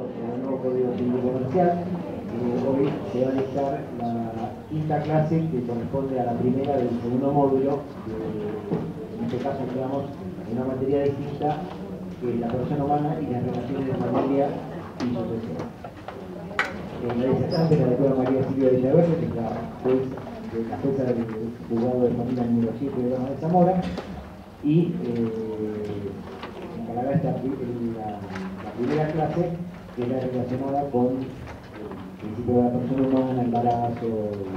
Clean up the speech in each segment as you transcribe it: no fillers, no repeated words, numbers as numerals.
el nuevo Código Civil Comercial. Hoy se va a dictar la quinta clase que corresponde a la primera del segundo módulo. En este caso entramos en una materia distinta, que es la persona humana y las relaciones de familia y sucesión. La disertante es la doctora María Silvia Villaverde, que es la jueza del juzgado de familia número 7 de Lomas de Zamora, y encargará la primera clase, que es la relacionada con el principio de la persona humana, embarazo.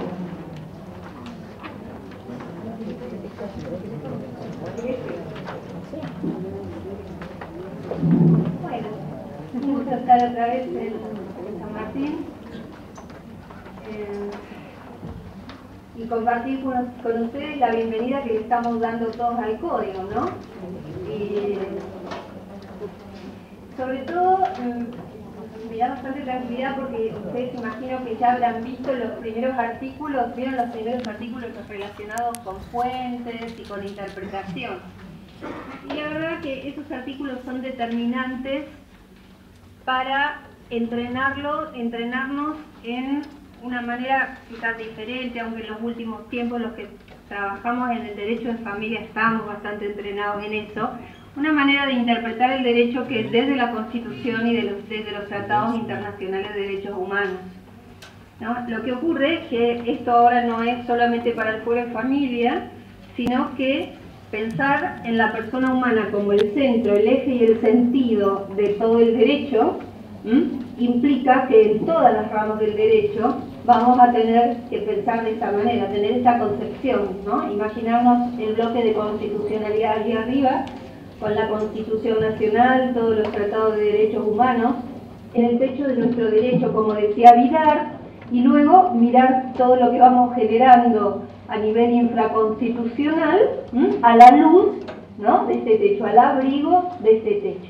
Bueno, un gusto estar otra vez en San Martín y compartir con ustedes la bienvenida que le estamos dando todos al código, ¿no? Y sobre todo me da bastante tranquilidad porque ustedes imagino que ya habrán visto los primeros artículos, vieron los primeros artículos relacionados con fuentes y con interpretación. Y la verdad que esos artículos son determinantes para entrenarnos en una manera quizás diferente, aunque en los últimos tiempos los que trabajamos en el derecho de familia estamos bastante entrenados en eso, una manera de interpretar el derecho que es desde la Constitución y desde los tratados internacionales de derechos humanos, ¿no? Lo que ocurre es que esto ahora no es solamente para el fuero de familia, sino que pensar en la persona humana como el centro, el eje y el sentido de todo el derecho, implica que en todas las ramas del derecho vamos a tener que pensar de esta manera, tener esta concepción, ¿no? Imaginarnos el bloque de constitucionalidad allí arriba, con la Constitución Nacional, todos los tratados de derechos humanos, en el techo de nuestro derecho, como decía Vidar, y luego mirar todo lo que vamos generando a nivel infraconstitucional, a la luz, ¿no?, de este techo, al abrigo de este techo.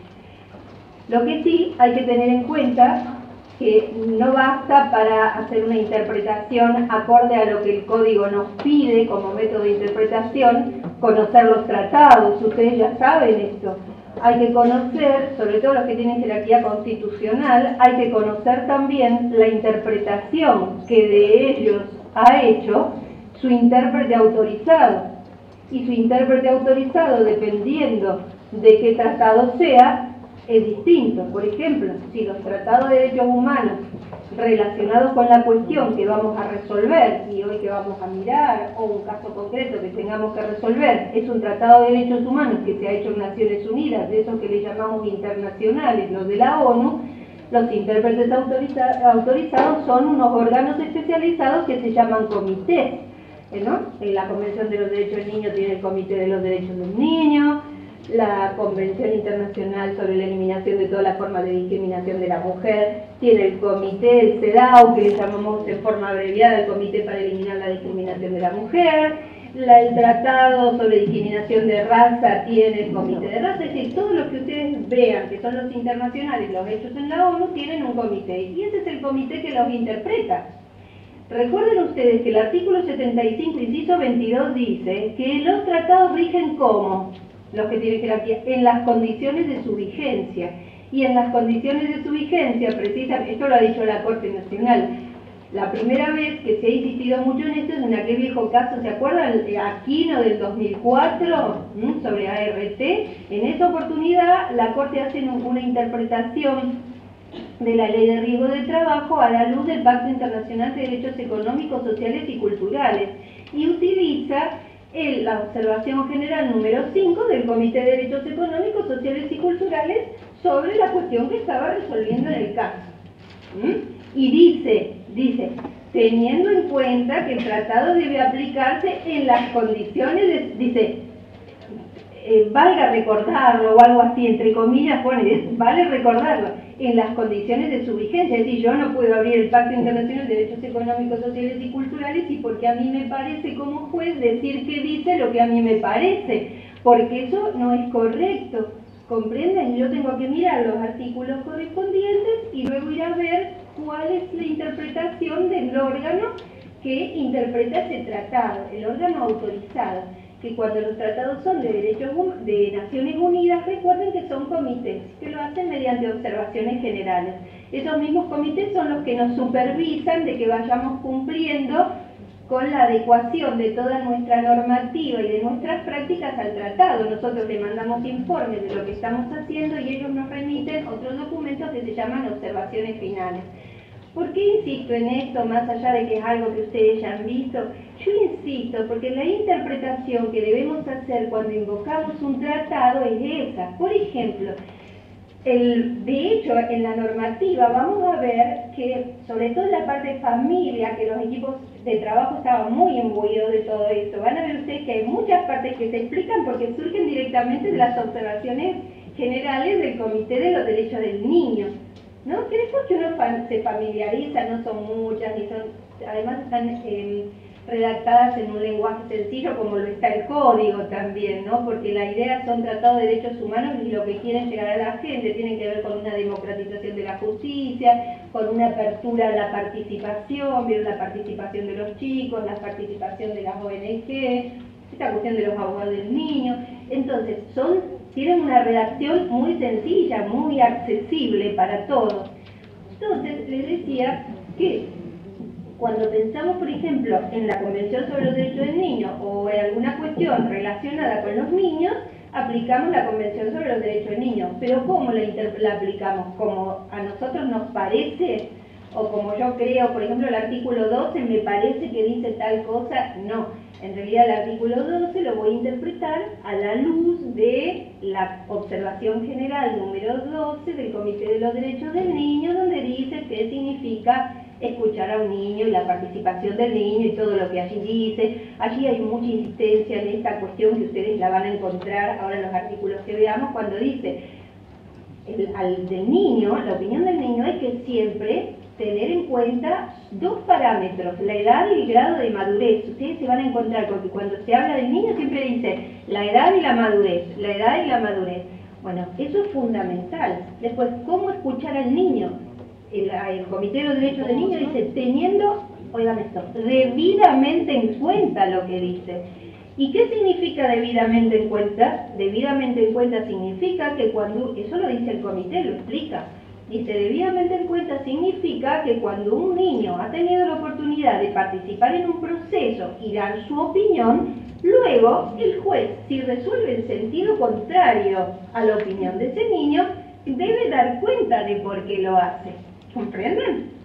Lo que sí hay que tener en cuenta que no basta para hacer una interpretación acorde a lo que el código nos pide como método de interpretación, conocer los tratados. Ustedes ya saben esto. Hay que conocer, sobre todo los que tienen jerarquía constitucional, hay que conocer también la interpretación que de ellos ha hecho su intérprete autorizado. Y su intérprete autorizado, dependiendo de qué tratado sea, es distinto. Por ejemplo, si los tratados de derechos humanos relacionados con la cuestión que vamos a resolver y hoy que vamos a mirar, o un caso concreto que tengamos que resolver, es un tratado de derechos humanos que se ha hecho en Naciones Unidas, de esos que le llamamos internacionales, los de la ONU, los intérpretes autorizados son unos órganos especializados que se llaman comités, ¿no? En la Convención de los Derechos del Niño tiene el Comité de los Derechos del Niño, la Convención Internacional sobre la Eliminación de todas las formas de discriminación de la mujer tiene el comité, el CEDAW, que le llamamos en forma abreviada el Comité para Eliminar la Discriminación de la Mujer, el Tratado sobre Discriminación de Raza tiene el Comité de Raza, es decir, todo lo que ustedes vean que son los internacionales, los hechos en la ONU, tienen un comité, y ese es el comité que los interpreta. Recuerden ustedes que el artículo 75, inciso 22, dice que los tratados rigen como los que tienen jerarquía, en las condiciones de su vigencia. Y en las condiciones de su vigencia, precisamente, esto lo ha dicho la Corte Nacional, la primera vez que se ha insistido mucho en esto es en aquel viejo caso, ¿se acuerdan? Aquino del 2004, sobre ART. En esa oportunidad la Corte hace una interpretación de la Ley de Riesgo del Trabajo a la luz del Pacto Internacional de Derechos Económicos, Sociales y Culturales, y utiliza la observación general número 5 del Comité de Derechos Económicos, Sociales y Culturales sobre la cuestión que estaba resolviendo en el caso. Y dice, teniendo en cuenta que el tratado debe aplicarse en las condiciones dice, valga recordarlo o algo así, entre comillas pone, vale recordarlo, en las condiciones de su vigencia. Es decir, yo no puedo abrir el Pacto Internacional de Derechos Económicos, Sociales y Culturales y porque a mí me parece como juez decir que dice lo que a mí me parece, porque eso no es correcto. ¿Comprenden? Yo tengo que mirar los artículos correspondientes y luego ir a ver cuál es la interpretación del órgano que interpreta ese tratado, el órgano autorizado, que cuando los tratados son de derechos de Naciones Unidas, recuerden que son comités, que lo hacen mediante observaciones generales. Esos mismos comités son los que nos supervisan de que vayamos cumpliendo con la adecuación de toda nuestra normativa y de nuestras prácticas al tratado. Nosotros le mandamos informes de lo que estamos haciendo y ellos nos remiten otros documentos que se llaman observaciones finales. ¿Por qué insisto en esto, más allá de que es algo que ustedes ya han visto? Yo insisto porque la interpretación que debemos hacer cuando invocamos un tratado es esa. Por ejemplo, de hecho, en la normativa vamos a ver que, sobre todo en la parte de familia, que los equipos de trabajo estaban muy imbuidos de todo esto, van a ver ustedes que hay muchas partes que se explican porque surgen directamente de las observaciones generales del Comité de los Derechos del Niño, ¿no? Que después que uno se familiariza, no son muchas, y son, además están redactadas en un lenguaje sencillo como lo está el código también, ¿no? Porque la idea son tratados de derechos humanos y lo que quieren llegar a la gente tiene que ver con una democratización de la justicia, con una apertura a la participación, ¿vieron? La participación de los chicos, la participación de las ONG, esta cuestión de los abogados del niño. Entonces, tienen una redacción muy sencilla, muy accesible para todos. Entonces, les decía que cuando pensamos, por ejemplo, en la Convención sobre los Derechos del Niño o en alguna cuestión relacionada con los niños, aplicamos la Convención sobre los Derechos del Niño. Pero ¿cómo la aplicamos? ¿Como a nosotros nos parece? ¿O como yo creo? Por ejemplo, el artículo 12 me parece que dice tal cosa. No. En realidad el artículo 12 lo voy a interpretar a la luz de la observación general número 12 del Comité de los Derechos del Niño, donde dice qué significa escuchar a un niño y la participación del niño y todo lo que allí dice. Allí hay mucha insistencia en esta cuestión que ustedes la van a encontrar ahora en los artículos que veamos, cuando dice del niño, la opinión del niño hay que siempre tener en cuenta dos parámetros, la edad y el grado de madurez. Ustedes se van a encontrar, porque cuando se habla del niño siempre dice la edad y la madurez, la edad y la madurez. Bueno, eso es fundamental. Después, ¿cómo escuchar al niño? El Comité de los Derechos del Niño dice, teniendo, oigan esto, debidamente en cuenta lo que dice. ¿Y qué significa debidamente en cuenta? Debidamente en cuenta significa que cuando, eso lo dice el comité, lo explica. Dice, debidamente en cuenta significa que cuando un niño ha tenido la oportunidad de participar en un proceso y dar su opinión, luego el juez, si resuelve en sentido contrario a la opinión de ese niño, debe dar cuenta de por qué lo hace. ¿Comprenden?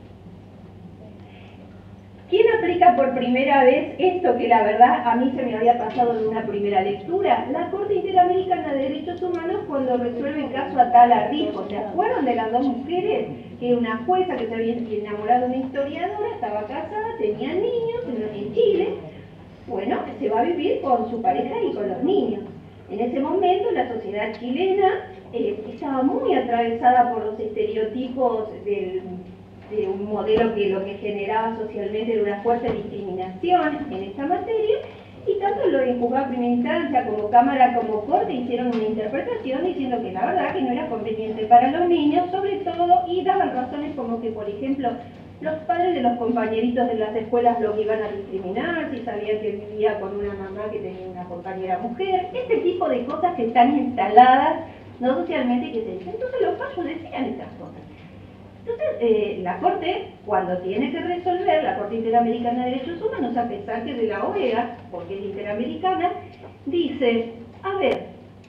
¿Quién aplica por primera vez esto que la verdad a mí se me había pasado en una primera lectura? La Corte Interamericana de Derechos Humanos cuando resuelve el caso Atala Rijo. ¿Se acuerdan de las dos mujeres? Que una jueza que se había enamorado de una historiadora, estaba casada, tenía niños en Chile. Bueno, se va a vivir con su pareja y con los niños. En ese momento la sociedad chilena estaba muy atravesada por los estereotipos de un modelo que lo que generaba socialmente era una fuerte discriminación en esta materia, y tanto lo en juzgado de primera instancia como Cámara como Corte hicieron una interpretación diciendo que la verdad que no era conveniente para los niños, sobre todo, y daban razones como que, por ejemplo, los padres de los compañeritos de las escuelas los iban a discriminar si sabían que vivía con una mamá que tenía una compañera mujer, este tipo de cosas que están instaladas no socialmente y que se dicen. Entonces los fallos decían estas cosas. Entonces, la Corte, cuando tiene que resolver, la Corte Interamericana de Derechos Humanos, a pesar que de la OEA, porque es interamericana, dice, a ver,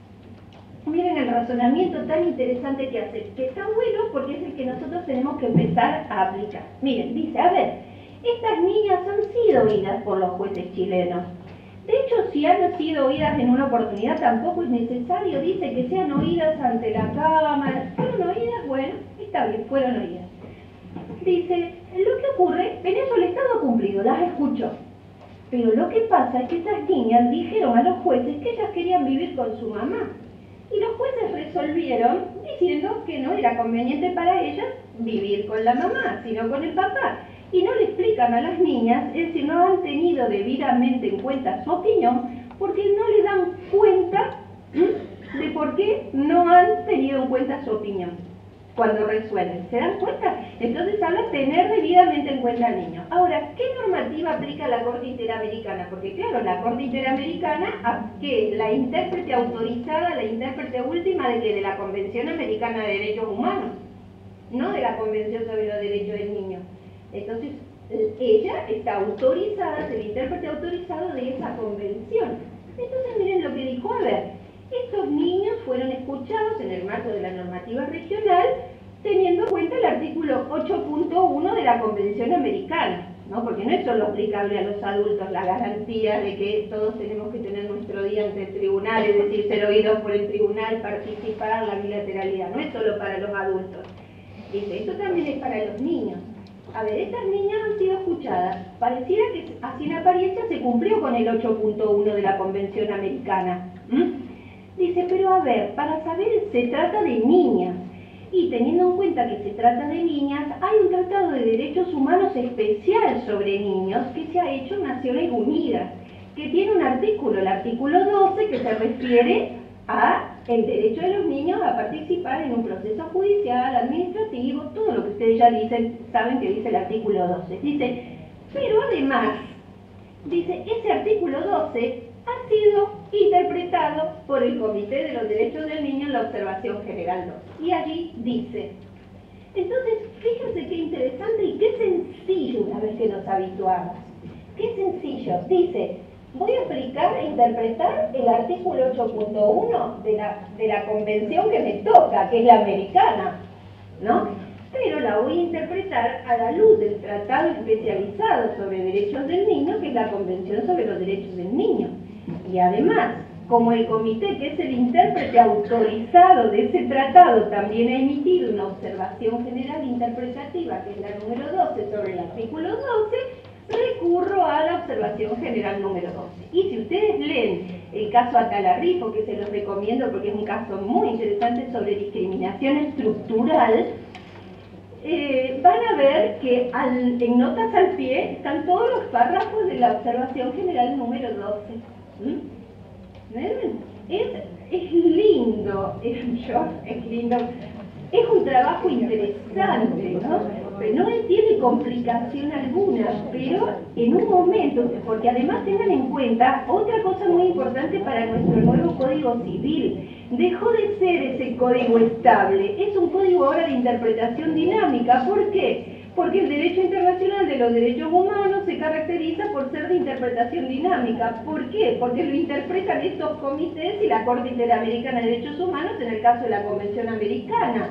miren el razonamiento tan interesante que hace, que está bueno porque es el que nosotros tenemos que empezar a aplicar. Miren, dice, a ver, estas niñas han sido oídas por los jueces chilenos. De hecho, si han sido oídas en una oportunidad, tampoco es necesario, dice, que sean oídas ante la Cámara. ¿Fueron oídas? Bueno, está bien, fueron oídas. Dice, lo que ocurre, en eso el Estado ha cumplido, las escuchó. Pero lo que pasa es que estas niñas dijeron a los jueces que ellas querían vivir con su mamá. Y los jueces resolvieron diciendo que no era conveniente para ellas vivir con la mamá, sino con el papá. Y no le explican a las niñas, es decir, no han tenido debidamente en cuenta su opinión, porque no le dan cuenta de por qué no han tenido en cuenta su opinión cuando resuelven. ¿Se dan cuenta? Entonces habla de tener debidamente en cuenta al niño. Ahora, ¿qué normativa aplica la Corte Interamericana? Porque claro, la Corte Interamericana, ¿qué es? La intérprete autorizada, la intérprete última de la Convención Americana de Derechos Humanos. no de la Convención sobre los Derechos del Niño. Entonces, ella está autorizada, es el intérprete autorizado de esa convención. Entonces, miren lo que dijo, a ver, estos niños fueron escuchados en el marco de la normativa regional, teniendo en cuenta el artículo 8.1 de la Convención Americana, ¿no? Porque no es solo aplicable a los adultos la garantía de que todos tenemos que tener nuestro día ante el tribunal, es decir, ser oídos por el tribunal, participar, la bilateralidad, no es solo para los adultos. Dice, esto también es para los niños. A ver, estas niñas han sido escuchadas. Pareciera que así en apariencia se cumplió con el 8.1 de la Convención Americana. Dice, pero a ver, para saber, se trata de niñas. Y teniendo en cuenta que se trata de niñas, hay un Tratado de Derechos Humanos especial sobre niños que se ha hecho en Naciones Unidas, que tiene un artículo, el artículo 12, que se refiere a el derecho de los niños a participar en un proceso judicial, administrativo, todo lo que ustedes ya dicen, saben que dice el artículo 12. Dice, pero además, dice, ese artículo 12 ha sido interpretado por el Comité de los Derechos del Niño en la Observación General 2. Y allí dice, entonces, fíjense qué interesante y qué sencillo una vez que nos habituamos. Qué sencillo, dice, voy a explicar e interpretar el artículo 8.1 de la convención que me toca, que es la americana, ¿no? Pero la voy a interpretar a la luz del Tratado Especializado sobre Derechos del Niño, que es la Convención sobre los Derechos del Niño. Y además, como el comité, que es el intérprete autorizado de ese tratado, también ha emitido una observación general interpretativa, que es la número 12 sobre el artículo 12, recurro a la observación general número 12. Y si ustedes leen el caso Atalarrifo, que se los recomiendo porque es un caso muy interesante sobre discriminación estructural, van a ver que en notas al pie están todos los párrafos de la observación general número 12. Es lindo, es lindo. Es un trabajo interesante, ¿no? Pero no tiene complicación alguna, pero en un momento, porque además tengan en cuenta otra cosa muy importante para nuestro nuevo Código Civil. Dejó de ser ese código estable, es un código ahora de interpretación dinámica. ¿Por qué? Porque el derecho internacional de los derechos humanos se caracteriza por ser de interpretación dinámica. ¿Por qué? Porque lo interpretan estos comités y la Corte Interamericana de Derechos Humanos en el caso de la Convención Americana.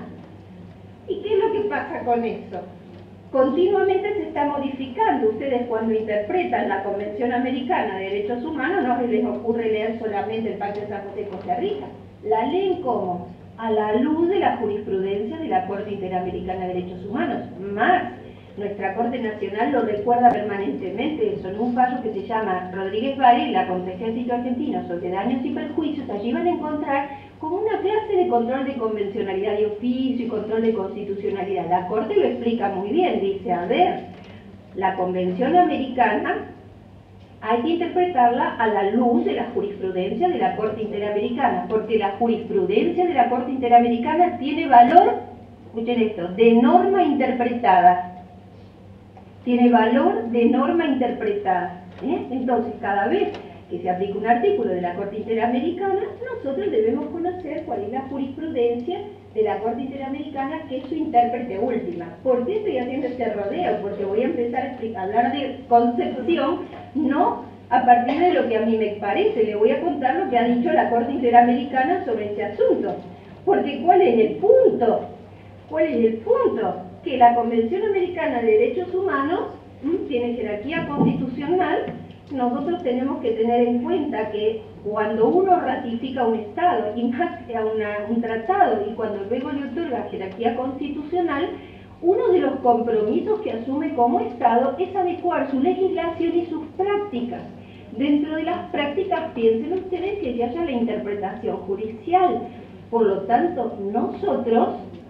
¿Y qué es lo que pasa con eso? Continuamente se está modificando. Ustedes cuando interpretan la Convención Americana de Derechos Humanos no les ocurre leer solamente el Pacto de San José de Costa Rica. ¿La leen cómo? A la luz de la jurisprudencia de la Corte Interamericana de Derechos Humanos. Más, nuestra Corte Nacional lo recuerda permanentemente eso, en un fallo que se llama Rodríguez Varela contra Ejército Argentino sobre daños y perjuicios. Allí van a encontrar como una clase de control de convencionalidad de oficio y control de constitucionalidad. La Corte lo explica muy bien, dice, a ver, la Convención Americana hay que interpretarla a la luz de la jurisprudencia de la Corte Interamericana, porque la jurisprudencia de la Corte Interamericana tiene valor, escuchen esto, de norma interpretada. Tiene valor de norma interpretada. Entonces, cada vez que se aplica un artículo de la Corte Interamericana, nosotros debemos conocer cuál es la jurisprudencia de la Corte Interamericana, que es su intérprete última. ¿Por qué estoy haciendo este rodeo? Porque voy a empezar a hablar de concepción, no a partir de lo que a mí me parece. Le voy a contar lo que ha dicho la Corte Interamericana sobre este asunto. Porque ¿cuál es el punto? ¿Cuál es el punto? Que la Convención Americana de Derechos Humanos tiene jerarquía constitucional. Nosotros tenemos que tener en cuenta que cuando uno ratifica un Estado y más un tratado, y cuando luego le otorga jerarquía constitucional, uno de los compromisos que asume como Estado es adecuar su legislación y sus prácticas. Dentro de las prácticas, piensen ustedes que ya haya la interpretación judicial. Por lo tanto, nosotros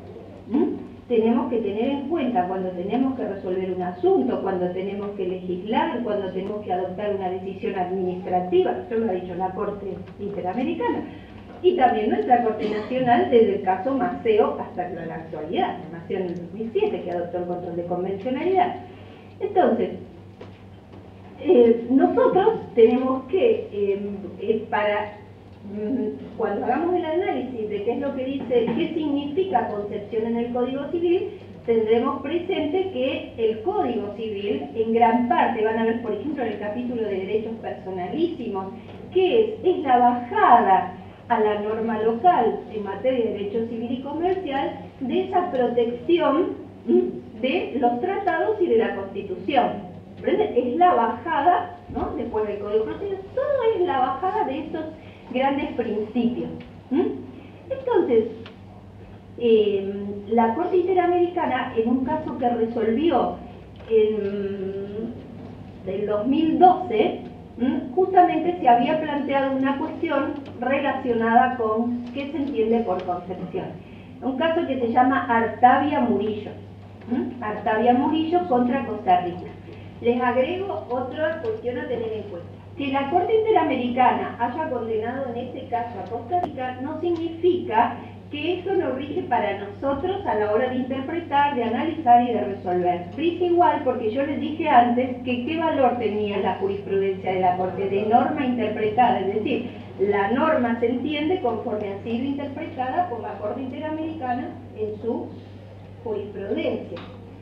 tenemos que tener en cuenta cuando tenemos que resolver un asunto, cuando tenemos que legislar, cuando tenemos que adoptar una decisión administrativa, eso lo ha dicho la Corte Interamericana, y también nuestra Corte Nacional desde el caso Maceo hasta la actualidad, nació en el 2007, que adoptó el control de convencionalidad. Entonces, nosotros tenemos que, para cuando hagamos el análisis de qué es lo que dice, qué significa concepción en el Código Civil, tendremos presente que el Código Civil, en gran parte, van a ver por ejemplo en el capítulo de derechos personalísimos, que es la bajada a la norma local en materia de derecho civil y comercial de esa protección de los tratados y de la Constitución. Es la bajada, ¿no?, después del Código Procesal, todo es la bajada de esos grandes principios. Entonces, la Corte Interamericana, en un caso que resolvió del 2012, justamente se había planteado una cuestión relacionada con qué se entiende por concepción. Un caso que se llama Artavia Murillo. Artavia Murillo contra Costa Rica. Les agrego otra cuestión a tener en cuenta. Que la Corte Interamericana haya condenado en este caso a Costa Rica no significa que eso nos rige para nosotros a la hora de interpretar, de analizar y de resolver. Rige igual porque yo les dije antes que qué valor tenía la jurisprudencia de la Corte de norma interpretada, es decir, la norma se entiende conforme ha sido interpretada por la Corte Interamericana en su jurisprudencia.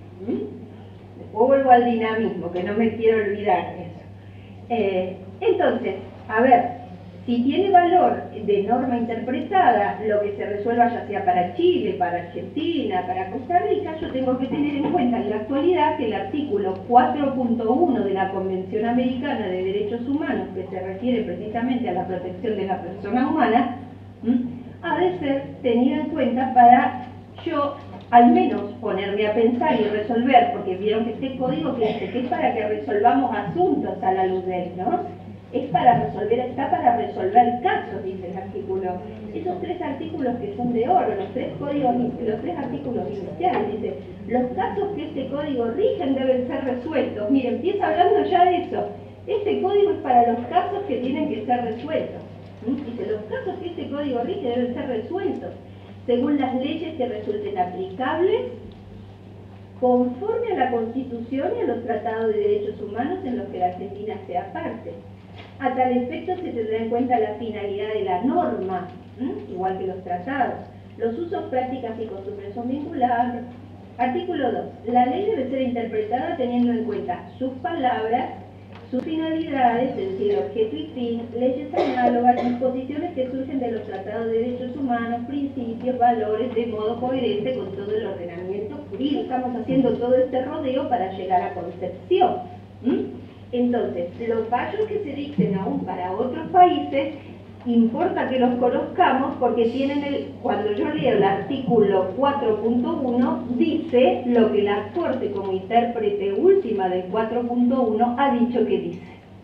Después vuelvo al dinamismo, que no me quiero olvidar de eso. Entonces, a ver, si tiene valor de norma interpretada, lo que se resuelva ya sea para Chile, para Argentina, para Costa Rica, yo tengo que tener en cuenta en la actualidad que el artículo 4.1 de la Convención Americana de Derechos Humanos, que se refiere precisamente a la protección de la persona humana, ha de ser tenido en cuenta para yo al menos ponerme a pensar y resolver, porque vieron que este código que dice que es para que resolvamos asuntos a la luz de él, ¿no? Es para resolver, está para resolver casos, dice el artículo. Esos 3 artículos que son de oro, los 3 artículos iniciales, dice, los casos que este código rigen deben ser resueltos. Miren, empieza hablando ya de eso. Este código es para los casos que tienen que ser resueltos. Dice, los casos que este código rige deben ser resueltos según las leyes que resulten aplicables, conforme a la Constitución y a los tratados de derechos humanos en los que la Argentina sea parte. A tal efecto se tendrá en cuenta la finalidad de la norma, igual que los tratados. Los usos, prácticas y costumbres son vinculables. Artículo 2. La ley debe ser interpretada teniendo en cuenta sus palabras, sus finalidades, es decir, objeto y fin, leyes análogas, disposiciones que surgen de los tratados de derechos humanos, principios, valores, de modo coherente con todo el ordenamiento jurídico. Estamos haciendo todo este rodeo para llegar a concepción. Entonces, los fallos que se dicten aún para otros países, importa que los conozcamos porque tienen cuando yo leo el artículo 4.1, dice lo que la Corte como intérprete última del 4.1 ha dicho que dice.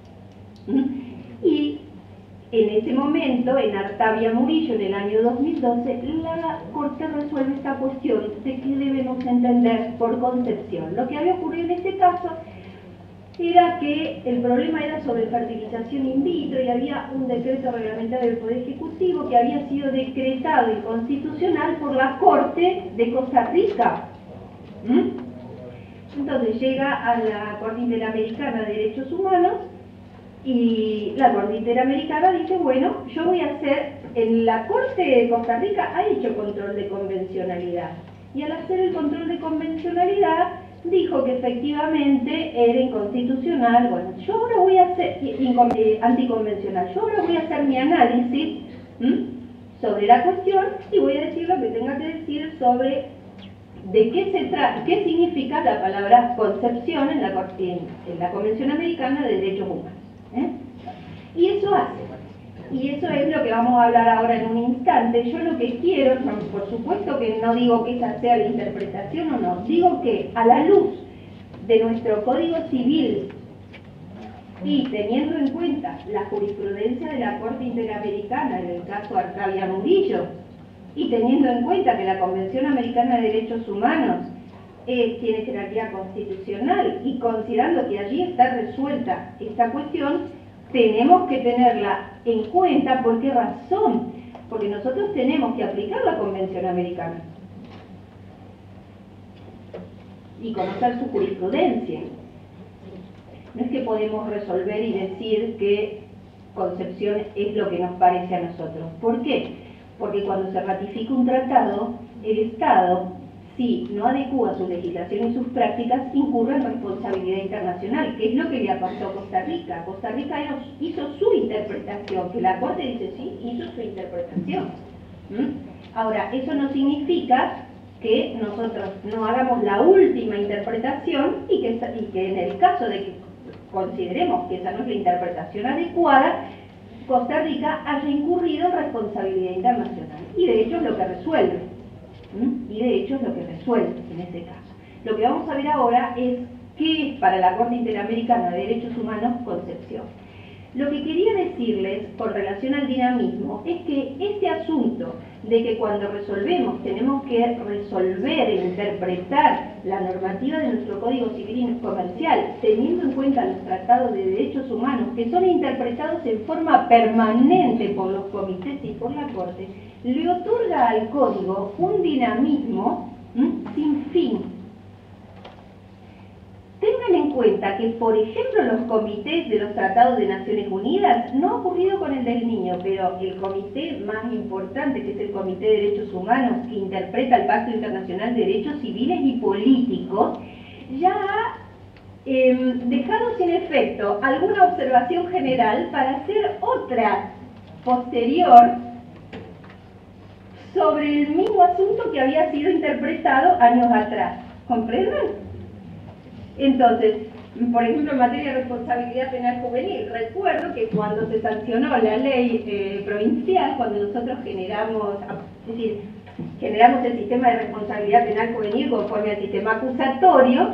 Y en ese momento, en Artavia Murillo, en el año 2012, la Corte resuelve esta cuestión de qué debemos entender por concepción. Lo que había ocurrido en este caso era que el problema era sobre fertilización in vitro y había un decreto reglamentario del Poder Ejecutivo que había sido decretado inconstitucional por la Corte de Costa Rica. Entonces llega a la Corte Interamericana de Derechos Humanos y la Corte Interamericana dice, bueno, yo voy a hacer, en la Corte de Costa Rica ha hecho control de convencionalidad y al hacer el control de convencionalidad dijo que efectivamente era inconstitucional. Bueno, yo ahora voy a hacer anticonvencional, yo ahora voy a hacer mi análisis sobre la cuestión y voy a decir lo que tenga que decir sobre de qué se trata, qué significa la palabra concepción en la Convención Americana de Derechos Humanos. Y eso hace. Y eso es lo que vamos a hablar ahora en un instante. Yo lo que quiero, por supuesto que no digo que esa sea la interpretación o no, digo que a la luz de nuestro Código Civil y teniendo en cuenta la jurisprudencia de la Corte Interamericana en el caso Artavia Murillo y teniendo en cuenta que la Convención Americana de Derechos Humanos tiene jerarquía constitucional y considerando que allí está resuelta esta cuestión, tenemos que tenerla en cuenta. ¿Por qué razón? Porque nosotros tenemos que aplicar la Convención Americana y conocer su jurisprudencia. No es que podemos resolver y decir que concepción es lo que nos parece a nosotros. ¿Por qué? Porque cuando se ratifica un tratado, el Estado, si no adecúa su legislación y sus prácticas, incurre en responsabilidad internacional, que es lo que le pasó a Costa Rica. Costa Rica hizo su interpretación, que la Corte dice sí, hizo su interpretación. Ahora, eso no significa que nosotros no hagamos la última interpretación y que en el caso de que consideremos que esa no es la interpretación adecuada, Costa Rica haya incurrido en responsabilidad internacional. Y de hecho es lo que resuelve. Y de hecho es lo que resuelve en ese caso. Lo que vamos a ver ahora es qué es para la Corte Interamericana de Derechos Humanos Concepción. Lo que quería decirles con relación al dinamismo es que este asunto de que cuando resolvemos tenemos que resolver e interpretar la normativa de nuestro Código Civil y Comercial teniendo en cuenta los tratados de derechos humanos que son interpretados en forma permanente por los comités y por la Corte, le otorga al Código un dinamismo sin fin. Tengan en cuenta que, por ejemplo, los comités de los tratados de Naciones Unidas, no ha ocurrido con el del niño, pero el comité más importante, que es el Comité de Derechos Humanos, que interpreta el Pacto Internacional de Derechos Civiles y Políticos, ya ha dejado sin efecto alguna observación general para hacer otra posterior sobre el mismo asunto que había sido interpretado años atrás. ¿Comprenden? Entonces, por ejemplo, en materia de responsabilidad penal juvenil, recuerdo que cuando se sancionó la ley provincial, cuando nosotros generamos el sistema de responsabilidad penal juvenil conforme al sistema acusatorio,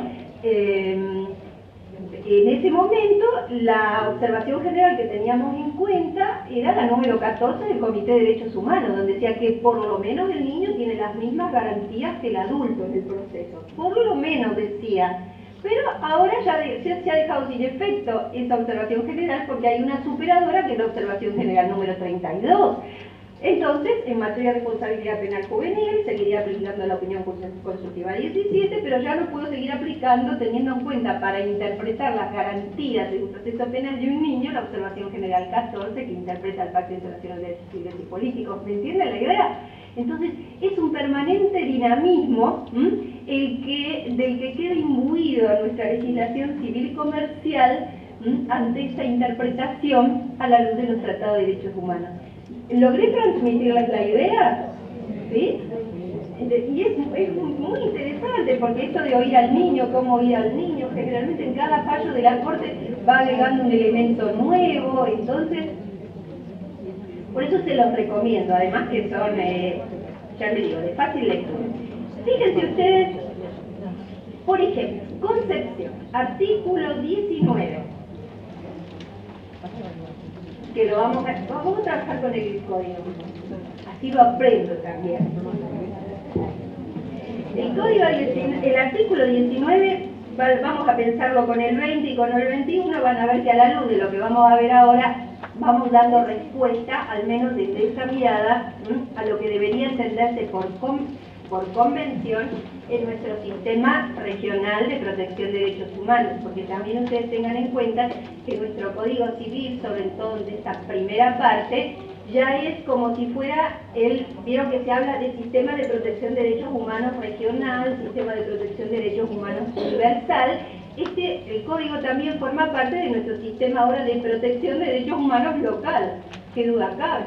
en ese momento la observación general que teníamos en cuenta era la número 14 del Comité de Derechos Humanos, donde decía que por lo menos el niño tiene las mismas garantías que el adulto en el proceso. Por lo menos decía. Pero ahora ya se ha dejado sin efecto esa observación general porque hay una superadora que es la observación general número 32. Entonces, en materia de responsabilidad penal juvenil, seguiría aplicando la opinión consultiva 17, pero ya no puedo seguir aplicando teniendo en cuenta para interpretar las garantías de un proceso penal de un niño la observación general 14 que interpreta el Pacto Internacional de Derechos Civiles y Políticos. ¿Me entienden la idea? Entonces, es un permanente dinamismo del que queda imbuido a nuestra legislación civil y comercial ante esta interpretación a la luz de los tratados de derechos humanos. ¿Logré transmitirles la idea? ¿Sí? Y es muy interesante porque esto de oír al niño, cómo oír al niño, generalmente en cada fallo de la Corte va agregando un elemento nuevo, entonces por eso se los recomiendo, además que son, ya les digo, de fácil lectura. Fíjense ustedes, por ejemplo, Concepción, artículo 19, que lo vamos a trabajar con el código, así lo aprendo también. El artículo 19, vamos a pensarlo con el 20 y con el 21, van a ver que a la luz de lo que vamos a ver ahora, vamos dando respuesta, al menos desde esta mirada, a lo que debería entenderse por convención en nuestro sistema regional de protección de derechos humanos, porque también ustedes tengan en cuenta que nuestro Código Civil, sobre todo en esta primera parte, ya es como si fuera vieron que se habla del sistema de protección de derechos humanos regional, sistema de protección de derechos humanos universal. El código también forma parte de nuestro sistema ahora de protección de derechos humanos local. ¿Qué duda cabe?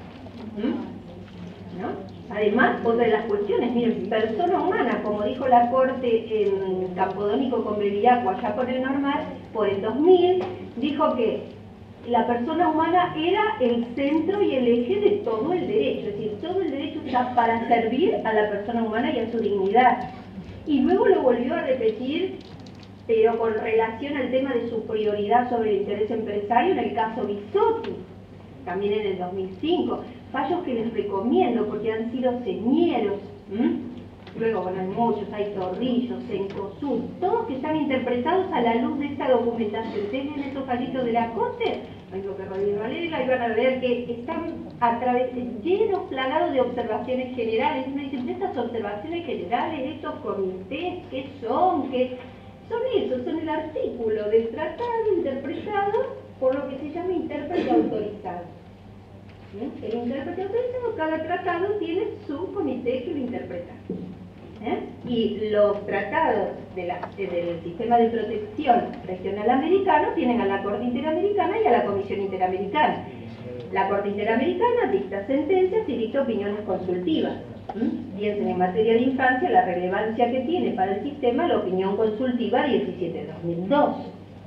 ¿No? Además, otra de las cuestiones, miren, persona humana, como dijo la Corte en Campodónico con Bevilacqua, allá por el 2000, dijo que la persona humana era el centro y el eje de todo el derecho, es decir, todo el derecho está para servir a la persona humana y a su dignidad. Y luego lo volvió a repetir, pero con relación al tema de su prioridad sobre el interés empresario en el caso Bisotti, también en el 2005, fallos que les recomiendo porque han sido señeros. Luego, bueno, hay muchos, hay Torrillo, Cencosud, todos que están interpretados a la luz de esta documentación. Ustedes ven esos fallitos de la Corte, tengo que revisarla y van a ver que están llenos, plagados de observaciones generales. Me dicen, estas observaciones generales, estos comités, ¿qué son? ¿Qué son eso? Son el artículo del tratado interpretado por lo que se llama intérprete intérprete autorizado. El intérprete autorizado, cada tratado tiene su comité que lo interpreta. Y los tratados del sistema de protección regional americano tienen a la Corte Interamericana y a la Comisión Interamericana. La Corte Interamericana dicta sentencias y dicta opiniones consultivas. Piensen en materia de infancia la relevancia que tiene para el sistema la opinión consultiva 17/2002.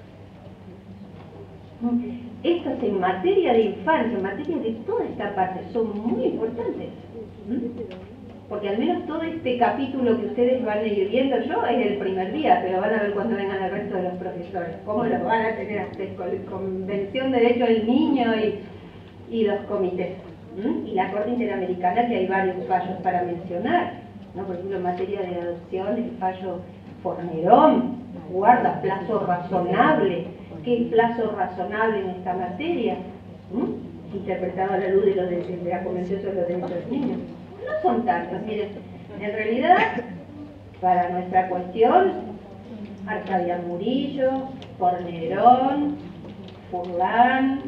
Estas en materia de infancia, en materia de toda esta parte, son muy importantes. Porque al menos todo este capítulo que ustedes van a ir viendo, yo es el primer día, pero van a ver cuando vengan el resto de los profesores, cómo lo van a tener hasta con la Convención de Derechos del Niño y los comités. Y la Corte Interamericana, que hay varios fallos para mencionar, ¿no? Por ejemplo, en materia de adopción, el fallo Fornerón guarda plazo razonable. ¿Qué es plazo razonable en esta materia? Interpretado a la luz de la Convención sobre los Derechos del Niño. No son tantos, miren, en realidad, para nuestra cuestión, Arcadian Murillo, Fornerón, Furlan,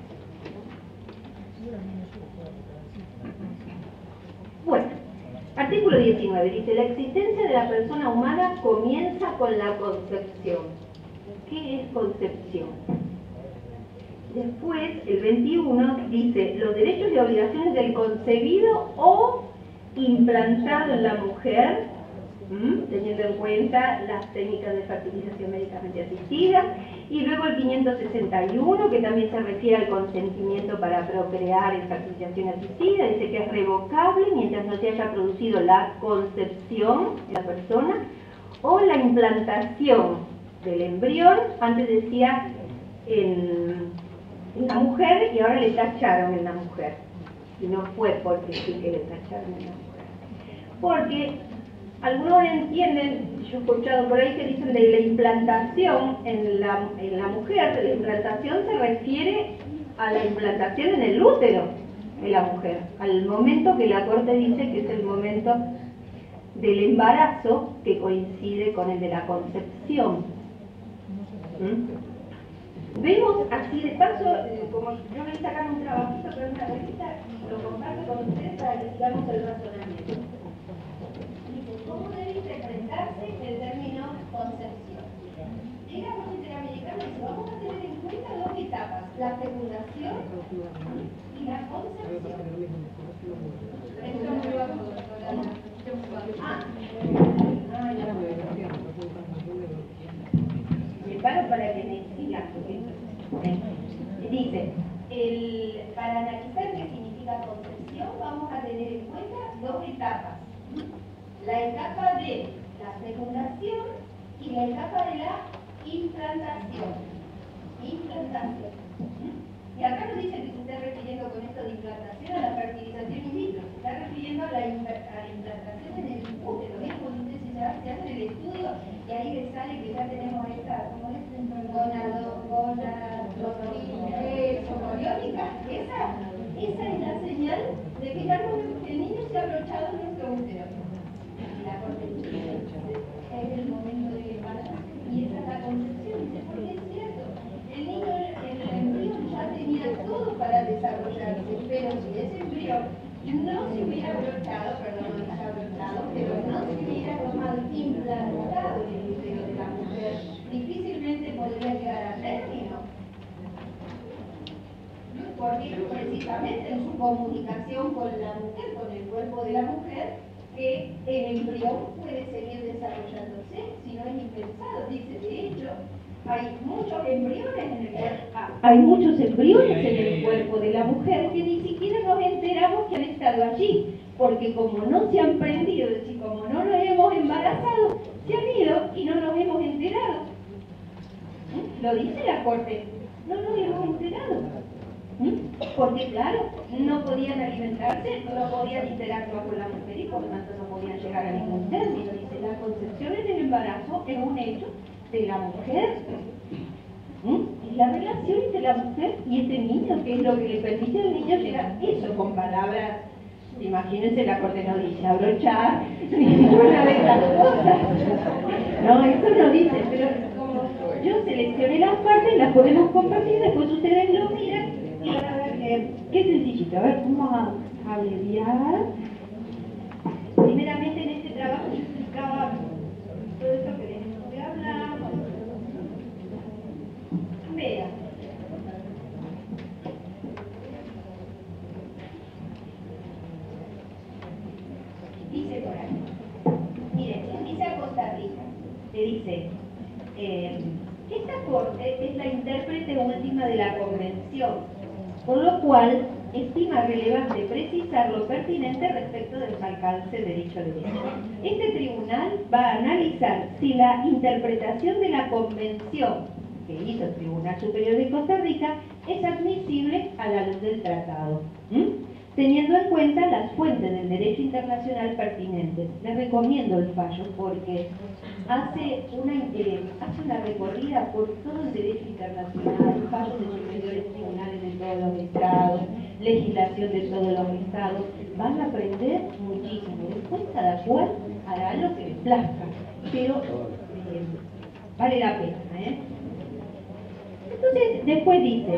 bueno, artículo 19 dice: la existencia de la persona humana comienza con la concepción. ¿Qué es concepción? Después, el 21 dice: los derechos y obligaciones del concebido o implantado en la mujer, teniendo en cuenta las técnicas de fertilización médicamente asistida. Y luego el 561, que también se refiere al consentimiento para procrear en fertilización asistida, dice que es revocable mientras no se haya producido la concepción en la persona o la implantación del embrión. Antes decía en la mujer y ahora le tacharon en la mujer. Y no fue porque sí que le tacharon en la mujer. Porque algunos entienden, yo he escuchado por ahí que dicen de la implantación en la mujer, de la implantación se refiere a la implantación en el útero de la mujer, al momento que la Corte dice que es el momento del embarazo que coincide con el de la concepción. Vemos así de paso, como yo voy sacando un trabajito con una revista, lo comparto con ustedes para que sigamos el razonamiento. ¿Cómo debe interpretarse el término concepción? Llega a la Interamericana y dice: vamos a tener en cuenta dos etapas, la fecundación y la concepción. Me paro para que me sigan. Dice, para analizar qué significa concepción, vamos a tener en cuenta dos etapas. La etapa de la fecundación y la etapa de la implantación. Y acá nos dice que se está refiriendo con esto de implantación a la fertilización in vitro, se está refiriendo a la implantación en el útero. ¿Ven? Cuando ustedes se hacen el estudio y ahí les sale que ya tenemos esta, ¿cómo es? Gonadotropinónica. Esa es la señal de que ya el niño se ha abrochado en nuestro útero. La Corte dice, es el momento de embarazo y esa es la concepción. Dice, porque es cierto, el niño en el embrión ya tenía todo para desarrollarse, pero si ese embrión no se hubiera abrochado, perdón, no está abrochado, pero no se hubiera tomado implantado en el útero de la mujer, difícilmente podría llegar a término. Porque precisamente en su comunicación con la mujer, con el cuerpo de la mujer, que el embrión puede seguir desarrollándose si no es impensado. Dice, de hecho, hay muchos embriones en el cuerpo de la mujer que ni siquiera nos enteramos que han estado allí, porque como no se han prendido, es decir, como no nos hemos embarazado, se han ido y no nos hemos enterado. Lo dice la Corte, no nos hemos enterado. Porque claro, no podían alimentarse, no podían interactuar con la mujer y por lo tanto no podían llegar a ningún término. Dice, la concepción en el embarazo es un hecho de la mujer. Es la relación entre la mujer y este niño, que es lo que le permite al niño llegar. Eso con palabras, imagínense, la Corte no dice abrochar, ni ninguna de estas cosas. No, eso no dice, pero como yo seleccioné las partes, las podemos compartir, después ustedes lo miran y A ver, vamos a abreviar. Primeramente en este trabajo yo explicaba todo esto que venimos de hablar. Vea. Dice por aquí. Miren, dice a Costa Rica. Le dice, esta corte es la intérprete última de la convención, por lo cual estima relevante precisar lo pertinente respecto de los alcances de dicho derecho. Este tribunal va a analizar si la interpretación de la convención que hizo el Tribunal Superior de Costa Rica es admisible a la luz del tratado, teniendo en cuenta las fuentes del derecho internacional pertinentes. Les recomiendo el fallo porque hace una recorrida por todo el derecho internacional, fallos de superiores tribunales de todos los estados, legislación de todos los estados. Van a aprender muchísimo. Después cada cual hará lo que les plazca, pero vale la pena. Entonces, después dice,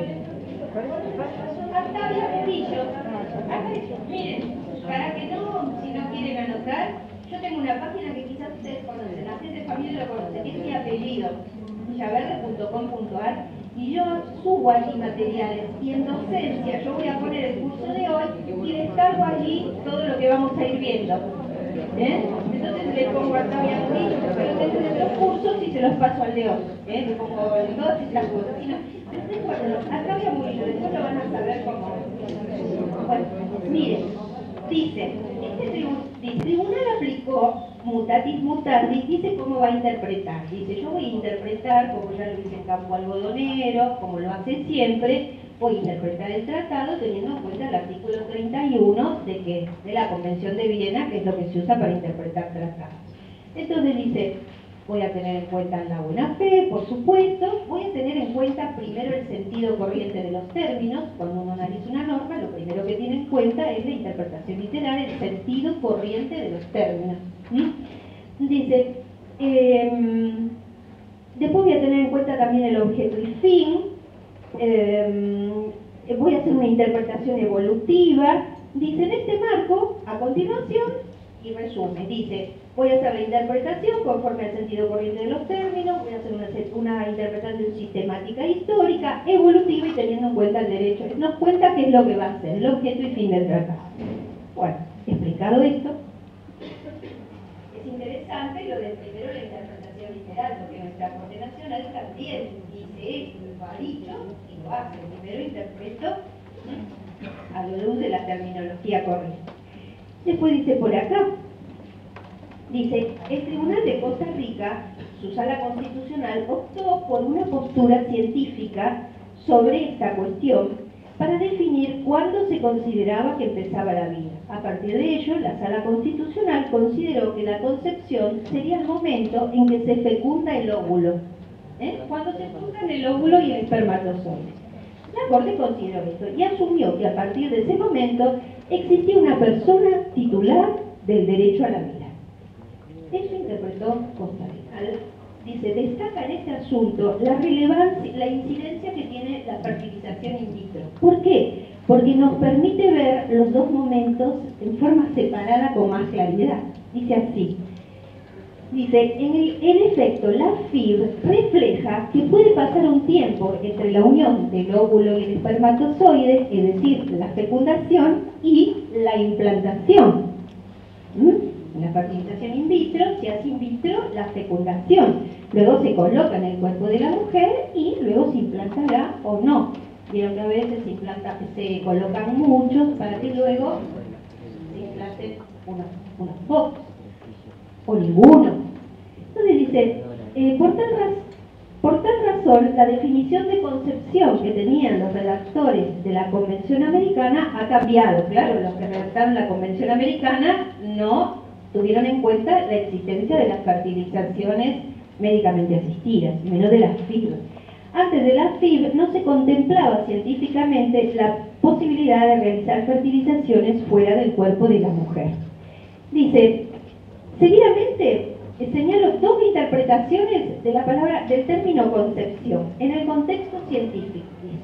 Octavio Murillo, miren, para que no, si no quieren anotar, yo tengo una página que quizás ustedes conocen, la gente de familia lo conoce, que es mi apellido, villaverde.com.ar, y yo subo allí materiales, y en docencia yo voy a poner el curso de hoy y descargo allí todo lo que vamos a ir viendo. Entonces le pongo a Octavio Murillo, pero dentro de los cursos y se los paso al León. Le pongo todas estas cosas. Y no, recuerden, Octavio Murillo, después lo van a saber cómo. Bueno, miren, dice, el tribunal aplicó mutatis mutandis, dice cómo va a interpretar. Dice, yo voy a interpretar, como ya lo hice en campo algodonero, como lo hace siempre, voy a interpretar el tratado teniendo en cuenta el artículo 31 de la Convención de Viena, que es lo que se usa para interpretar tratados. Entonces dice, voy a tener en cuenta la buena fe, por supuesto, voy a tener en cuenta primero el sentido corriente de los términos. Cuando uno analiza una norma, lo primero que tiene en cuenta es la interpretación literal, el sentido corriente de los términos. Dice, después voy a tener en cuenta también el objeto y fin. Voy a hacer una interpretación evolutiva. Dice, en este marco, a continuación, y resume, dice, voy a hacer la interpretación conforme al sentido corriente de los términos, voy a hacer una interpretación sistemática histórica, evolutiva y teniendo en cuenta el derecho. Nos cuenta qué es lo que va a hacer, el objeto y fin del tratado. Bueno, explicado esto, es interesante lo de primero la interpretación literal, porque nuestra Corte Nacional también dice esto, lo ha dicho y lo hace. Primero interpreto a la luz de la terminología corriente. Después dice por acá, dice, el Tribunal de Costa Rica, su sala constitucional, optó por una postura científica sobre esta cuestión para definir cuándo se consideraba que empezaba la vida. A partir de ello, la sala constitucional consideró que la concepción sería el momento en que se fecunda el óvulo. Cuando se fecundan el óvulo y el espermatozoide. La Corte consideró esto y asumió que a partir de ese momento existía una persona titular del derecho a la vida. Eso interpretó Costa Rica. Dice, destaca en este asunto la relevancia, la incidencia que tiene la fertilización in vitro. ¿Por qué? Porque nos permite ver los dos momentos en forma separada con más claridad. Dice así. Dice, en efecto, la FIV refleja que puede pasar un tiempo entre la unión del óvulo y el espermatozoide, es decir, la fecundación y la implantación. La fertilización in vitro se hace in vitro la fecundación. Luego se coloca en el cuerpo de la mujer y luego se implantará o no. Vieron que a veces se colocan muchos para que luego se implanten unos pocos. O ninguno. Entonces dice, por tal razón, la definición de concepción que tenían los redactores de la Convención Americana ha cambiado. Claro, los que redactaron la Convención Americana no tuvieron en cuenta la existencia de las fertilizaciones médicamente asistidas, menos de las FIV. Antes de las FIV no se contemplaba científicamente la posibilidad de realizar fertilizaciones fuera del cuerpo de la mujer. Dice, seguidamente señalo dos interpretaciones de la palabra, del término concepción en el contexto científico.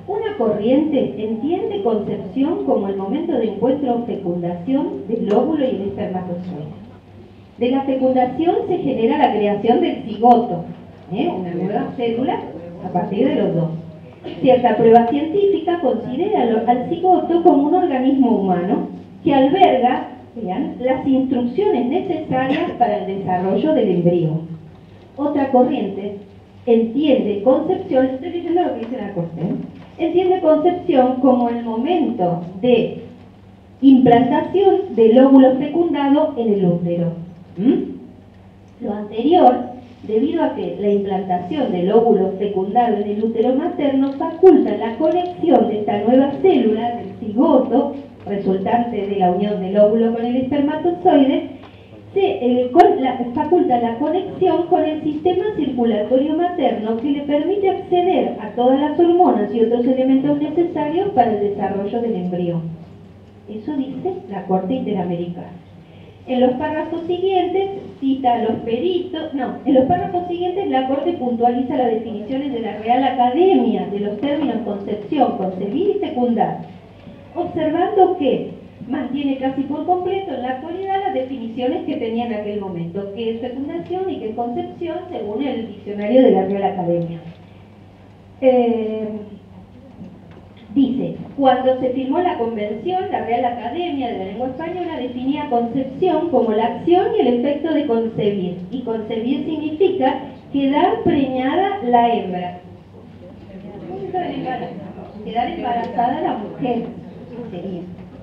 Una corriente entiende concepción como el momento de encuentro o fecundación del óvulo y el espermatozoide. De la fecundación se genera la creación del cigoto, una nueva célula a partir de los dos. Cierta prueba científica considera al cigoto como un organismo humano que alberga, vean, las instrucciones necesarias para el desarrollo del embrión. Otra corriente entiende concepción, estoy leyendo lo que dice la corte, entiende concepción como el momento de implantación del óvulo fecundado en el útero. Lo anterior, debido a que la implantación del óvulo fecundado en el útero materno faculta la conexión de esta nueva célula, del cigoto, resultante de la unión del óvulo con el espermatozoide, faculta la conexión con el sistema circulatorio materno que le permite acceder a todas las hormonas y otros elementos necesarios para el desarrollo del embrión. Eso dice la Corte Interamericana. En los párrafos siguientes cita a los peritos, en los párrafos siguientes la Corte puntualiza las definiciones de la Real Academia de los términos concepción, concebir y fecundar, observando que mantiene casi por completo en la actualidad las definiciones que tenía en aquel momento, que es fecundación y que es concepción según el diccionario de la Real Academia. Dice, cuando se firmó la convención, la Real Academia de la Lengua Española definía concepción como la acción y el efecto de concebir, y concebir significa quedar preñada la hembra. Quedar embarazada la mujer, sería.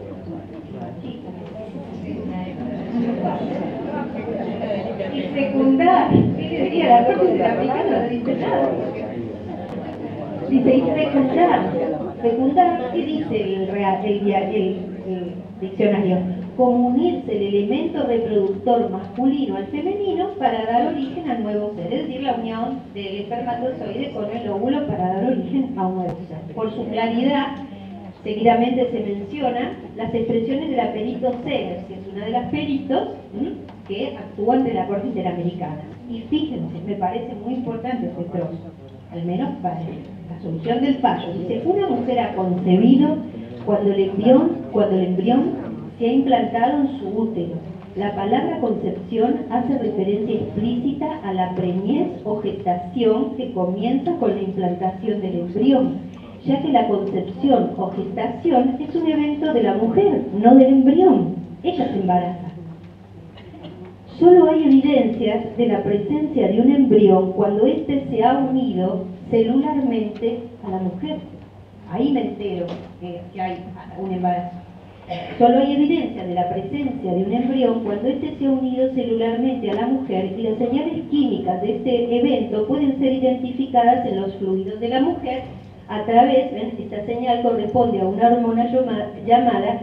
Y fecundar, ¿qué le diría? La Corte Interamericana no dice nada. Dice, y fecundar, ¿qué dice el diccionario? Como unirse el elemento reproductor masculino al femenino para dar origen al nuevo ser, es decir, la unión del espermatozoide con el óvulo para dar origen a un nuevo ser. Por su claridad, seguidamente se mencionan las expresiones de la perito Segers, que es una de las peritos que actúa ante la Corte Interamericana. Y fíjense, me parece muy importante este trozo, al menos para la solución del fallo. Dice, una mujer ha concebido cuando el embrión se ha implantado en su útero. La palabra concepción hace referencia explícita a la preñez o gestación que comienza con la implantación del embrión, ya que la concepción o gestación es un evento de la mujer, no del embrión. Ella se embaraza. Solo hay evidencias de la presencia de un embrión cuando éste se ha unido celularmente a la mujer. Ahí me entero que hay un embarazo. Solo hay evidencia de la presencia de un embrión cuando éste se ha unido celularmente a la mujer, y las señales químicas de este evento pueden ser identificadas en los fluidos de la mujer a través, esta señal corresponde a una hormona llamada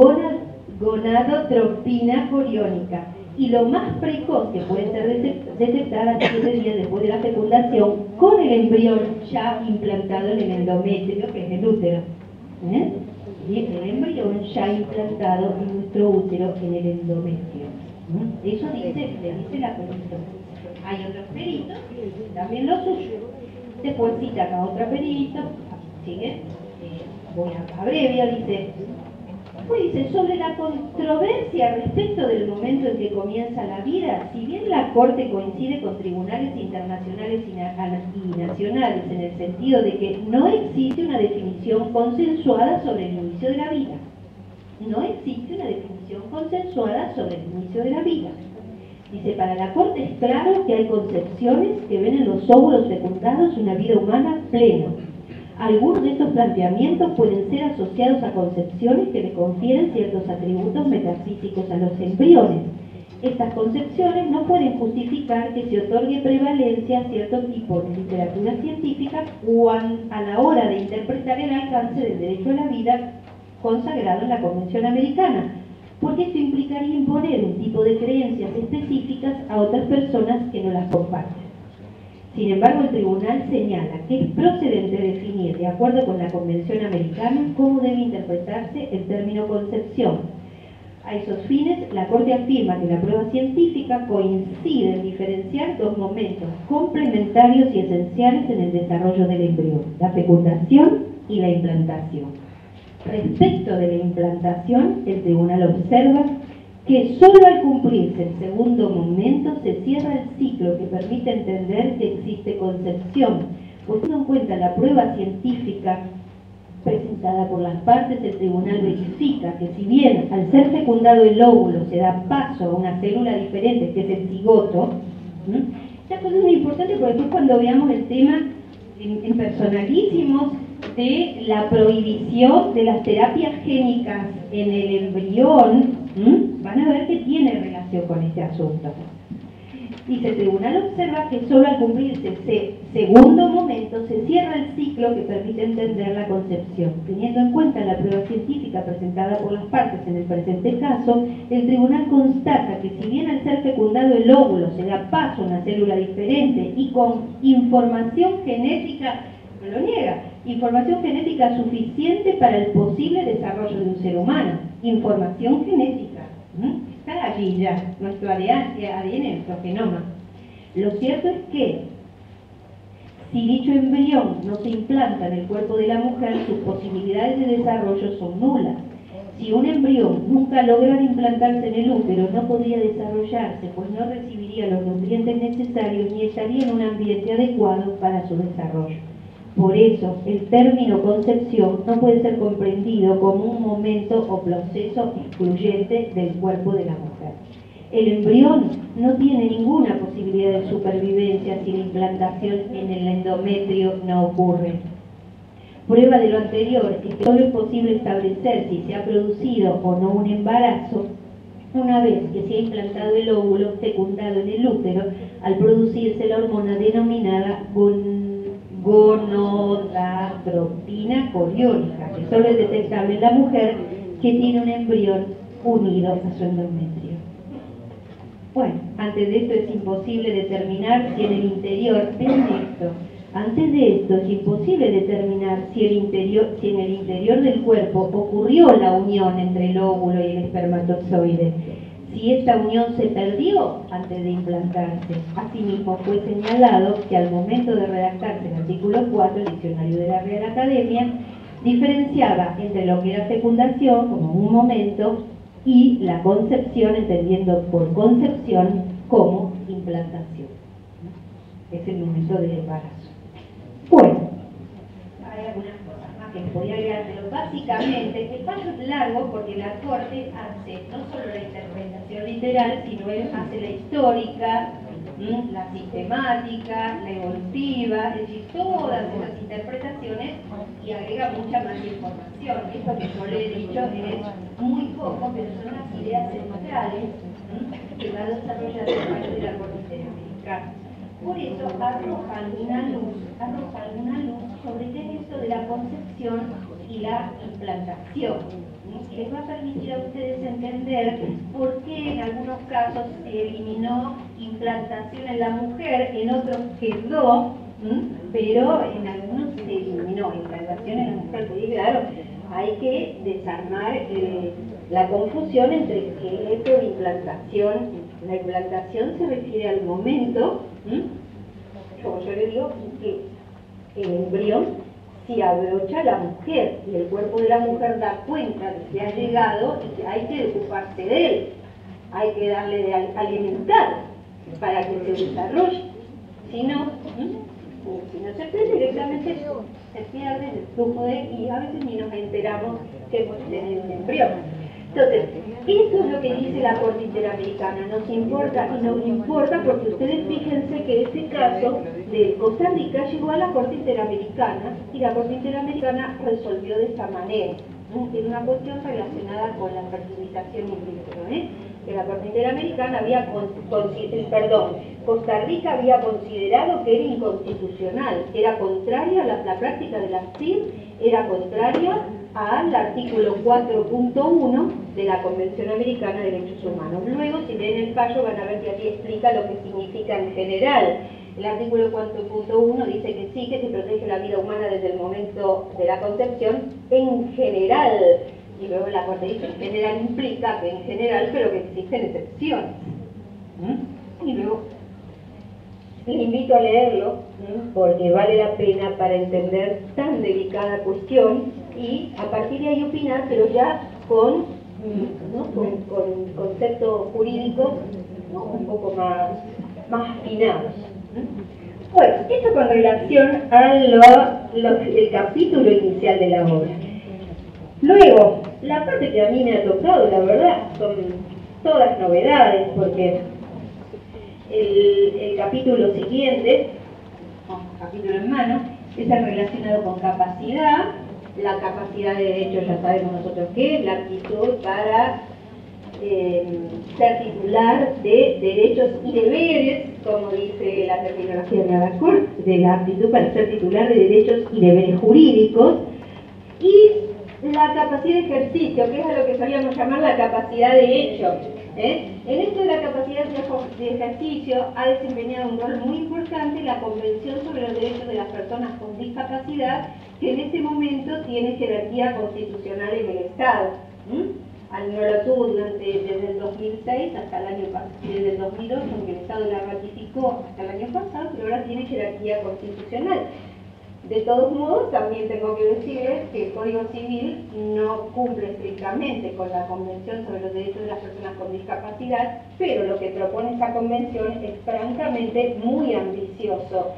gonadotropina coriónica, y lo más precoz que puede ser detectada 7 días después de la fecundación con el embrión ya implantado en el endometrio, que es el útero. Y el embrión ya implantado en nuestro útero, en el endometrio. Eso le dice la perito. Hay otros peritos que también lo suyo. Después cita acá otro perito, sigue, voy a abrevio, dice, sobre la controversia respecto del momento en que comienza la vida, si bien la Corte coincide con tribunales internacionales y nacionales en el sentido de que no existe una definición consensuada sobre el inicio de la vida. No existe una definición consensuada sobre el inicio de la vida. Dice, para la Corte es claro que hay concepciones que ven en los óvulos fecundados una vida humana plena. Algunos de estos planteamientos pueden ser asociados a concepciones que le confieren ciertos atributos metafísicos a los embriones. Estas concepciones no pueden justificar que se otorgue prevalencia a cierto tipo de literatura científica a la hora de interpretar el alcance del derecho a la vida consagrado en la Convención Americana, porque esto implicaría imponer un tipo de creencias específicas a otras personas que no las comparten. Sin embargo, el tribunal señala que es procedente definir, de acuerdo con la Convención Americana, cómo debe interpretarse el término concepción. A esos fines, la Corte afirma que la prueba científica coincide en diferenciar dos momentos complementarios y esenciales en el desarrollo del embrión: la fecundación y la implantación. Respecto de la implantación, el tribunal observa que solo al cumplirse el segundo momento se cierra el ciclo que permite entender que existe concepción, pues teniendo en cuenta la prueba científica presentada por las partes, el tribunal verifica que si bien al ser fecundado el óvulo se da paso a una célula diferente, que es el cigoto, esta cosa es muy importante porque después cuando veamos el tema en personalísimos de la prohibición de las terapias génicas en el embrión, van a ver que tiene relación con este asunto. Dice, el tribunal observa que solo al cumplirse ese segundo momento se cierra el ciclo que permite entender la concepción. Teniendo en cuenta la prueba científica presentada por las partes en el presente caso, el tribunal constata que si bien al ser fecundado el óvulo se da paso a una célula diferente y con información genética, no lo niega, información genética suficiente para el posible desarrollo de un ser humano. Información genética. Está allí ya, nuestro ADN, nuestro genoma. Lo cierto es que si dicho embrión no se implanta en el cuerpo de la mujer, sus posibilidades de desarrollo son nulas. Si un embrión nunca logra implantarse en el útero, no podría desarrollarse, pues no recibiría los nutrientes necesarios ni estaría en un ambiente adecuado para su desarrollo. Por eso, el término concepción no puede ser comprendido como un momento o proceso excluyente del cuerpo de la mujer. El embrión no tiene ninguna posibilidad de supervivencia si la implantación en el endometrio no ocurre. Prueba de lo anterior es que solo es posible establecer si se ha producido o no un embarazo una vez que se ha implantado el óvulo fecundado en el útero al producirse la hormona denominada gonadotropina coriónica, que solo es detectable en la mujer que tiene un embrión unido a su endometrio. Bueno, antes de esto es imposible determinar si en el interior, antes de esto es imposible determinar si en el interior del cuerpo ocurrió la unión entre el óvulo y el espermatozoide. Si esta unión se perdió antes de implantarse. Asimismo, fue señalado que al momento de redactarse el artículo 4 del Diccionario de la Real Academia, diferenciaba entre lo que era fecundación, como un momento, y la concepción, entendiendo por concepción como implantación. Es el momento del embarazo. Bueno, hay algunas cosas más que podría agregar, pero básicamente el fallo es largo porque la Corte hace no solo la interpretación literal, sino él hace la histórica, la sistemática, la evolutiva, es decir, todas esas interpretaciones y agrega mucha más información. Esto que yo le he dicho es muy poco, pero son las ideas centrales que va a desarrollar el fallo de la Corte Interamericana. Por eso arrojan una luz sobre qué es esto de la concepción y la implantación. Les va a permitir a ustedes entender por qué en algunos casos se eliminó implantación en la mujer, en otros quedó, pero en algunos se eliminó implantación en la mujer. Porque claro, hay que desarmar la confusión entre qué es esto de implantación. La implantación se refiere al momento, como yo le digo, que el embrión se abrocha a la mujer y el cuerpo de la mujer da cuenta de que ha llegado y que hay que ocuparse de él, hay que darle de alimentar para que se desarrolle. Si no se pierde directamente, se pierde el flujo y a veces ni nos enteramos que hemos tenido un embrión. Entonces, esto es lo que dice la Corte Interamericana, nos importa y nos importa porque ustedes fíjense que este caso de Costa Rica llegó a la Corte Interamericana y la Corte Interamericana resolvió de esta manera. Es una cuestión relacionada con la fertilización in vitro, que la Corte Interamericana había Costa Rica había considerado que era inconstitucional, era contraria a la práctica de la FIR, era contraria al artículo 4.1 de la Convención Americana de Derechos Humanos. Luego, si leen el fallo, van a ver que aquí explica lo que significa en general. El artículo 4.1 dice que sí, que se protege la vida humana desde el momento de la concepción en general. Y luego la Corte dice que en general implica que en general, pero que existen excepciones. Y luego Les invito a leerlo, porque vale la pena para entender tan delicada cuestión y a partir de ahí opinar, pero ya con conceptos jurídicos, ¿no?, un poco más afinados. Bueno, esto con relación al capítulo inicial de la obra. Luego, la parte que a mí me ha tocado, la verdad, son todas novedades, porque el capítulo siguiente, capítulo en mano, es el relacionado con capacidad. La capacidad de derecho ya sabemos nosotros qué es, la aptitud para ser titular de derechos y deberes, como dice la terminología de la Corte, de la aptitud para ser titular de derechos y deberes jurídicos, y la capacidad de ejercicio, que es a lo que solíamos llamar la capacidad de hecho. En esto de la capacidad de ejercicio ha desempeñado un rol muy importante la Convención sobre los Derechos de las Personas con Discapacidad, que en este momento tiene jerarquía constitucional en el Estado. No lo tuvo desde el 2006 hasta el año pasado, desde el 2008, aunque el Estado la ratificó hasta el año pasado, pero ahora tiene jerarquía constitucional. De todos modos, también tengo que decirles que el Código Civil no cumple estrictamente con la Convención sobre los Derechos de las Personas con Discapacidad, pero lo que propone esta convención es francamente muy ambicioso.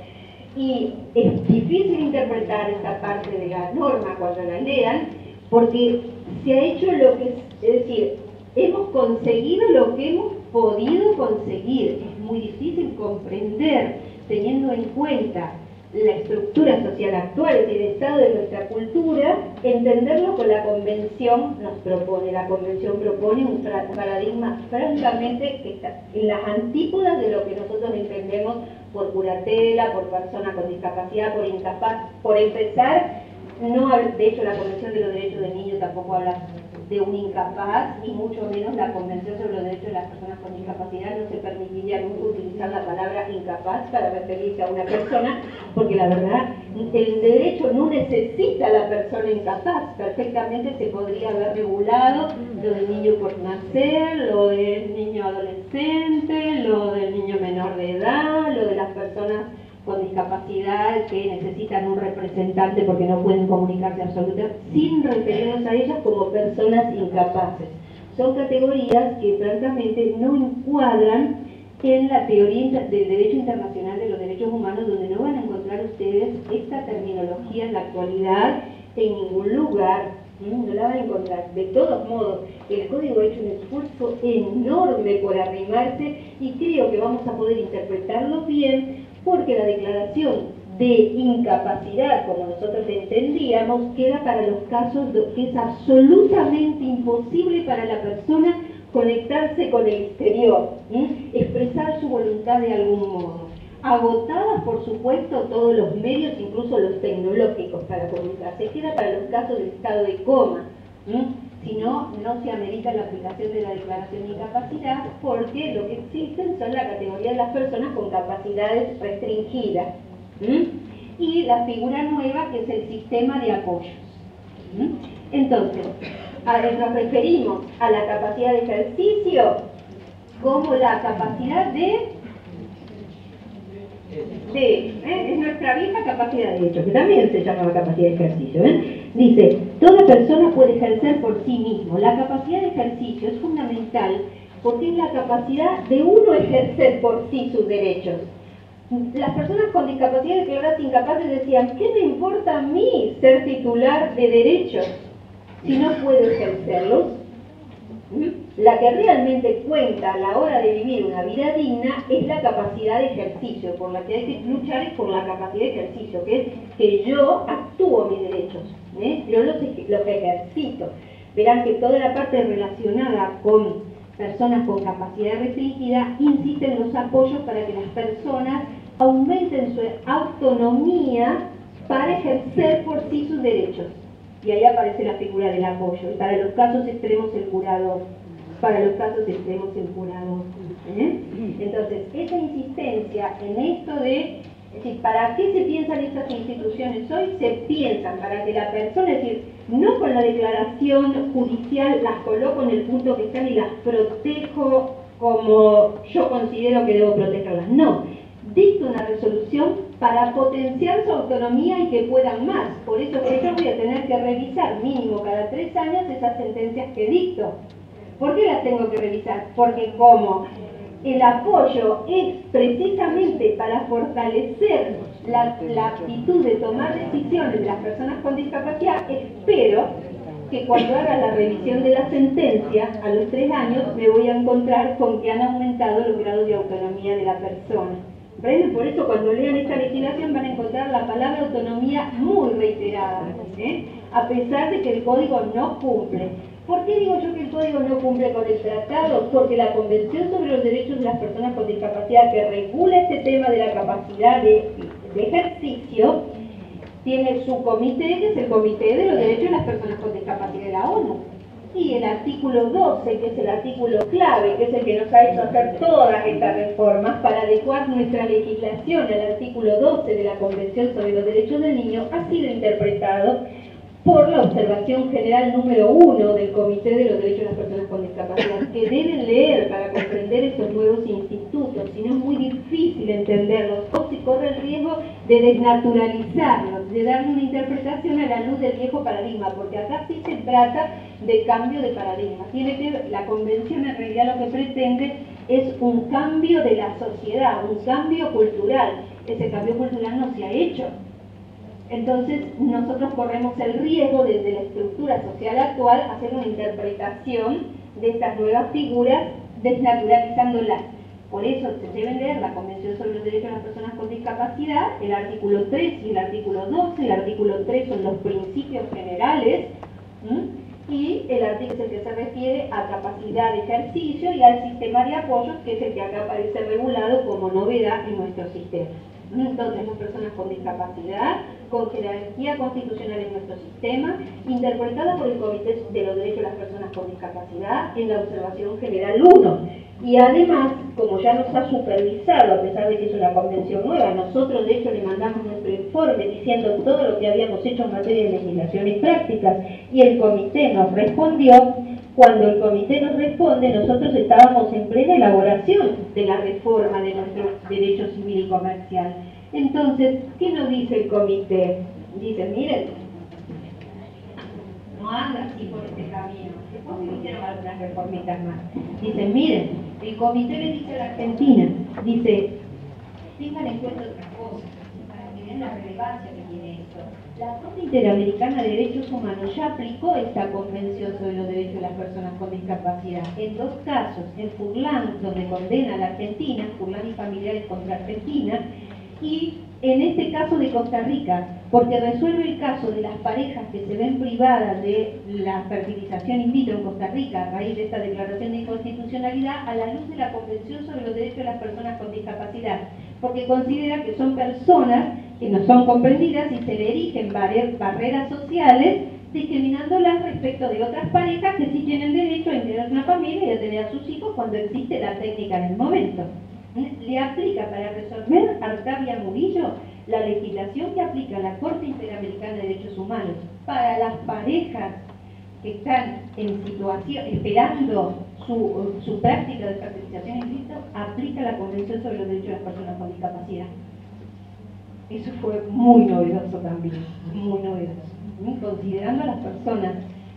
Y es difícil interpretar esta parte de la norma cuando la lean, porque se ha hecho lo que es decir, hemos conseguido lo que hemos podido conseguir. Es muy difícil comprender, teniendo en cuenta la estructura social actual, es decir, el estado de nuestra cultura, entenderlo con la Convención nos propone. La Convención propone un paradigma francamente que está en las antípodas de lo que nosotros entendemos por curatela, por persona con discapacidad, por incapaz. Por empezar, de hecho la Convención de los Derechos del Niño tampoco habla de un incapaz, y mucho menos la Convención sobre los Derechos de las Personas con Discapacidad no se permitiría nunca utilizar la palabra incapaz para referirse a una persona, porque la verdad, el derecho no necesita a la persona incapaz. Perfectamente se podría haber regulado lo del niño por nacer, lo del niño adolescente, lo del niño menor de edad, lo de las personas con discapacidad que necesitan un representante porque no pueden comunicarse absolutamente, sin referirnos a ellas como personas incapaces. Son categorías que francamente no encuadran en la teoría del derecho internacional de los derechos humanos, donde no van a encontrar ustedes esta terminología en la actualidad en ningún lugar. No la van a encontrar. De todos modos, el Código ha hecho un esfuerzo enorme por arrimarse, y creo que vamos a poder interpretarlo bien, porque la declaración de incapacidad, como nosotros entendíamos, queda para los casos que es absolutamente imposible para la persona conectarse con el exterior, expresar su voluntad de algún modo. Agotadas, por supuesto, todos los medios, incluso los tecnológicos, para comunicarse. Queda para los casos de estado de coma. Si no, no se amerita la aplicación de la declaración de incapacidad, porque lo que existen son la categoría de las personas con capacidades restringidas y la figura nueva, que es el sistema de apoyos. Entonces, nos referimos a la capacidad de ejercicio como la capacidad es nuestra vieja capacidad de hecho, que también se llama capacidad de ejercicio. Dice, toda persona puede ejercer por sí mismo. La capacidad de ejercicio es fundamental porque es la capacidad de uno ejercer por sí sus derechos. Las personas con discapacidad declaradas incapaces decían, ¿qué me importa a mí ser titular de derechos si no puedo ejercerlos? La que realmente cuenta a la hora de vivir una vida digna es la capacidad de ejercicio. Por la que hay que luchar es por la capacidad de ejercicio, que es que yo actúo mis derechos, yo los ejercito. Verán que toda la parte relacionada con personas con capacidad restringida insiste en los apoyos para que las personas aumenten su autonomía para ejercer por sí sus derechos. Y ahí aparece la figura del apoyo. Y para los casos extremos el curador. Entonces, esa insistencia en esto de, es decir, ¿para qué se piensan estas instituciones hoy? Se piensan para que la persona, es decir, no con la declaración judicial las coloco en el punto que están y las protejo como yo considero que debo protegerlas, no. dicta una resolución para potenciar su autonomía y que puedan más. Por eso que yo voy a tener que revisar mínimo cada 3 años esas sentencias que dicto. ¿Por qué las tengo que revisar? Porque como el apoyo es precisamente para fortalecer la aptitud de tomar decisiones de las personas con discapacidad, espero que cuando haga la revisión de la sentencia, a los 3 años, me voy a encontrar con que han aumentado los grados de autonomía de la persona. Por eso cuando lean esta legislación van a encontrar la palabra autonomía muy reiterada, a pesar de que el código no cumple. ¿Por qué digo yo que el código no cumple con el tratado? Porque la Convención sobre los Derechos de las Personas con Discapacidad, que regula este tema de la capacidad de ejercicio, tiene su comité, que es el Comité de los Derechos de las Personas con Discapacidad de la ONU. Y el artículo 12, que es el artículo clave, que es el que nos ha hecho hacer todas estas reformas para adecuar nuestra legislación al artículo 12 de la Convención sobre los Derechos del Niño, ha sido interpretado por la observación general número 1 del Comité de los Derechos de las Personas con Discapacidad, que deben leer para comprender estos nuevos institutos, si no es muy difícil entenderlos, o si corre el riesgo de desnaturalizarlos, de darle una interpretación a la luz del viejo paradigma, porque acá sí se trata de cambio de paradigma. La Convención en realidad lo que pretende es un cambio de la sociedad, un cambio cultural. Ese cambio cultural no se ha hecho. Entonces, nosotros corremos el riesgo desde la estructura social actual hacer una interpretación de estas nuevas figuras, desnaturalizándolas. Por eso se deben leer la Convención sobre los Derechos de las Personas con Discapacidad, el artículo 3 y el artículo 12. El artículo 3 son los principios generales, y el artículo es el que se refiere a capacidad de ejercicio y al sistema de apoyos, que es el que acá aparece regulado como novedad en nuestro sistema. Entonces, las personas con discapacidad, con jerarquía constitucional en nuestro sistema, interpretada por el Comité de los Derechos de las Personas con Discapacidad en la observación general 1. Y además, como ya nos ha supervisado, a pesar de que es una convención nueva, nosotros de hecho le mandamos nuestro informe diciendo todo lo que habíamos hecho en materia de legislación y prácticas, y el comité nos respondió. Cuando el comité nos responde, nosotros estábamos en plena elaboración de la reforma de nuestro derecho civil y comercial. Entonces, ¿qué nos dice el comité? Dice, miren, no anda así por este camino. Después me hicieron algunas reformitas más. Dice, miren, el comité le dice a la Argentina, dice, tengan en cuenta otras cosas, para que vean la relevancia que tiene esto. La Corte Interamericana de Derechos Humanos ya aplicó esta Convención sobre los Derechos de las Personas con Discapacidad en 2 casos, en Furlan, donde condena a la Argentina, Furlan y familiares contra Argentina, y en este caso de Costa Rica, porque resuelve el caso de las parejas que se ven privadas de la fertilización in vitro en Costa Rica a raíz de esta declaración de inconstitucionalidad a la luz de la Convención sobre los Derechos de las Personas con Discapacidad, porque considera que son personas que no son comprendidas y se le erigen barreras sociales, discriminándolas respecto de otras parejas que sí tienen derecho a integrar una familia y a tener a sus hijos cuando existe la técnica en el momento. Le aplica para resolver Artavia Murillo la legislación que aplica la Corte Interamericana de Derechos Humanos para las parejas que están en situación, esperando su práctica de fertilización in vitro, aplica la Convención sobre los Derechos de las Personas con Discapacidad. Eso fue muy novedoso también, muy novedoso. Considerando a las personas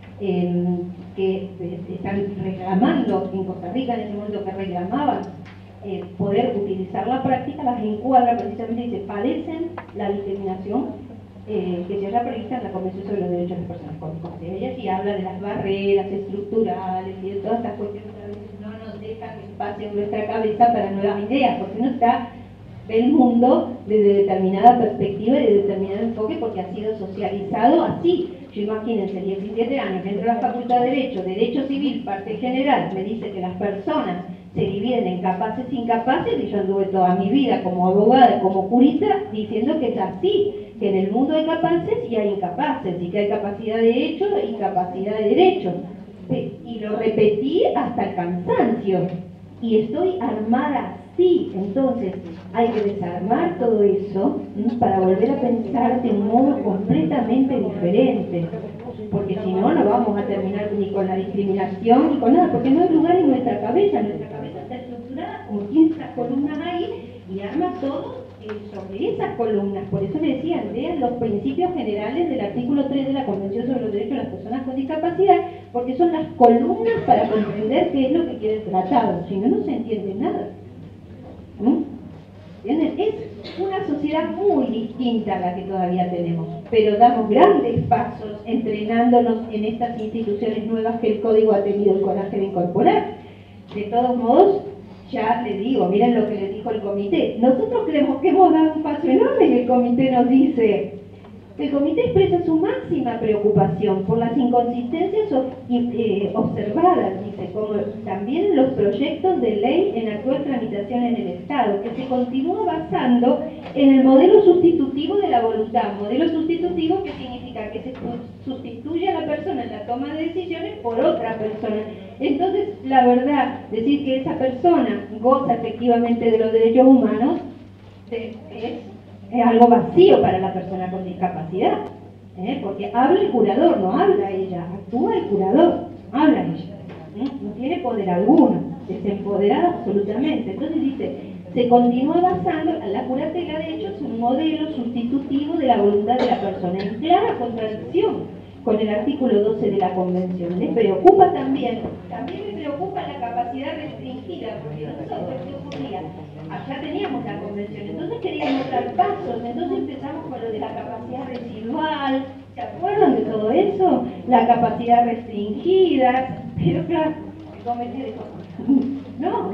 que están reclamando en Costa Rica, en ese momento que reclamaban poder utilizar la práctica, las encuadra precisamente y dice, padecen la discriminación que se haya prevista en la Convención sobre los Derechos de las Personas con Discapacidad. Ella sí habla de las barreras estructurales y de todas estas cuestiones que a veces no nos dejan espacio en nuestra cabeza para nuevas ideas, porque uno está el mundo desde determinada perspectiva y de determinado enfoque porque ha sido socializado así. Yo imagínense, 17 años, dentro de la Facultad de Derecho Civil, parte general, me dice que las personas se dividen en capaces e incapaces, y yo anduve toda mi vida como abogada, como jurista, diciendo que es así, que en el mundo hay capaces y hay incapaces, y que hay capacidad de hecho y capacidad de derecho. Y lo repetí hasta el cansancio, y estoy armada así. Entonces hay que desarmar todo eso para volver a pensar de un modo completamente diferente, porque si no, no vamos a terminar ni con la discriminación ni con nada, porque no hay lugar en nuestra cabeza está estructurada como 500 columnas ahí, y arma todo sobre esas columnas. Por eso le decían, lean los principios generales del artículo 3 de la Convención sobre los Derechos de las Personas con Discapacidad, porque son las columnas para comprender qué es lo que quiere el tratado, si no, no se entiende nada. ¿Entienden? Es una sociedad muy distinta a la que todavía tenemos, pero damos grandes pasos entrenándonos en estas instituciones nuevas que el Código ha tenido el coraje de incorporar. De todos modos, ya les digo, miren lo que les dijo el comité. Nosotros creemos que hemos dado un paso enorme y el comité nos dice, el comité expresa su máxima preocupación por las inconsistencias observadas, dice, como también en los proyectos de ley en actual tramitación en el Estado, que se continúa basando en el modelo sustitutivo de la voluntad. Modelo sustitutivo que significa que se sustituye a la persona en la toma de decisiones por otra persona. Entonces, la verdad, decir que esa persona goza efectivamente de los derechos humanos es algo vacío para la persona con discapacidad, porque habla el curador, no habla ella, actúa el curador, habla ella, no tiene poder alguno, desempoderada absolutamente. Entonces dice, se continúa basando, la curatela de hecho es un modelo sustitutivo de la voluntad de la persona, en clara contradicción con el artículo 12 de la Convención. Les preocupa también me preocupa la capacidad restringida, porque nosotros, ¿qué ocurría? Allá teníamos la Convención, entonces queríamos dar pasos, entonces empezamos con lo de la capacidad residual, ¿se acuerdan de todo eso? La capacidad restringida, pero claro, el comité dijo, no,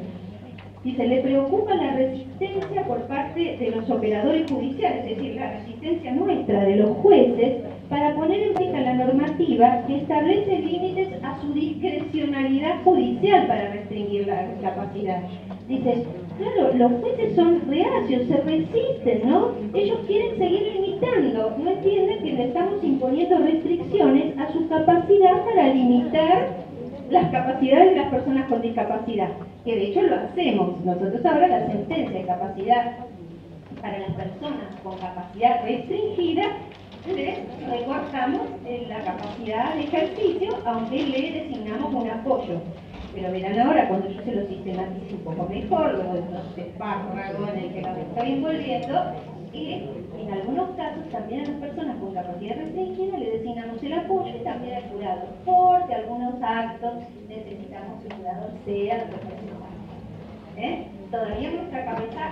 dice, le preocupa la resistencia por parte de los operadores judiciales, es decir, la resistencia nuestra de los jueces para poner en fija la normativa que establece límites a su discrecionalidad judicial para restringir la capacidad. Dice, claro, los jueces son reacios, se resisten, ¿no? Ellos quieren seguir limitando, no entienden que le estamos imponiendo restricciones a su capacidad para limitar las capacidades de las personas con discapacidad, que de hecho lo hacemos. Nosotros ahora la sentencia de capacidad para las personas con capacidad restringida le recortamos la capacidad de ejercicio, aunque le designamos un apoyo. Pero verán ahora, cuando yo se lo sistematice un poco mejor, luego de todo este párrafo en el que me estoy envolviendo, que en algunos casos también a las personas con capacidad restringida le designamos el apoyo y también al jurado, porque algunos actos necesitamos que el jurado sea el representante. Todavía en nuestra cabeza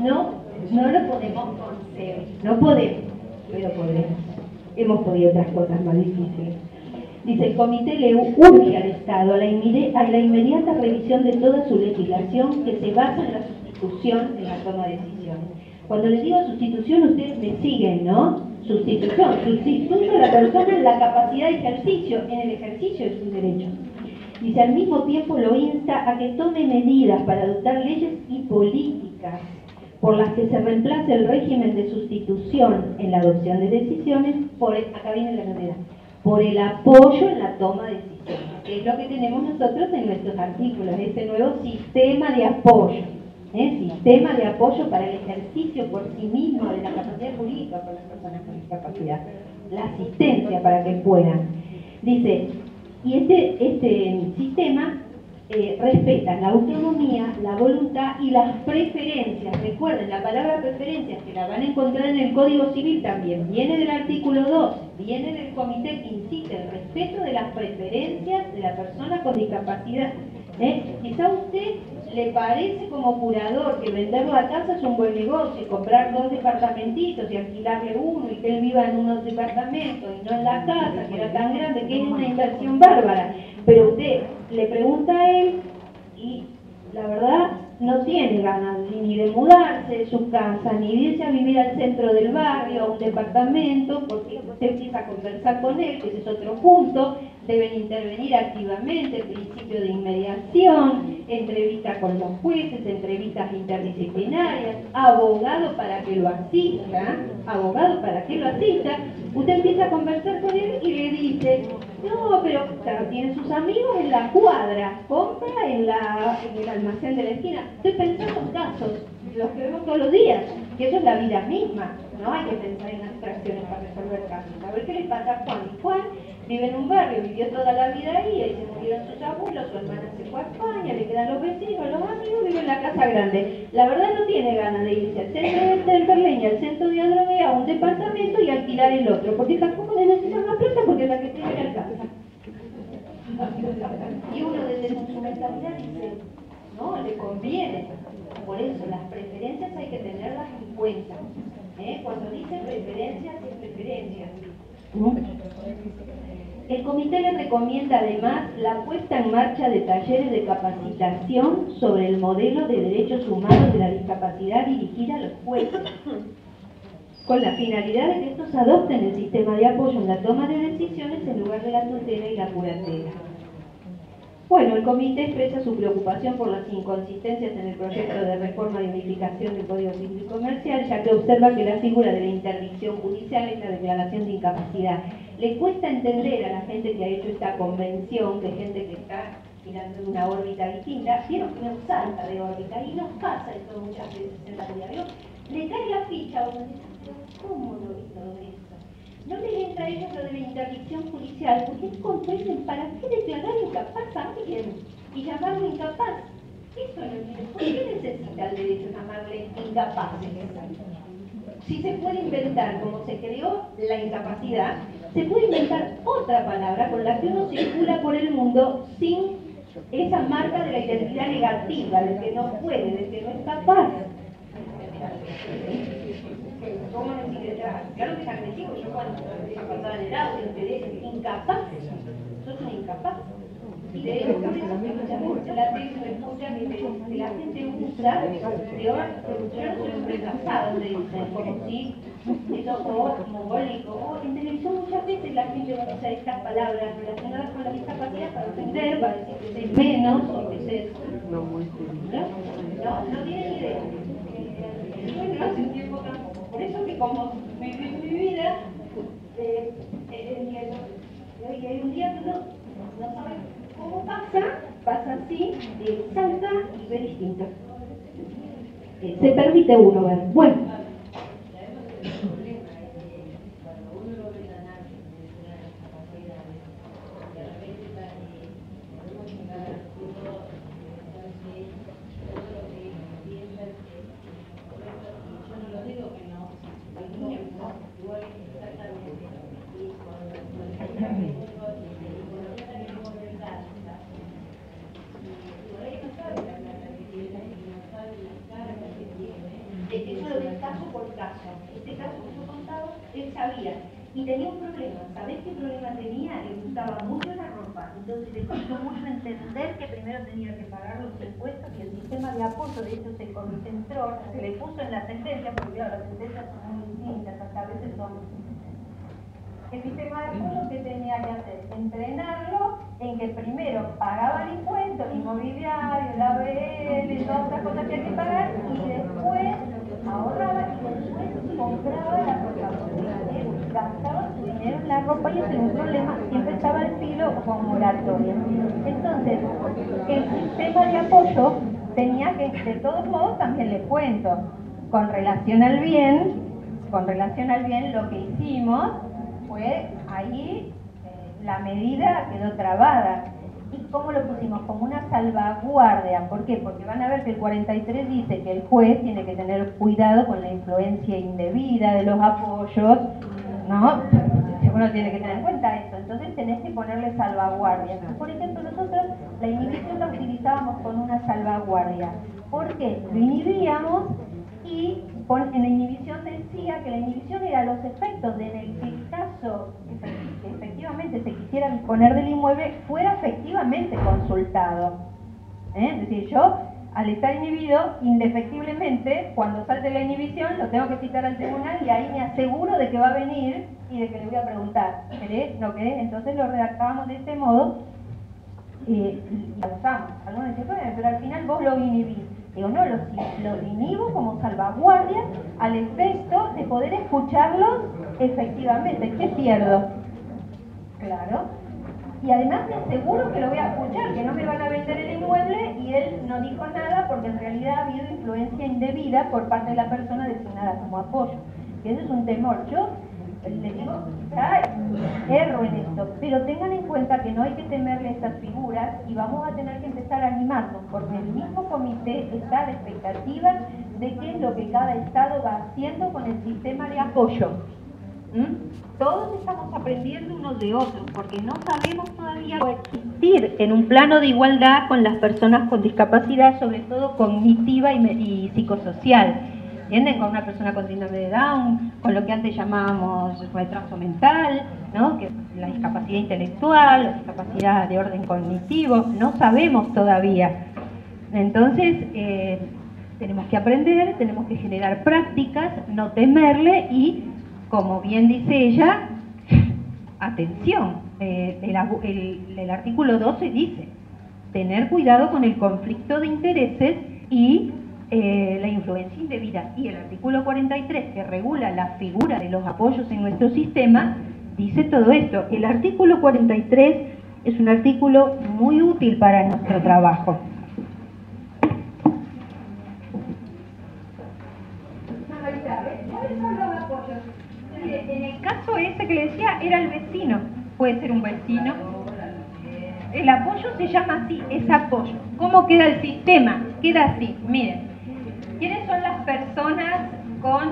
no lo podemos concebir, no podemos, pero podemos. Hemos podido otras cosas más difíciles. Dice, el comité le urge al Estado a la inmediata revisión de toda su legislación que se basa en la sustitución en la toma de decisiones. Cuando les digo sustitución, ustedes me siguen, ¿no? Sustitución, sustituyo a la persona en la capacidad de ejercicio, en el ejercicio de sus derechos. Dice, al mismo tiempo lo insta a que tome medidas para adoptar leyes y políticas por las que se reemplace el régimen de sustitución en la adopción de decisiones acá viene la novedad, por el apoyo en la toma de decisiones, que es lo que tenemos nosotros en nuestros artículos, este nuevo sistema de apoyo, sistema de apoyo para el ejercicio por sí mismo de la capacidad jurídica por las personas con discapacidad, la asistencia para que puedan. Dice, y este sistema respeta la autonomía, la voluntad y las preferencias. Recuerden, la palabra preferencias, que la van a encontrar en el Código Civil también, viene del artículo 2, viene del comité que incita el respeto de las preferencias de la persona con discapacidad. Quizá a usted le parece como curador que venderlo a casa es un buen negocio, y comprar 2 departamentitos y alquilarle uno y que él viva en unos departamentos y no en la casa, que era tan grande, que es una inversión bárbara. Pero usted le pregunta a él y la verdad no tiene ganas ni de mudarse de su casa, ni de irse a vivir al centro del barrio, a un departamento, porque usted empieza a conversar con él, que ese es otro punto. Deben intervenir activamente, el principio de inmediación, entrevista con los jueces, entrevistas interdisciplinarias, abogado para que lo asista, usted empieza a conversar con él y le dice, no, pero claro, tiene sus amigos en la cuadra, compra en el almacén de la esquina. Estoy pensando en casos, los que vemos todos los días, que eso es la vida misma, no hay que pensar en abstracciones para resolver casos. A ver qué le pasa a Juan. Juan vive en un barrio, vivió toda la vida ahí se murieron sus abuelos, su hermana se fue a España, le quedan los vecinos, los amigos, vive en la casa grande. La verdad no tiene ganas de irse al centro del Berleña, al centro de Adrogué, a un departamento y alquilar el otro, porque tampoco necesita más plata porque es la que tiene le alcanza. Y uno desde su mentalidad dice, no, le conviene. Por eso las preferencias hay que tenerlas en cuenta. Cuando dice preferencias, es preferencias. El comité le recomienda además la puesta en marcha de talleres de capacitación sobre el modelo de derechos humanos de la discapacidad dirigida a los jueces, con la finalidad de que estos adopten el sistema de apoyo en la toma de decisiones en lugar de la tutela y la curatela. Bueno, el comité expresa su preocupación por las inconsistencias en el proyecto de reforma y unificación del Código Civil y Comercial, ya que observa que la figura de la interdicción judicial es la declaración de incapacidad. Le cuesta entender a la gente que ha hecho esta convención, que gente que está girando en una órbita distinta, vieron que uno salta de órbita, y nos pasa esto muchas veces en la vida. Le cae la ficha a uno y dice, pero ¿cómo no vi todo esto? No les entra a ellos lo de la interdicción judicial, porque no comprenden para qué declarar incapaz a alguien y llamarlo incapaz. Eso no entiendo. ¿Por qué necesita el derecho a llamarle incapaz? Si se puede inventar, como se creó la incapacidad, se puede inventar otra palabra con la que uno circula por el mundo sin esa marca de la identidad negativa, de que no puede, de que no es capaz. ¿Cómo no quiere trabajar? Claro que ya me digo, yo cuando pasaba en el auto, te dije, incapaz, sos un incapaz. Y de hecho, por eso que muchas veces la respuesta que la gente usa, yo no soy un fracasado, le dicen, como si eso o mongólico, o en televisión muchas veces la gente utiliza estas palabras relacionadas con la discapacidad para ofender, para decir que es menos, o que es... No tienen idea. No hace un tiempo tampoco. Por eso que como viví mi vida, entiendo. Y hay un día que no sabe cómo pasa así, salta y ve distinto. Se permite uno ver. Bueno. Eso lo ves caso por caso. Este caso que yo contaba, él sabía. Y tenía un problema. ¿Sabés qué problema tenía? Le gustaba mucho la ropa. Entonces le costó mucho entender que primero tenía que pagar los impuestos y el sistema de apoyo. De hecho, se concentró, se le puso en la sentencia, porque claro, las sentencias son muy distintas, hasta a veces son... El sistema de apoyo que tenía que hacer, entrenarlo en que primero pagaba el impuesto, el inmobiliario, el ABL, todas las cosas que hay que pagar, y después ahorraba y después compraba la ropa, porque gastaba su dinero en la ropa y ese es un problema, siempre estaba el filo con moratoria. Entonces, el sistema de apoyo tenía que, de todos modos, también les cuento, con relación al bien, lo que hicimos fue ahí la medida quedó trabada. ¿Y cómo lo pusimos? Como una salvaguardia. ¿Por qué? Porque van a ver que el 43 dice que el juez tiene que tener cuidado con la influencia indebida de los apoyos, ¿no? Uno tiene que tener en cuenta eso. Entonces tenés que ponerle salvaguardia. Por ejemplo, nosotros la inhibición la utilizábamos con una salvaguardia. ¿Por qué? Lo inhibíamos y en la inhibición decía que la inhibición era los efectos de en el que el caso que efectivamente se quisiera disponer del inmueble fuera efectivamente consultado. Es decir, yo al estar inhibido, indefectiblemente, cuando salte la inhibición, lo tengo que citar al tribunal y ahí me aseguro de que va a venir y de que le voy a preguntar, ¿querés? ¿No querés? Entonces lo redactábamos de este modo y lo usamos. Algunos dicen, bueno, pero al final vos lo inhibís. Digo, no, los inhibo como salvaguardia al efecto de poder escucharlos efectivamente. ¿Qué pierdo? Claro. Y además me aseguro que lo voy a escuchar, que no me van a vender el inmueble y él no dijo nada porque en realidad ha habido influencia indebida por parte de la persona designada como apoyo. Que ese es un temor. Yo les digo, erro en esto, pero tengan en cuenta que no hay que temerle estas figuras y vamos a tener que empezar a animarnos, porque el mismo comité está a la expectativa de qué es lo que cada estado va haciendo con el sistema de apoyo. Todos estamos aprendiendo unos de otros, porque no sabemos todavía coexistir en un plano de igualdad con las personas con discapacidad, sobre todo cognitiva y psicosocial. ¿Entienden? Con una persona con síndrome de Down, con lo que antes llamábamos retraso mental, ¿no? Que la discapacidad intelectual, la discapacidad de orden cognitivo, no sabemos todavía. Entonces, tenemos que aprender, tenemos que generar prácticas, no temerle y, como bien dice ella, atención, el artículo 12 dice, tener cuidado con el conflicto de intereses y la influencia indebida, y el artículo 43 que regula la figura de los apoyos en nuestro sistema dice todo esto. El artículo 43 es un artículo muy útil para nuestro trabajo. ¿Cuáles son los apoyos? En el caso ese que le decía era el vecino, puede ser un vecino. El apoyo se llama así, es apoyo. ¿Cómo queda el sistema? Queda así, miren. ¿Quiénes son las personas con,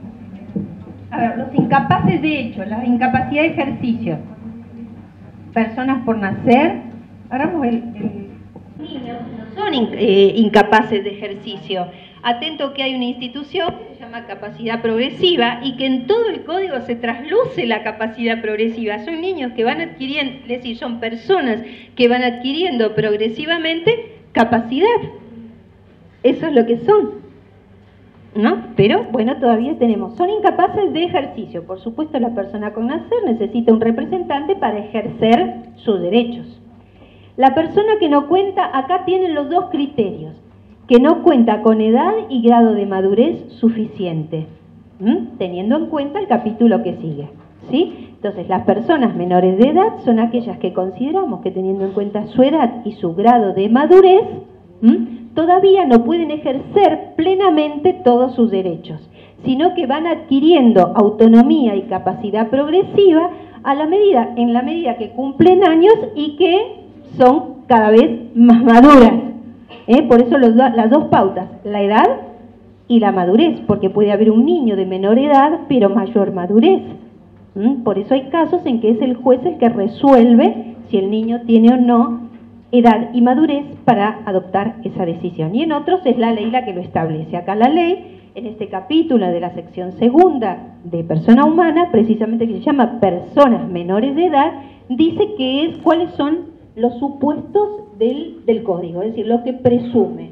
los incapaces de hecho, la incapacidad de ejercicio? Personas por nacer. Agarramos niños no son incapaces de ejercicio. Atento que hay una institución que se llama capacidad progresiva y que en todo el código se trasluce la capacidad progresiva. Son niños que van adquiriendo, es decir, son personas que van adquiriendo progresivamente capacidad. Eso es lo que son, ¿no? Pero, bueno, todavía tenemos. Son incapaces de ejercicio. Por supuesto, la persona con nacer necesita un representante para ejercer sus derechos. La persona que no cuenta, acá tienen los dos criterios. Que no cuenta con edad y grado de madurez suficiente, teniendo en cuenta el capítulo que sigue, ¿sí? Entonces, las personas menores de edad son aquellas que consideramos que, teniendo en cuenta su edad y su grado de madurez, todavía no pueden ejercer plenamente todos sus derechos, sino que van adquiriendo autonomía y capacidad progresiva en la medida que cumplen años y que son cada vez más maduras. Por eso las dos pautas, la edad y la madurez, porque puede haber un niño de menor edad pero mayor madurez. Por eso hay casos en que es el juez el que resuelve si el niño tiene o no edad y madurez para adoptar esa decisión. Y en otros es la ley la que lo establece. Acá la ley, en este capítulo de la sección segunda de persona humana, precisamente que se llama personas menores de edad, dice cuáles son los supuestos del código, es decir, lo que presume,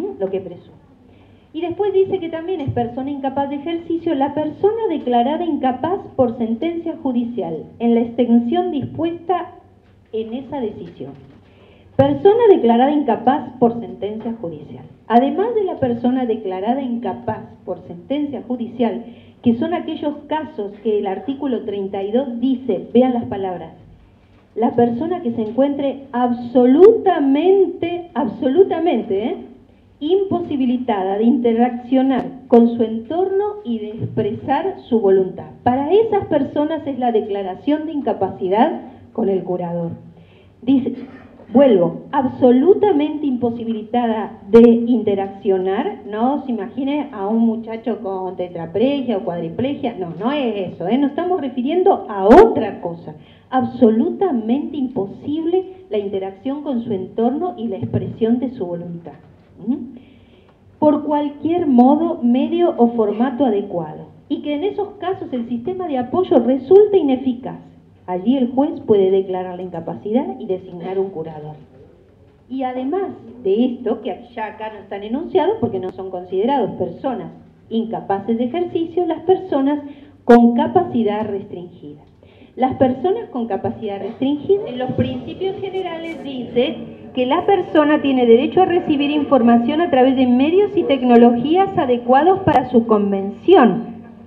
Y después dice que también es persona incapaz de ejercicio la persona declarada incapaz por sentencia judicial, en la extensión dispuesta en esa decisión. Persona declarada incapaz por sentencia judicial. Además de la persona declarada incapaz por sentencia judicial, que son aquellos casos que el artículo 32 dice, vean las palabras, la persona que se encuentre absolutamente, imposibilitada de interaccionar con su entorno y de expresar su voluntad. Para esas personas es la declaración de incapacidad con el curador. Dice, vuelvo, absolutamente imposibilitada de interaccionar, no se imagine a un muchacho con tetraplegia o cuadriplegia, no es eso, nos estamos refiriendo a otra cosa. Absolutamente imposible la interacción con su entorno y la expresión de su voluntad. Por cualquier modo, medio o formato adecuado. Y que en esos casos el sistema de apoyo resulta ineficaz. Allí el juez puede declarar la incapacidad y designar un curador. Y además de esto, que ya acá no están enunciados porque no son considerados personas incapaces de ejercicio, las personas con capacidad restringida. Las personas con capacidad restringida, en los principios generales dice que la persona tiene derecho a recibir información a través de medios y tecnologías adecuados para su comprensión.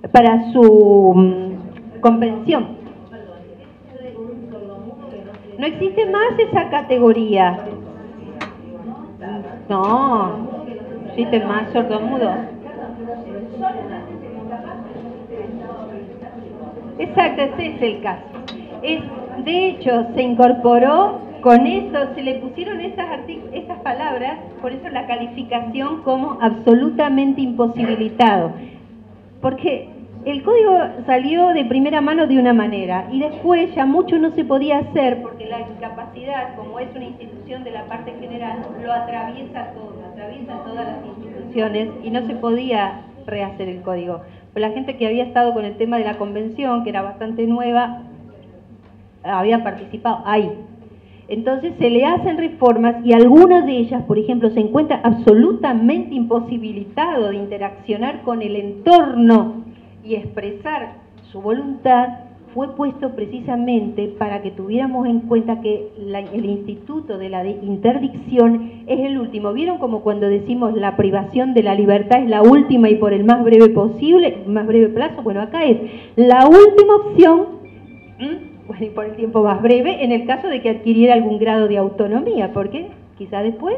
No existe más esa categoría. No existe más sordomudo. Exacto, ese es el caso. De hecho, se incorporó con eso, se le pusieron estas palabras, por eso la calificación como absolutamente imposibilitado. Porque el código salió de primera mano de una manera y después ya mucho no se podía hacer porque la incapacidad, como es una institución de la parte general, lo atraviesa todo, atraviesa todas las instituciones y no se podía rehacer el código. Pero la gente que había estado con el tema de la convención, que era bastante nueva, había participado ahí. Entonces se le hacen reformas y algunas de ellas, por ejemplo, se encuentra absolutamente imposibilitado de interaccionar con el entorno y expresar su voluntad, fue puesto precisamente para que tuviéramos en cuenta que el instituto de la interdicción es el último. ¿Vieron como cuando decimos la privación de la libertad es la última y por el más breve posible, más breve plazo? Bueno, acá es la última opción, bueno, y por el tiempo más breve, en el caso de que adquiriera algún grado de autonomía, porque quizá después...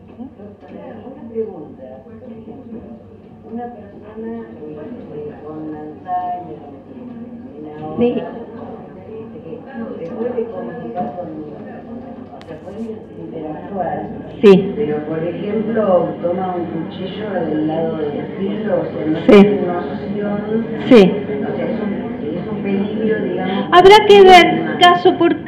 Una pregunta, por ejemplo, una persona con Alzheimer, sí, que se puede comunicar con, o sea, puede interactuar, sí, pero por ejemplo toma un cuchillo del lado del filo, o sea, no sí, tiene una opción, sí. o sea, es un peligro, digamos. Habrá que ver caso por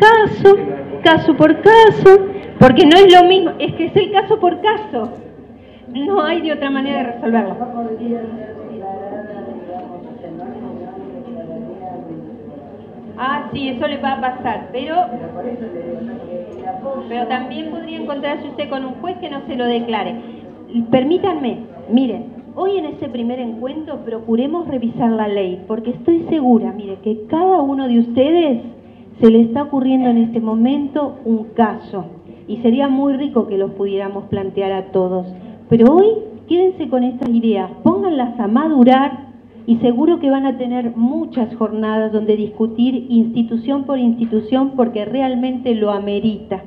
caso, porque no es lo mismo, es que es el caso por caso, no hay de otra manera de resolverlo. No podría ser declarada, digamos, o sea, no declararía. Ah, sí, eso le va a pasar, pero Por eso le digo que el apoyo. Pero también podría encontrarse usted con un juez que no se lo declare. Permítanme, miren, hoy en este primer encuentro procuremos revisar la ley, porque estoy segura, mire, que cada uno de ustedes se le está ocurriendo en este momento un caso, y sería muy rico que los pudiéramos plantear a todos. Pero hoy quédense con estas ideas, pónganlas a madurar, y seguro que van a tener muchas jornadas donde discutir institución por institución porque realmente lo amerita,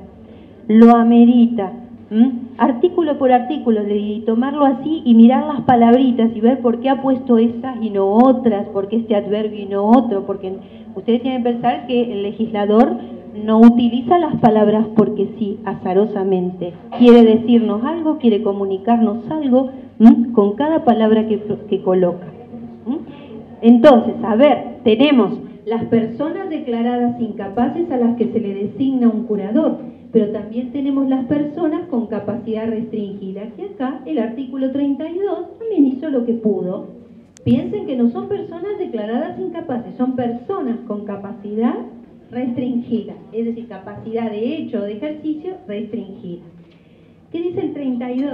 artículo por artículo, y tomarlo así y mirar las palabritas y ver por qué ha puesto estas y no otras, por qué este adverbio y no otro, porque ustedes tienen que pensar que el legislador no utiliza las palabras porque sí, azarosamente, quiere decirnos algo, quiere comunicarnos algo con cada palabra que coloca. Entonces, a ver, tenemos las personas declaradas incapaces a las que se le designa un curador, pero también tenemos las personas con capacidad restringida, que acá el artículo 32 también hizo lo que pudo. Piensen que no son personas declaradas incapaces, son personas con capacidad restringida, es decir, capacidad de hecho o de ejercicio restringida. ¿Qué dice el 32?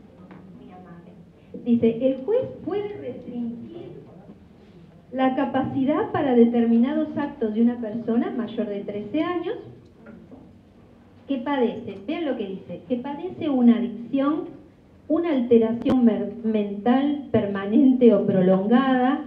Dice, el juez puede restringir la capacidad para determinados actos de una persona mayor de 13 años que padece, vean lo que dice, que padece una adicción, una alteración mental permanente o prolongada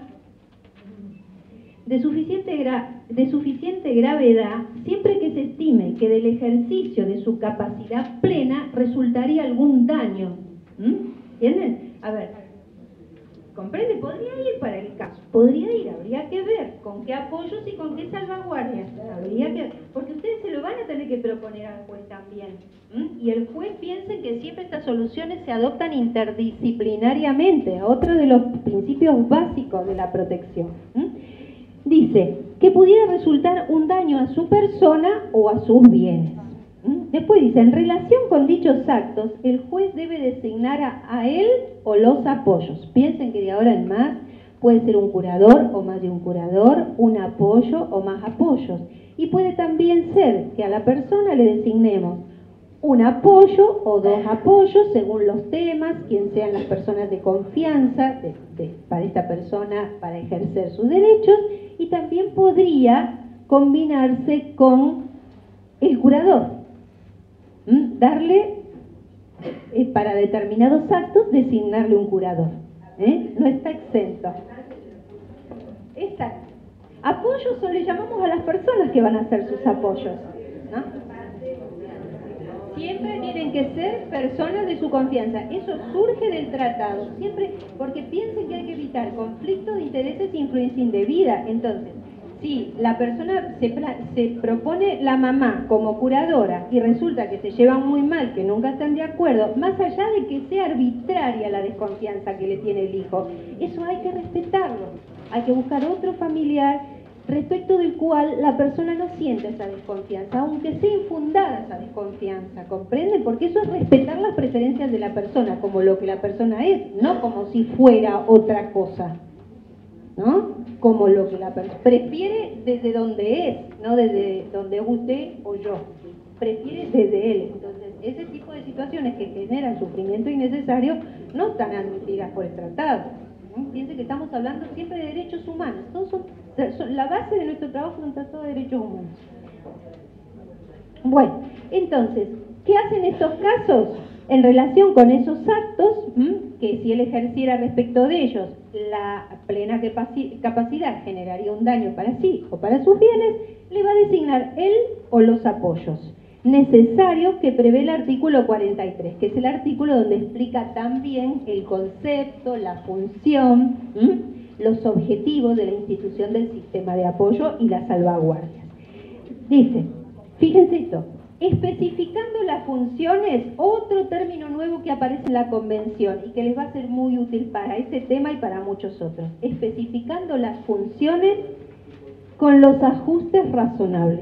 de suficiente gravedad, siempre que se estime que del ejercicio de su capacidad plena resultaría algún daño. ¿Entienden? A ver, ¿comprende? Podría ir para el caso, podría ir, habría que ver con qué apoyos y con qué salvaguardias, habría que, porque ustedes se lo van a tener que proponer al juez también. Y el juez piense que siempre estas soluciones se adoptan interdisciplinariamente, otro de los principios básicos de la protección. Dice que pudiera resultar un daño a su persona o a sus bienes. Después dice, en relación con dichos actos, el juez debe designar a él o los apoyos. Piensen que de ahora en más puede ser un curador o más de un curador, un apoyo o más apoyos. Y puede también ser que a la persona le designemos un apoyo o dos apoyos según los temas, quien sean las personas de confianza para esta persona para ejercer sus derechos, y también podría combinarse con el curador. Darle, para determinados actos, designarle un curador. No está exento. Apoyos, o le llamamos a las personas que van a hacer sus apoyos, ¿no? Siempre tienen que ser personas de su confianza. Eso surge del tratado. Siempre, porque piensen que hay que evitar conflictos de intereses e influencia indebida. Entonces, si la persona se propone la mamá como curadora y resulta que se llevan muy mal, que nunca están de acuerdo, más allá de que sea arbitraria la desconfianza que le tiene el hijo, eso hay que respetarlo, hay que buscar otro familiar respecto del cual la persona no sienta esa desconfianza, aunque sea infundada esa desconfianza, ¿comprenden? Porque eso es respetar las preferencias de la persona como lo que la persona es, no como si fuera otra cosa, ¿no? Como lo que la persona prefiere desde donde es, no desde donde es usted o yo, prefiere desde él. Entonces, ese tipo de situaciones que generan sufrimiento innecesario no están admitidas por el tratado. Piensen que estamos hablando siempre de derechos humanos. Todos son la base de nuestro trabajo es un tratado de derechos humanos. Bueno, entonces, ¿qué hacen estos casos? En relación con esos actos, que si él ejerciera respecto de ellos la plena capacidad generaría un daño para sí o para sus bienes, le va a designar él o los apoyos necesarios que prevé el artículo 43, que es el artículo donde explica también el concepto, la función, los objetivos de la institución del sistema de apoyo y las salvaguardias. Dice, fíjense esto, especificando las funciones, otro término nuevo que aparece en la Convención y que les va a ser muy útil para este tema y para muchos otros, especificando las funciones con los ajustes razonables.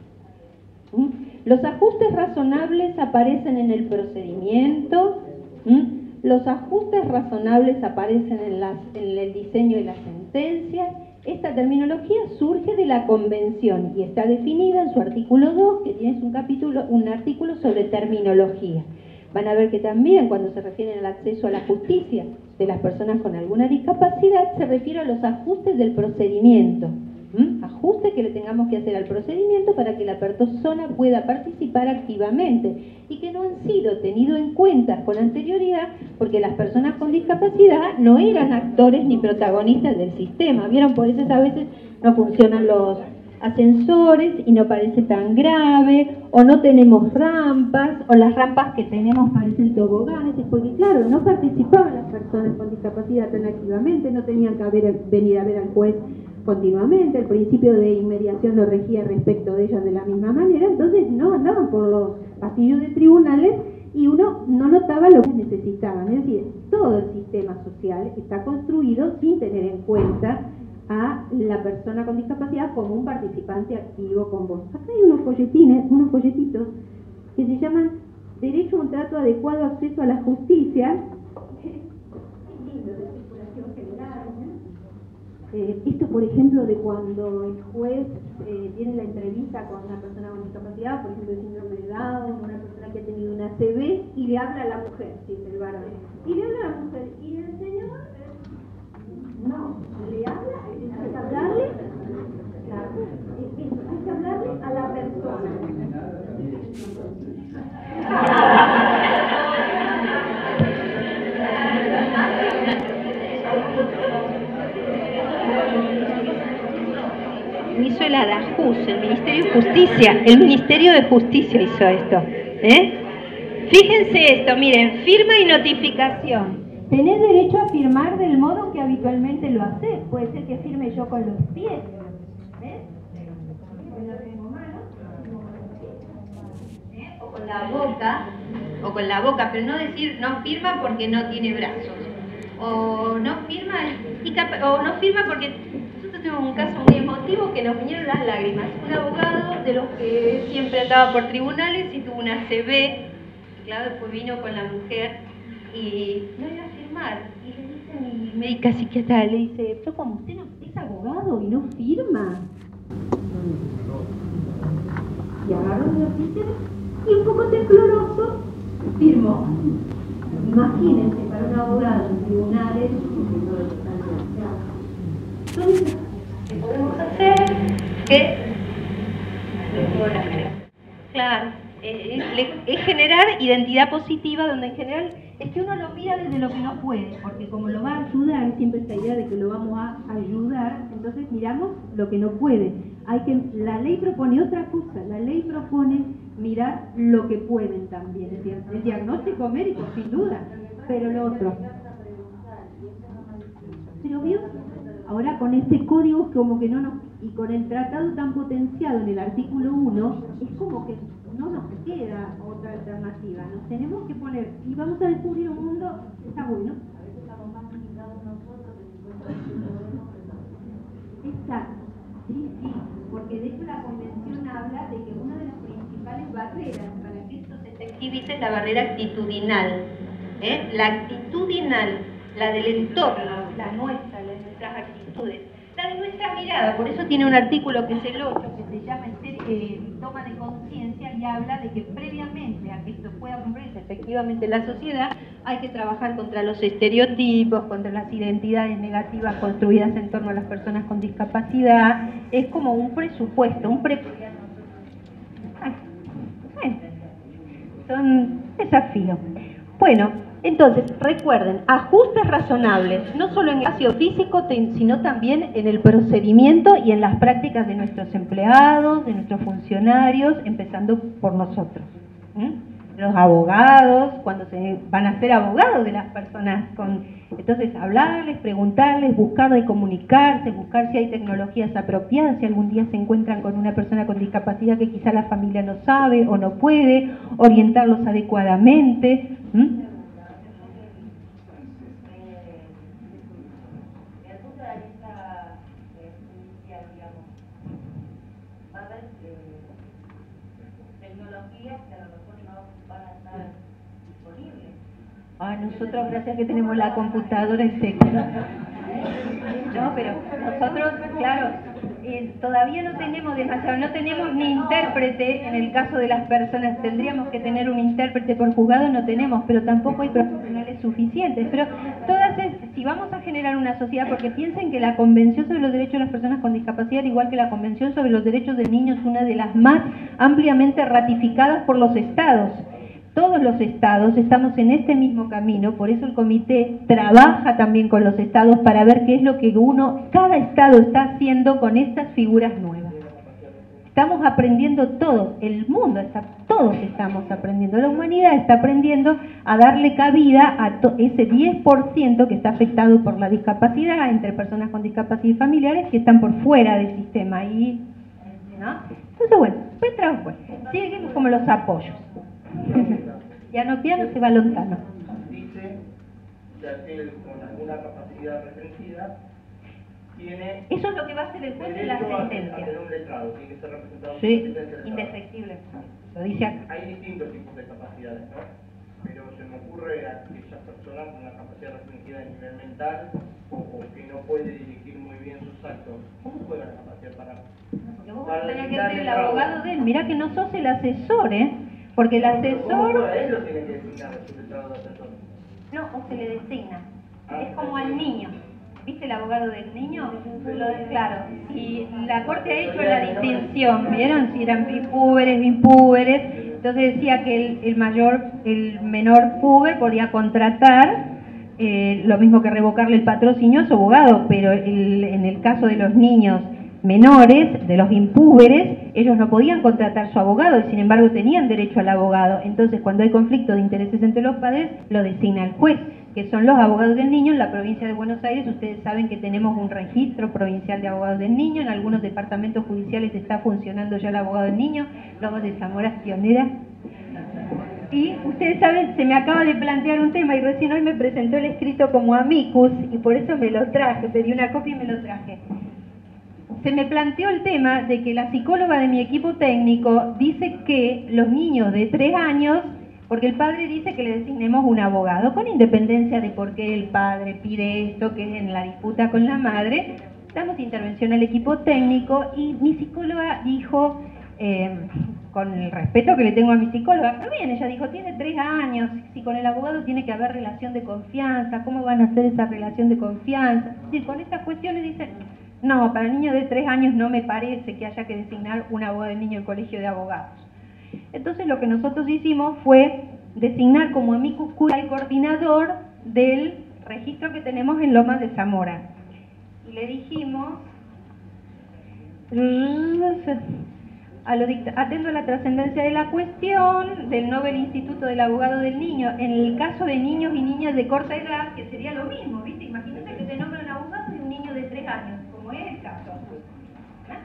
Los ajustes razonables aparecen en el procedimiento, los ajustes razonables aparecen en el diseño de las sentencias. Esta terminología surge de la Convención y está definida en su artículo 2, que tiene un artículo sobre terminología. Van a ver que también cuando se refieren al acceso a la justicia de las personas con alguna discapacidad, se refiere a los ajustes del procedimiento. Ajustes que le tengamos que hacer al procedimiento para que la persona pueda participar activamente y que no han sido tenidos en cuenta con anterioridad porque las personas con discapacidad no eran actores ni protagonistas del sistema. ¿Vieron? Por eso a veces no funcionan los ascensores y no parece tan grave, o no tenemos rampas, o las rampas que tenemos parecen toboganes, es porque claro, no participaban las personas con discapacidad tan activamente, no tenían que venir a ver al juez continuamente, el principio de inmediación lo regía respecto de ellas de la misma manera, entonces no andaban por los pasillos de tribunales y uno no notaba lo que necesitaban. Es decir, todo el sistema social está construido sin tener en cuenta a la persona con discapacidad como un participante activo con voz. Acá hay unos folletitos que se llaman Derecho a un trato adecuado, acceso a la justicia. Esto, por ejemplo, de cuando el juez tiene la entrevista con una persona con discapacidad, por ejemplo, el síndrome de Down, una persona que ha tenido una ACV, y le habla a la mujer, si es el varón, y le habla a la mujer, y el señor, no, le habla, hay que hablarle, hay que hablarle a la persona. Hizo el ADAJUS, el Ministerio de Justicia, el Ministerio de Justicia hizo esto. Fíjense esto, miren, firma y notificación. Tenés derecho a firmar del modo que habitualmente lo haces. Puede ser que firme yo con los pies. ¿Ves? O con la boca, pero no decir no firma porque no tiene brazos. O no firma porque nosotros tuvimos un caso muy emotivo que nos vinieron las lágrimas. Un abogado de los que siempre andaba por tribunales y tuvo una CB, claro, después vino con la mujer y no iba a firmar. Y le dice mi médica psiquiatra, le dice, pero como usted no es abogado y no firma. Y agarró el lapicero y un poco tembloroso firmó. Imagínense, para un abogado en tribunales, entonces, ¿qué podemos hacer? Claro, es generar identidad positiva, donde en general es que uno lo mira desde lo que no puede, porque como lo va a ayudar, siempre esta idea de que lo vamos a ayudar, entonces miramos lo que no puede. La ley propone otra cosa, la ley propone mirar lo que pueden también, es decir, el diagnóstico médico, sin duda, pero lo otro. Pero vio, ahora con este código como que no nos Y con el tratado tan potenciado en el artículo 1, es como que no nos queda otra alternativa. Nos tenemos que poner, y vamos a descubrir un mundo, está bueno. Exacto, sí, sí, porque de hecho la convención habla de que una de las principales barreras para que esto se efectivice es la barrera actitudinal. La actitudinal, la del entorno, la nuestra, la de nuestras actitudes, la de nuestra mirada. Por eso tiene un artículo que es el 8, que se llama Toma de Conciencia, y habla de que previamente a que esto pueda cumplirse efectivamente en la sociedad, hay que trabajar contra los estereotipos, contra las identidades negativas construidas en torno a las personas con discapacidad. Es como un presupuesto, son desafíos. Bueno, entonces, recuerden, ajustes razonables, no solo en el espacio físico, sino también en el procedimiento y en las prácticas de nuestros empleados, de nuestros funcionarios, empezando por nosotros. Los abogados, cuando se van a ser abogados de las personas con... Entonces, hablarles, preguntarles, buscar de comunicarse, buscar si hay tecnologías apropiadas, si algún día se encuentran con una persona con discapacidad que quizá la familia no sabe o no puede, orientarlos adecuadamente. Nosotros, gracias que tenemos la computadora, no, pero nosotros, claro, todavía no tenemos demasiado, no tenemos ni intérprete en el caso de las personas. Tendríamos que tener un intérprete por juzgado, no tenemos, pero tampoco hay profesionales suficientes. Pero si vamos a generar una sociedad, porque piensen que la Convención sobre los Derechos de las Personas con Discapacidad, igual que la Convención sobre los Derechos del Niño, es una de las más ampliamente ratificadas por los estados. Todos los estados estamos en este mismo camino, por eso el comité trabaja también con los estados para ver qué es lo que cada estado está haciendo con estas figuras nuevas. Estamos aprendiendo todos, el mundo todos estamos aprendiendo, la humanidad está aprendiendo a darle cabida a ese 10% que está afectado por la discapacidad, entre personas con discapacidad y familiares que están por fuera del sistema. ¿No? Entonces, bueno, pues trabajo. Seguimos como los apoyos. Piano, se va lontano. Dice que aquel con alguna capacidad restringida tiene... Eso es lo que va a hacer el juez de la sentencia. A tener un letrado, tiene que ser representado por Sí, un letrado. indefectible. Lo dice acá. Hay distintos tipos de capacidades, ¿no? Pero se me ocurre a aquella persona con una capacidad restringida a nivel mental o que no puede dirigir muy bien sus actos. ¿Cómo juega la capacidad para vos tenés que ser el abogado de él. Mirá que no sos el asesor, porque el asesor... ¿A él lo tiene que designar su letrado de asesor? No, o se le designa. Es como al niño. ¿Viste el abogado del niño? Claro, si la Corte ha hecho la distinción, ¿vieron? Si eran impúberes, entonces decía que el menor puber podía contratar, lo mismo que revocarle el patrocinio a su abogado, pero en el caso de los niños menores, de los impúberes, ellos no podían contratar su abogado y sin embargo tenían derecho al abogado. Entonces, cuando hay conflicto de intereses entre los padres, lo designa el juez, que son los abogados del niño. En la provincia de Buenos Aires, ustedes saben que tenemos un registro provincial de abogados del niño. En algunos departamentos judiciales está funcionando ya el abogado del niño. Lomas de Zamora es pionera. Y ustedes saben, se me acaba de plantear un tema y recién hoy me presentó el escrito como amicus y por eso me lo traje, pedí una copia y me lo traje. Se me planteó el tema de que la psicóloga de mi equipo técnico dice que los niños de 3 años, porque el padre dice que le designemos un abogado, con independencia de por qué el padre pide esto, que es en la disputa con la madre, damos intervención al equipo técnico y mi psicóloga dijo, con el respeto que le tengo a mi psicóloga, está bien, ella dijo, tiene 3 años, si con el abogado tiene que haber relación de confianza, ¿cómo van a hacer esa relación de confianza? Es decir, con estas cuestiones dice, no, para el niño de 3 años no me parece que haya que designar un abogado del niño en el colegio de abogados. Entonces lo que nosotros hicimos fue designar como amicus curiae al coordinador del registro que tenemos en Lomas de Zamora. Y le dijimos, atento a la trascendencia de la cuestión, del Nobel Instituto del Abogado del Niño, en el caso de niños y niñas de corta edad, que sería lo mismo, ¿viste? Imagínate que te nombran abogado de un niño de 3 años, como es el caso.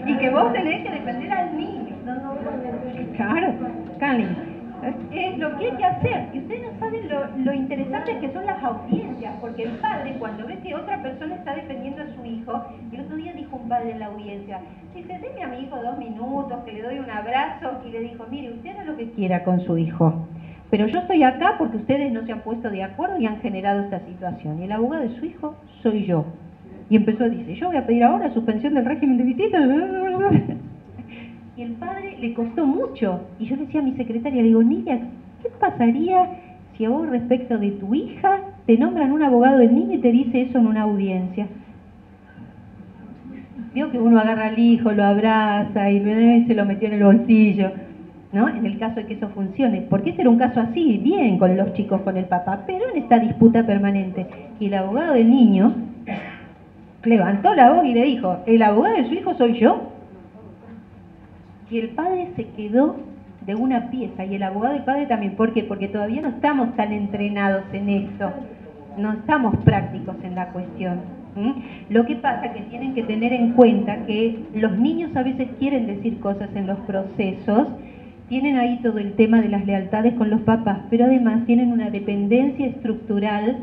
Y que vos tenés que defender al niño. Claro, Cali. Es lo que hay que hacer. Y ustedes no saben lo interesantes que son las audiencias, porque el padre, cuando ve que otra persona está defendiendo a su hijo, el otro día dijo un padre en la audiencia, dice, deme a mi hijo 2 minutos, que le doy un abrazo, y le dijo, mire, usted haga lo que quiera con su hijo, pero yo estoy acá porque ustedes no se han puesto de acuerdo y han generado esta situación, y el abogado de su hijo soy yo. Y empezó, dice, yo voy a pedir ahora suspensión del régimen de visitas. Y el padre le costó mucho. Y yo le decía a mi secretaria, le digo, Nidia, ¿qué pasaría si a vos respecto de tu hija te nombran un abogado del niño y te dice eso en una audiencia? Veo que uno agarra al hijo, lo abraza y se lo metió en el bolsillo, ¿no? En el caso de que eso funcione. Porque este era un caso así, bien con los chicos, con el papá, pero en esta disputa permanente. Y el abogado del niño levantó la voz y le dijo, el abogado de su hijo soy yo. Y el padre se quedó de una pieza, y el abogado del padre también. ¿Por qué? Porque todavía no estamos tan entrenados en esto, no estamos prácticos en la cuestión. Lo que pasa es que tienen que tener en cuenta que los niños a veces quieren decir cosas en los procesos, tienen ahí todo el tema de las lealtades con los papás, pero además tienen una dependencia estructural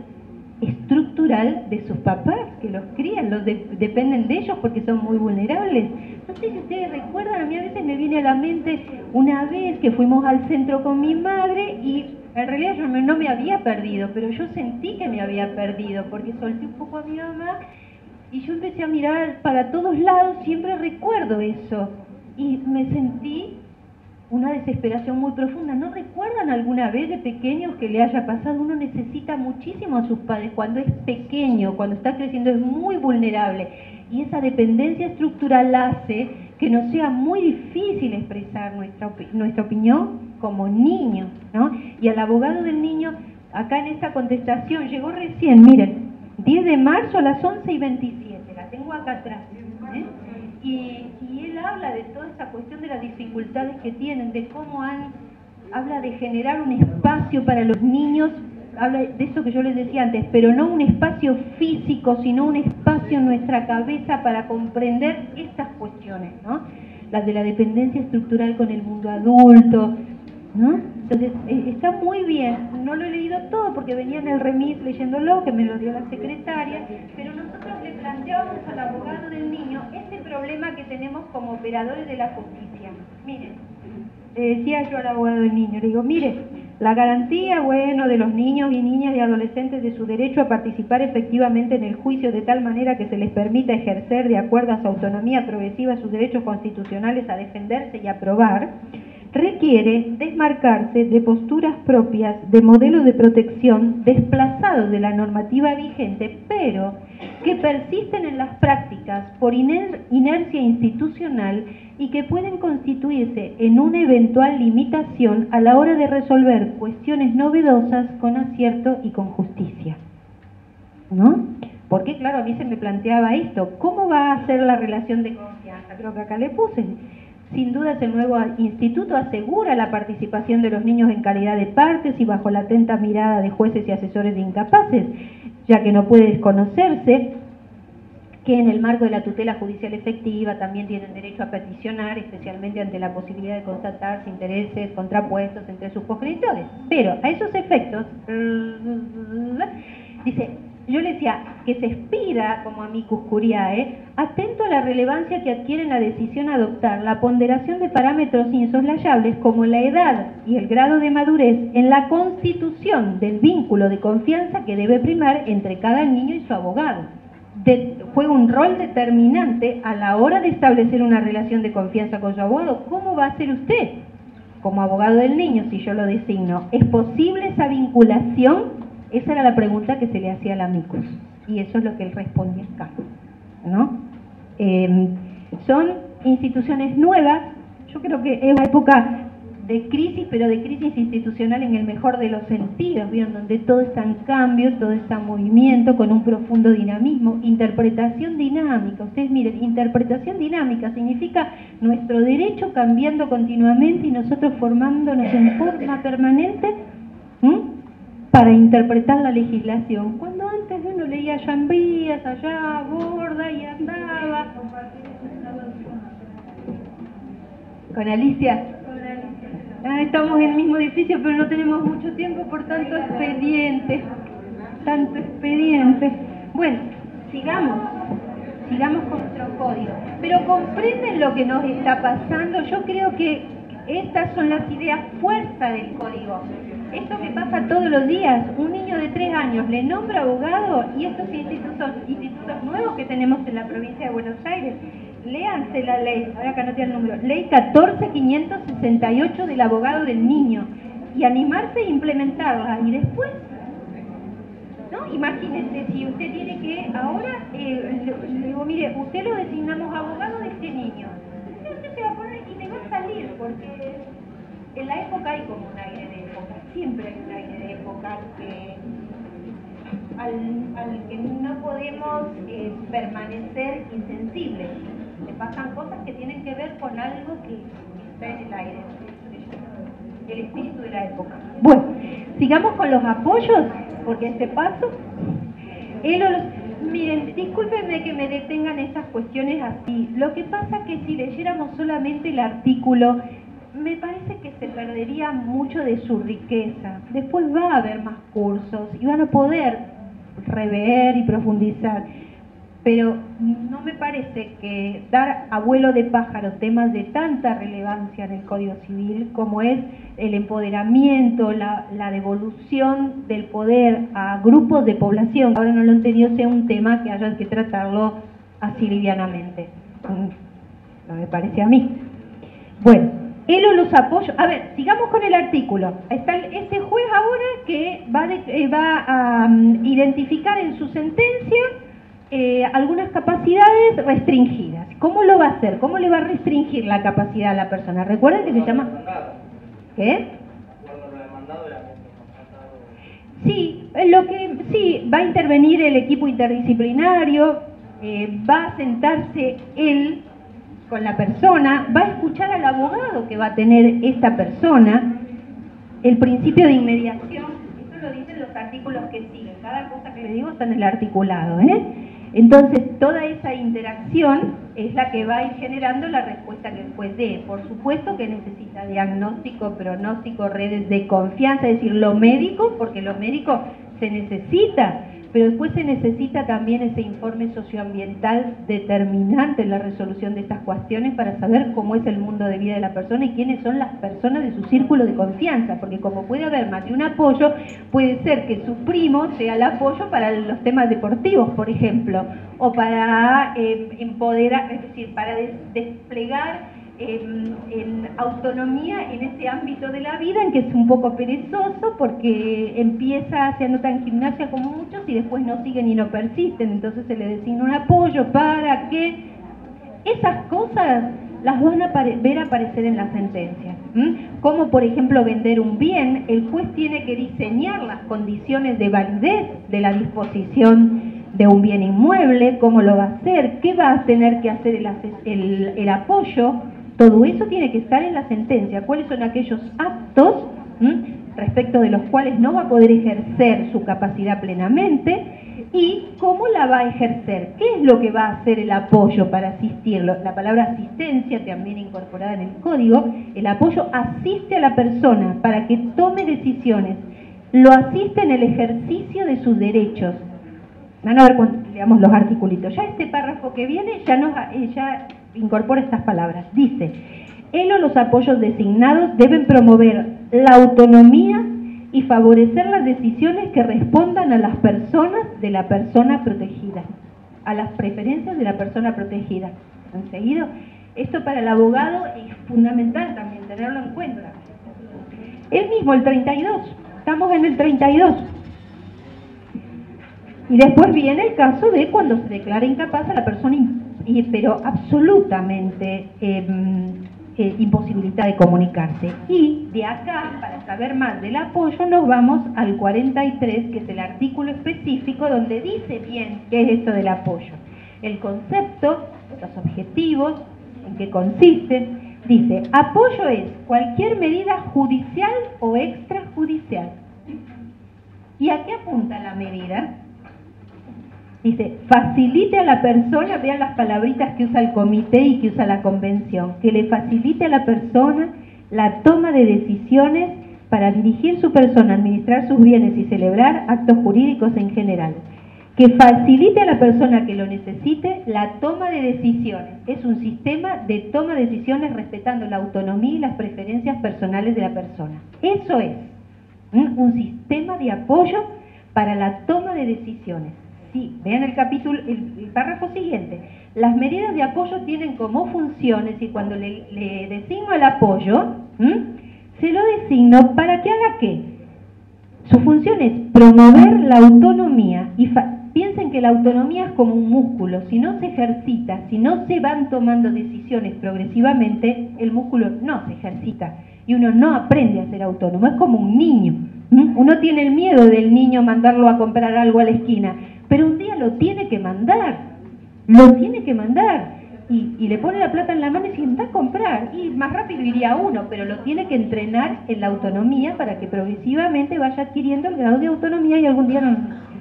de sus papás, que los crían, dependen de ellos porque son muy vulnerables. No sé si ustedes recuerdan, a mí a veces me viene a la mente una vez que fuimos al centro con mi madre y en realidad yo no me había perdido, pero yo sentí que me había perdido porque solté un poco a mi mamá y yo empecé a mirar para todos lados, siempre recuerdo eso y me sentí una desesperación muy profunda. ¿No recuerdan alguna vez de pequeños que le haya pasado? Uno necesita muchísimo a sus padres cuando es pequeño, cuando está creciendo, es muy vulnerable. Y esa dependencia estructural hace que nos sea muy difícil expresar nuestra opinión como niños, ¿no? Y al abogado del niño, acá en esta contestación, llegó recién, miren, 10 de marzo a las 11:27, la tengo acá atrás, ¿eh? Y él habla de toda esa cuestión de las dificultades que tienen, de cómo habla de generar un espacio para los niños, habla de eso que yo les decía antes, pero no un espacio físico, sino un espacio en nuestra cabeza para comprender estas cuestiones, ¿no? Las de la dependencia estructural con el mundo adulto, ¿no? Entonces, está muy bien, no lo he leído todo porque venía en el remis leyéndolo, que me lo dio la secretaria, pero nosotros le planteamos al abogado del niño este problema que tenemos como operadores de la justicia. Miren, le decía yo al abogado del niño, le digo, mire, la garantía, bueno, de los niños y niñas y adolescentes de su derecho a participar efectivamente en el juicio de tal manera que se les permita ejercer de acuerdo a su autonomía progresiva sus derechos constitucionales a defenderse y a probar, requiere desmarcarse de posturas propias de modelos de protección desplazados de la normativa vigente, pero que persisten en las prácticas por inercia institucional y que pueden constituirse en una eventual limitación a la hora de resolver cuestiones novedosas con acierto y con justicia, ¿no? Porque claro, a mí se me planteaba esto, ¿cómo va a ser la relación de confianza? Creo que acá le puse. Sin dudas el nuevo instituto asegura la participación de los niños en calidad de partes y bajo la atenta mirada de jueces y asesores de incapaces, ya que no puede desconocerse que en el marco de la tutela judicial efectiva también tienen derecho a peticionar, especialmente ante la posibilidad de constatarse intereses contrapuestos entre sus progenitores. Pero a esos efectos, dice, yo le decía que se expida como amicus curiae, atento a la relevancia que adquiere en la decisión a adoptar la ponderación de parámetros insoslayables como la edad y el grado de madurez en la constitución del vínculo de confianza que debe primar entre cada niño y su abogado. Juega un rol determinante a la hora de establecer una relación de confianza con su abogado. ¿Cómo va a ser usted como abogado del niño si yo lo designo? ¿Es posible esa vinculación? Esa era la pregunta que se le hacía al amicus, y eso es lo que él respondía acá, ¿no? Son instituciones nuevas, yo creo que es una época de crisis, pero de crisis institucional en el mejor de los sentidos, ¿vieron? Donde todo está en cambio, todo está en movimiento, con un profundo dinamismo, interpretación dinámica. Ustedes miren, interpretación dinámica significa nuestro derecho cambiando continuamente y nosotros formándonos en forma permanente, para interpretar la legislación, cuando antes uno leía llambías allá, borda y andaba. ¿Con Alicia? Ah, estamos en el mismo edificio, pero no tenemos mucho tiempo por tanto expediente. Bueno, sigamos con nuestro código. Pero comprenden lo que nos está pasando. Yo creo que estas son las ideas fuerza del código. Esto que pasa todos los días. Un niño de 3 años le nombra abogado, y estos institutos nuevos que tenemos en la provincia de Buenos Aires. Léanse la ley, ahora acá no tiene el número, ley 14.568 del abogado del niño, y animarse a implementarla. Y después, ¿no? Imagínense, si usted tiene que, ahora, le digo, mire, usted lo designamos abogado de este niño. Usted se va a poner y le va a salir, porque en la época hay como un aire de época, siempre hay un aire de época al que no podemos permanecer insensibles. Le pasan cosas que tienen que ver con algo que está en el aire, el espíritu de la época. Bueno, sigamos con los apoyos, porque este paso, miren, discúlpenme que me detengan estas cuestiones así. Lo que pasa es que si leyéramos solamente el artículo, me parece que se perdería mucho de su riqueza. Después va a haber más cursos y van a poder rever y profundizar. Pero no me parece que dar a vuelo de pájaro temas de tanta relevancia en el Código Civil como es el empoderamiento, la devolución del poder a grupos de población, ahora no lo he entendido, sea un tema que haya que tratarlo así livianamente. No me parece a mí. Bueno, él o los apoyos. A ver, sigamos con el artículo. Está este juez ahora que va a identificar en su sentencia algunas capacidades restringidas. ¿Cómo lo va a hacer? ¿Cómo le va a restringir la capacidad a la persona? Recuerden que se llama... ¿Qué? Sí, va a intervenir el equipo interdisciplinario, va a sentarse él con la persona, va a escuchar al abogado que va a tener esta persona, el principio de inmediación, esto lo dicen los artículos que siguen, cada cosa que le digo está en el articulado, Entonces, toda esa interacción es la que va a ir generando la respuesta que después dé. Por supuesto que necesita diagnóstico, pronóstico, redes de confianza, es decir, lo médico, porque lo médico se necesita, pero después se necesita también ese informe socioambiental determinante en la resolución de estas cuestiones para saber cómo es el mundo de vida de la persona y quiénes son las personas de su círculo de confianza, porque como puede haber más de un apoyo, puede ser que su primo sea el apoyo para los temas deportivos, por ejemplo, o para empoderar, es decir, para desplegar en autonomía en ese ámbito de la vida en que es un poco perezoso porque empieza, se anota en gimnasia como muchos y después no siguen y no persisten, entonces se le designa un apoyo para que esas cosas las van a ver aparecer en la sentencia. Como por ejemplo vender un bien, el juez tiene que diseñar las condiciones de validez de la disposición de un bien inmueble, cómo lo va a hacer, qué va a tener que hacer el apoyo. Todo eso tiene que estar en la sentencia. ¿Cuáles son aquellos actos respecto de los cuales no va a poder ejercer su capacidad plenamente? ¿Y cómo la va a ejercer? ¿Qué es lo que va a hacer el apoyo para asistirlo? La palabra asistencia, también incorporada en el código, el apoyo asiste a la persona para que tome decisiones. Lo asiste en el ejercicio de sus derechos. Van a ver cuando leamos los articulitos. Ya este párrafo que viene ya incorpora estas palabras. Dice, él o los apoyos designados deben promover la autonomía y favorecer las decisiones que respondan a las personas de la persona protegida, a las preferencias de la persona protegida. ¿Han seguido? Esto para el abogado es fundamental también tenerlo en cuenta. El mismo, el 32. Estamos en el 32. Y después viene el caso de cuando se declara incapaz a la persona, pero absolutamente imposibilitada de comunicarse. Y de acá, para saber más del apoyo, nos vamos al 43, que es el artículo específico donde dice bien qué es esto del apoyo. El concepto, los objetivos, en qué consisten. Dice, apoyo es cualquier medida judicial o extrajudicial. ¿Y a qué apunta la medida? Dice, facilite a la persona, vean las palabritas que usa el comité y que usa la convención, que le facilite a la persona la toma de decisiones para dirigir su persona, administrar sus bienes y celebrar actos jurídicos en general. Que facilite a la persona que lo necesite la toma de decisiones. Es un sistema de toma de decisiones respetando la autonomía y las preferencias personales de la persona. Eso es un sistema de apoyo para la toma de decisiones. Sí, vean el capítulo, el párrafo siguiente. Las medidas de apoyo tienen como funciones, y cuando le designo el apoyo, se lo designo para que haga ¿qué? Su función es promover la autonomía, y piensen que la autonomía es como un músculo. Si no se ejercita, si no se van tomando decisiones progresivamente, el músculo no se ejercita y uno no aprende a ser autónomo. Es como un niño. Uno tiene el miedo del niño mandarlo a comprar algo a la esquina, pero un día lo tiene que mandar, y le pone la plata en la mano y dice, anda a comprar, y más rápido iría uno, pero lo tiene que entrenar en la autonomía para que progresivamente vaya adquiriendo el grado de autonomía y algún día no.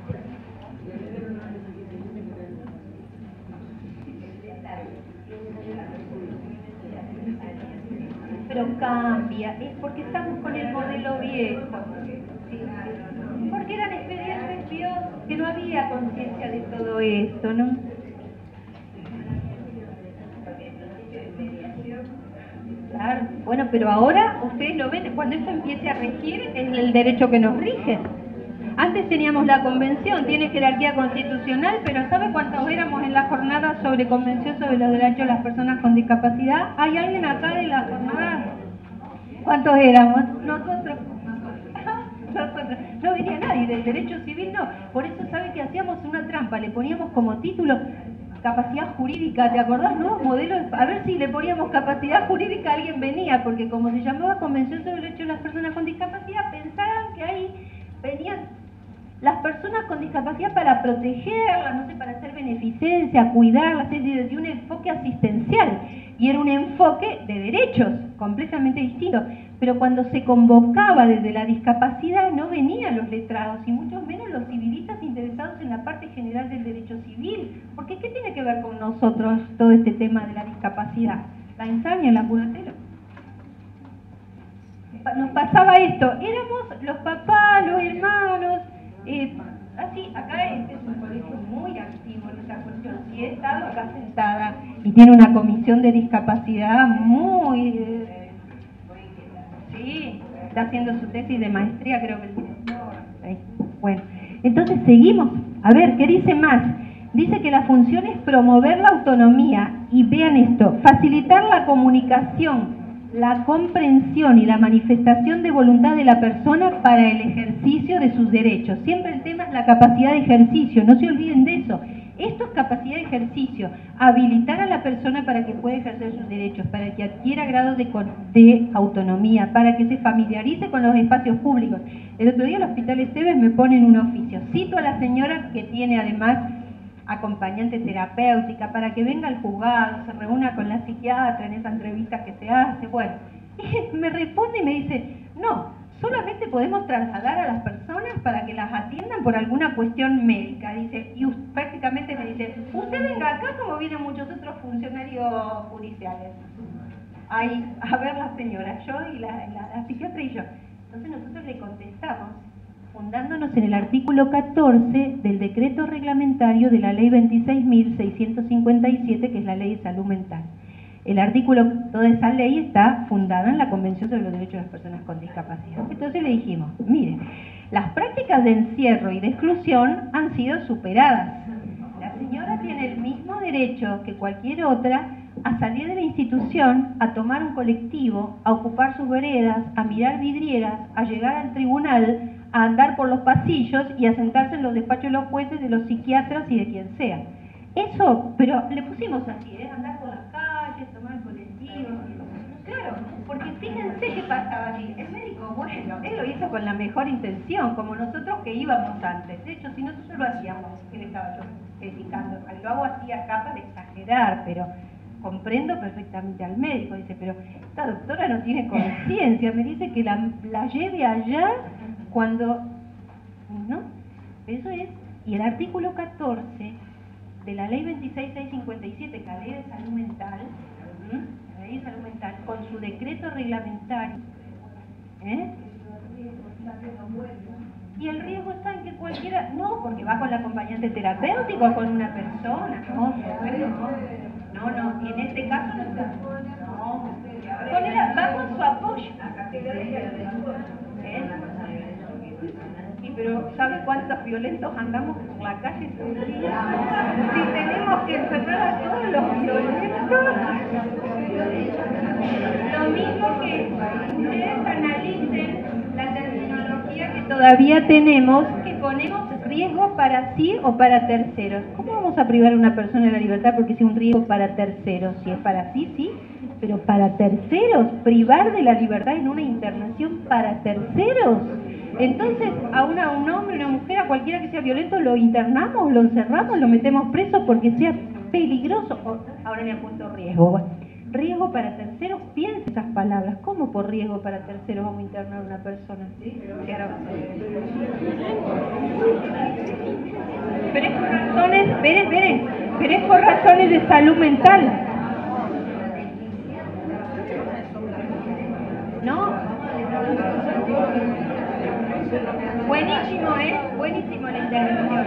Pero cambia, es porque estamos con el modelo viejo. Porque eran expedientes Dios, que no había conciencia de todo esto, ¿no? Claro, bueno, pero ahora ustedes lo ven, cuando esto empiece a regir, es el derecho que nos rige. Antes teníamos la convención, tiene jerarquía constitucional, pero ¿sabe cuántos éramos en la jornada sobre convención sobre los derechos de las personas con discapacidad? ¿Hay alguien acá de la jornada? ¿Cuántos éramos? Nosotros. No venía nadie del derecho civil, no. Por eso, ¿sabe que hacíamos una trampa? Le poníamos como título capacidad jurídica, ¿te acordás? ¿No? Modelo, a ver si le poníamos capacidad jurídica, alguien venía, porque como se llamaba Convención sobre el Derecho de las Personas con Discapacidad, pensaban que ahí venían las personas con discapacidad para protegerlas, no sé, para hacer beneficencia, cuidarlas, desde un enfoque asistencial, y era un enfoque de derechos, completamente distinto. Pero cuando se convocaba desde la discapacidad no venían los letrados, y mucho menos los civilistas interesados en la parte general del derecho civil. Porque ¿qué tiene que ver con nosotros todo este tema de la discapacidad? La insania, el apuratero. Nos pasaba esto, éramos los papás, los hermanos, así, acá este es un colegio muy activo en esta cuestión. Si he estado acá sentada y tiene una comisión de discapacidad muy... sí, está haciendo su tesis de maestría, creo que el director. Bueno, entonces seguimos. A ver, ¿qué dice más? Dice que la función es promover la autonomía, y vean esto, facilitar la comunicación, la comprensión y la manifestación de voluntad de la persona para el ejercicio de sus derechos. Siempre el tema es la capacidad de ejercicio, no se olviden de eso. Esto es capacidad de ejercicio, habilitar a la persona para que pueda ejercer sus derechos, para que adquiera grados de autonomía, para que se familiarice con los espacios públicos. El otro día el Hospital Esteves me pone en un oficio. Cito a la señora que tiene además acompañante terapéutica para que venga al juzgado, se reúna con la psiquiatra en esa entrevista que se hace. Bueno, y me responde y me dice, no, solamente podemos trasladar a las personas para que las atiendan por alguna cuestión médica. Dice, y prácticamente me dice, usted venga acá como vienen muchos otros funcionarios judiciales. Ahí, a ver la señora, yo y la psiquiatra y yo. Entonces nosotros le contestamos, fundándonos en el artículo 14 del decreto reglamentario de la ley 26.657, que es la ley de salud mental. El artículo, toda esa ley está fundada en la Convención sobre los Derechos de las Personas con Discapacidad. Entonces le dijimos, miren, las prácticas de encierro y de exclusión han sido superadas. La señora tiene el mismo derecho que cualquier otra a salir de la institución, a tomar un colectivo, a ocupar sus veredas, a mirar vidrieras, a llegar al tribunal, a andar por los pasillos y a sentarse en los despachos de los jueces, de los psiquiatras y de quien sea. Eso, pero le pusimos así, andar por las calles, tomar el colectivo. Claro, porque fíjense qué pasaba allí. El médico, bueno, él lo hizo con la mejor intención, como nosotros que íbamos antes. De hecho, si nosotros lo hacíamos, que le estaba yo criticando, lo hago así acá para exagerar, pero comprendo perfectamente al médico. Dice, pero esta doctora no tiene conciencia, me dice que la lleve allá cuando, ¿no? Eso es Y el artículo 14 de la ley 26657, que es la ley de salud mental, la ley de salud mental, con su decreto reglamentario, y el riesgo está en que cualquiera, no, porque va con el acompañante terapéutico o con una persona, no, en este caso no está, va con su apoyo. Sí, pero ¿sabe cuántos violentos andamos por la calle todo el día? Si tenemos que encerrar a todos los violentos, lo mismo que ustedes analicen la terminología que todavía tenemos, que ponemos riesgo para sí o para terceros. ¿Cómo vamos a privar a una persona de la libertad porque sea un riesgo para terceros? Si es para sí, sí, pero para terceros, privar de la libertad en una internación para terceros. Entonces, a un hombre, una mujer, a cualquiera que sea violento, lo internamos, lo encerramos, lo metemos preso porque sea peligroso. Ahora le han puesto riesgo. Bueno, riesgo para terceros, piense esas palabras. ¿Cómo por riesgo para terceros vamos a internar a una persona? ¿Sí? Pero es por razones, esperen, pero es por razones de salud mental. ¿No? Buenísimo la intervención.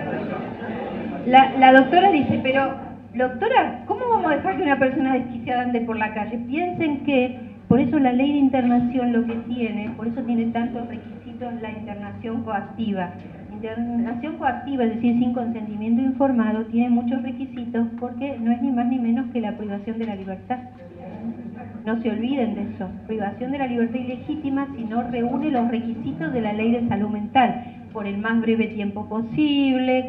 La doctora dice, pero doctora, ¿cómo vamos a dejar que una persona desquiciada ande por la calle? Piensen que, por eso la ley de internación lo que tiene, por eso tiene tantos requisitos la internación coactiva. Internación coactiva, es decir, sin consentimiento informado, tiene muchos requisitos porque no es ni más ni menos que la privación de la libertad. No se olviden de eso. Privación de la libertad ilegítima si no reúne los requisitos de la ley de salud mental. Por el más breve tiempo posible,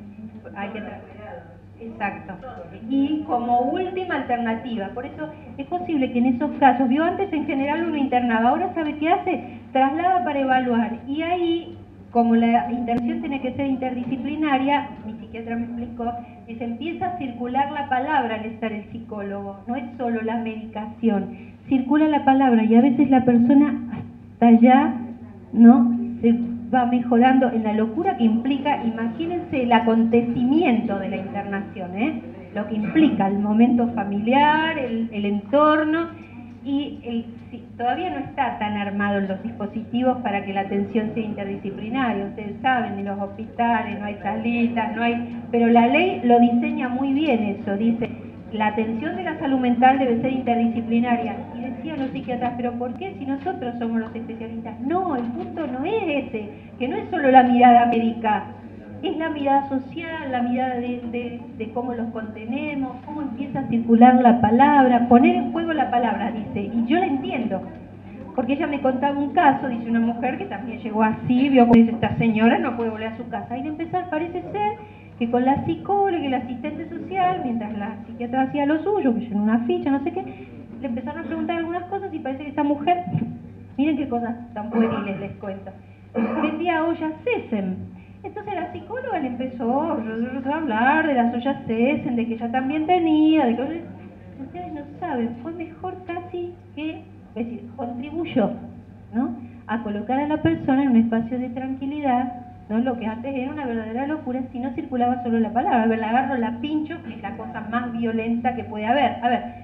exacto. Y como última alternativa. Por eso es posible que en esos casos, vio antes en general uno internaba, ahora ¿sabe qué hace? Traslada para evaluar. Y ahí, como la intervención tiene que ser interdisciplinaria, mi psiquiatra me explicó, que se empieza a circular la palabra al estar el psicólogo, no es solo la medicación, circula la palabra y a veces la persona hasta allá, ¿no?, se va mejorando en la locura que implica, imagínense el acontecimiento de la internación, lo que implica el momento familiar, el entorno, y todavía no está tan armado en los dispositivos para que la atención sea interdisciplinaria. Ustedes saben, en los hospitales no hay salitas, pero la ley lo diseña muy bien eso, dice, la atención de la salud mental debe ser interdisciplinaria. Y decían los psiquiatras, ¿pero por qué si nosotros somos los especialistas? No, el punto no es ese, que no es solo la mirada médica, es la mirada social, la mirada de cómo los contenemos, cómo empieza a circular la palabra, poner en juego la palabra, dice, y yo la entiendo, porque ella me contaba un caso, dice una mujer que también llegó así, vio como dice, esta señora no puede volver a su casa, y de empezar parece ser que con la psicóloga y el asistente social, mientras la psiquiatra hacía lo suyo, que llenó una ficha, no sé qué, le empezaron a preguntar algunas cosas y parece que esta mujer, miren qué cosas tan pueriles les cuento, vendía ollas Sésam. Entonces la psicóloga le empezó a hablar de las ollas Sésam, de que ella también tenía, de que ustedes no saben, fue mejor casi que, es decir, contribuyó, ¿no?, a colocar a la persona en un espacio de tranquilidad, ¿no?, lo que antes era una verdadera locura si no circulaba solo la palabra. A ver, la agarro, la pincho, que es la cosa más violenta que puede haber. A ver,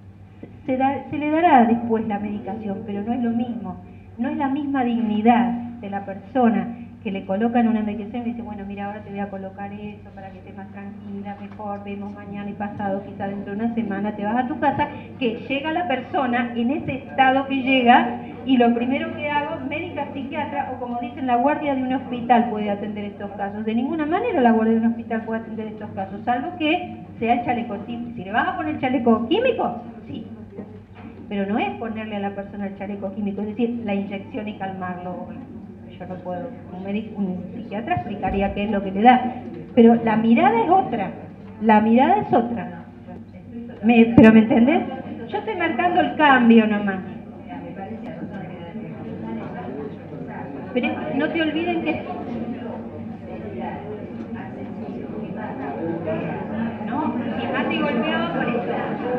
se le dará después la medicación, pero no es lo mismo, no es la misma dignidad de la persona que le colocan una medicación y le dice, bueno, mira, ahora te voy a colocar eso para que estés más tranquila, mejor, vemos mañana y pasado, quizá dentro de una semana te vas a tu casa, que llega la persona en ese estado que llega y lo primero que hago, médica, psiquiatra, o como dicen, la guardia de un hospital puede atender estos casos. De ninguna manera la guardia de un hospital puede atender estos casos, salvo que sea el chaleco químico. Si le vas a poner chaleco químico, sí, pero no es ponerle a la persona el chaleco químico, es decir, la inyección y calmarlo. Yo no puedo, un psiquiatra explicaría qué es lo que le da, pero la mirada es otra, ¿pero me entendés? Yo estoy marcando el cambio nomás, pero no te olviden que no, si Mati golpeaba por eso,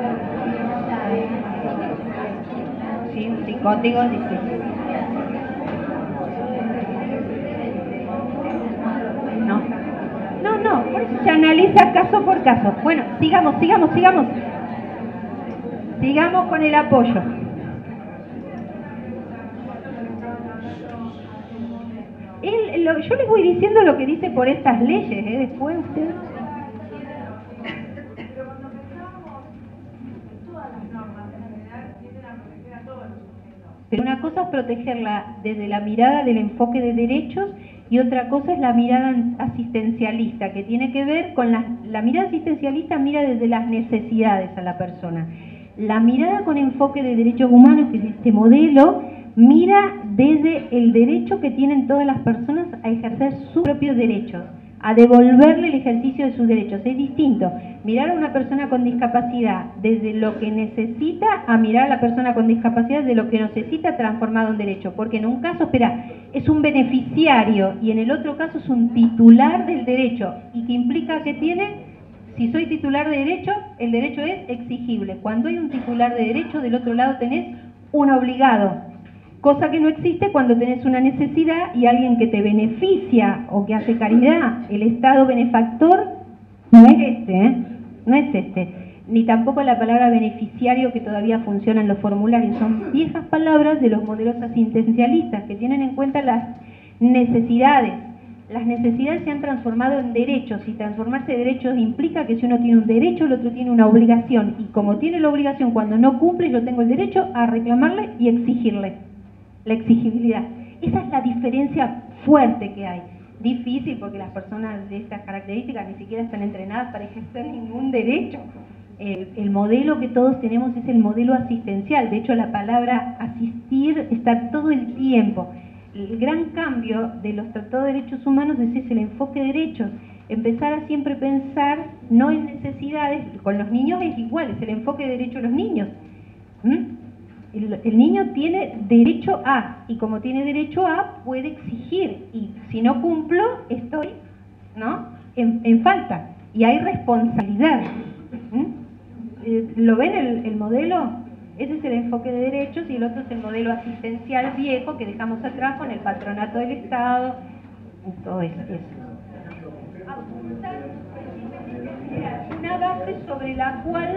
sí, un psicótico dice. No, Se analiza caso por caso. Bueno, sigamos. Sigamos con el apoyo. Yo les voy diciendo lo que dice por estas leyes, después ustedes... Pero una cosa es protegerla desde la mirada del enfoque de derechos y otra cosa es la mirada asistencialista, que tiene que ver con la mirada asistencialista, mira desde las necesidades a la persona. La mirada con enfoque de derechos humanos, que es este modelo, mira desde el derecho que tienen todas las personas a ejercer sus propios derechos, a devolverle el ejercicio de sus derechos. Es distinto mirar a una persona con discapacidad desde lo que necesita a mirar a la persona con discapacidad desde lo que necesita transformado en derecho, porque en un caso, es un beneficiario y en el otro caso es un titular del derecho, y que implica que tiene, si soy titular de derecho, el derecho es exigible. Cuando hay un titular de derecho, del otro lado tenés un obligado, cosa que no existe cuando tenés una necesidad y alguien que te beneficia o que hace caridad. El Estado benefactor no es no es este, ni tampoco la palabra beneficiario que todavía funciona en los formularios. Son viejas palabras de los modelos asistencialistas que tienen en cuenta las necesidades. Las necesidades se han transformado en derechos, y transformarse en derechos implica que si uno tiene un derecho, el otro tiene una obligación, y como tiene la obligación, cuando no cumple, yo tengo el derecho a reclamarle y exigirle. La exigibilidad. Esa es la diferencia fuerte que hay. Difícil porque las personas de estas características ni siquiera están entrenadas para ejercer ningún derecho. El modelo que todos tenemos es el modelo asistencial. De hecho, la palabra asistir está todo el tiempo. El gran cambio de los tratados de derechos humanos es el enfoque de derechos. Empezar a siempre pensar no en necesidades. Con los niños es igual, es el enfoque de derecho a los niños. El niño tiene derecho a, y como tiene derecho a, puede exigir, y si no cumplo, estoy en falta, y hay responsabilidad. ¿Lo ven el modelo? Ese es el enfoque de derechos, y el otro es el modelo asistencial viejo que dejamos atrás con el patronato del Estado, y todo eso. Una base sobre la cual...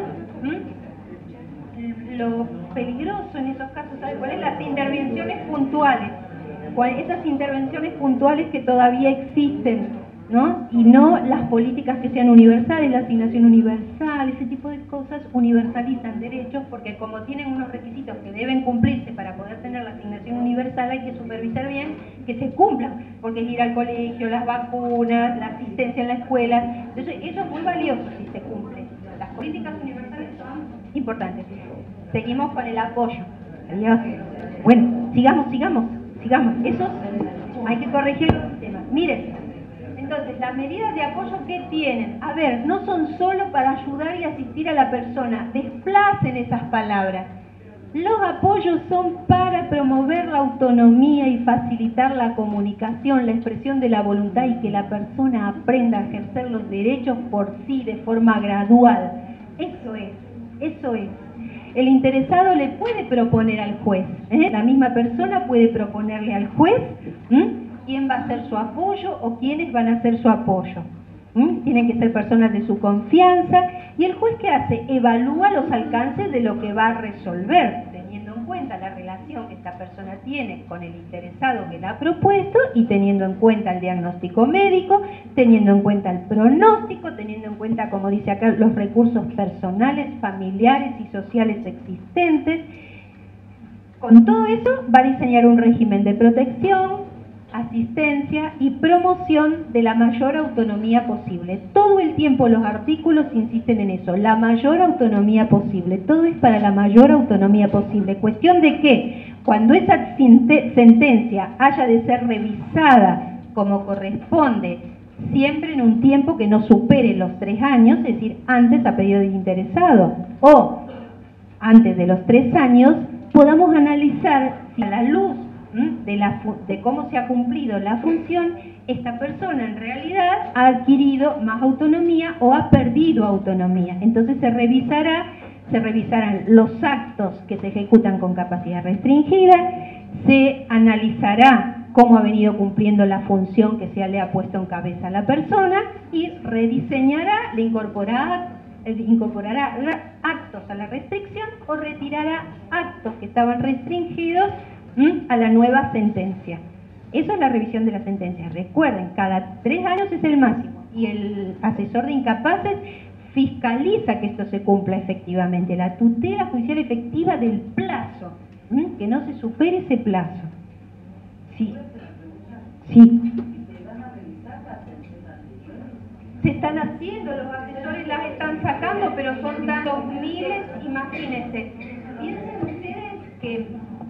Lo peligroso en esos casos, ¿sabe cuál es? Las intervenciones puntuales. Esas intervenciones puntuales que todavía existen, ¿no? Y no las políticas que sean universales, la asignación universal, ese tipo de cosas universalizan derechos, porque como tienen unos requisitos que deben cumplirse para poder tener la asignación universal, hay que supervisar bien que se cumplan, porque es ir al colegio, las vacunas, la asistencia en la escuela. Entonces, eso es muy valioso si se cumple. Las políticas universales son importantes. Seguimos con el apoyo. Bueno, sigamos. Eso hay que corregir los sistemas. Miren, entonces, las medidas de apoyo que tienen, a ver, no son solo para ayudar y asistir a la persona, desplacen esas palabras. Los apoyos son para promover la autonomía y facilitar la comunicación, la expresión de la voluntad, y que la persona aprenda a ejercer los derechos por sí de forma gradual. Eso es. El interesado le puede proponer al juez, la misma persona puede proponerle al juez quién va a ser su apoyo o quiénes van a ser su apoyo. Tienen que ser personas de su confianza, y el juez, ¿qué hace? Evalúa los alcances de lo que va a resolver, teniendo en cuenta la relación que esta persona tiene con el interesado que la ha propuesto, y teniendo en cuenta el diagnóstico médico, teniendo en cuenta el pronóstico, teniendo en cuenta, como dice acá, los recursos personales, familiares y sociales existentes. Con todo eso va a diseñar un régimen de protección, asistencia y promoción de la mayor autonomía posible. Todo el tiempo los artículos insisten en eso, la mayor autonomía posible. Todo es para la mayor autonomía posible. Cuestión de que cuando esa sentencia haya de ser revisada como corresponde, siempre en un tiempo que no supere los 3 años, es decir, antes a pedido del interesado, o antes de los 3 años, podamos analizar si a la luz de cómo se ha cumplido la función, esta persona en realidad ha adquirido más autonomía o ha perdido autonomía. Entonces se revisarán los actos que se ejecutan con capacidad restringida, se analizará cómo ha venido cumpliendo la función que se le ha puesto en cabeza a la persona y rediseñará, le incorporará actos a la restricción o retirará actos que estaban restringidos a la nueva sentencia. Eso es la revisión de la sentencia. Recuerden, cada 3 años es el máximo y el asesor de incapaces fiscaliza que esto se cumpla efectivamente, la tutela judicial efectiva del plazo, que no se supere ese plazo. Sí. Se están haciendo, los asesores las están sacando, pero son tantos miles, imagínense. Piensen ustedes que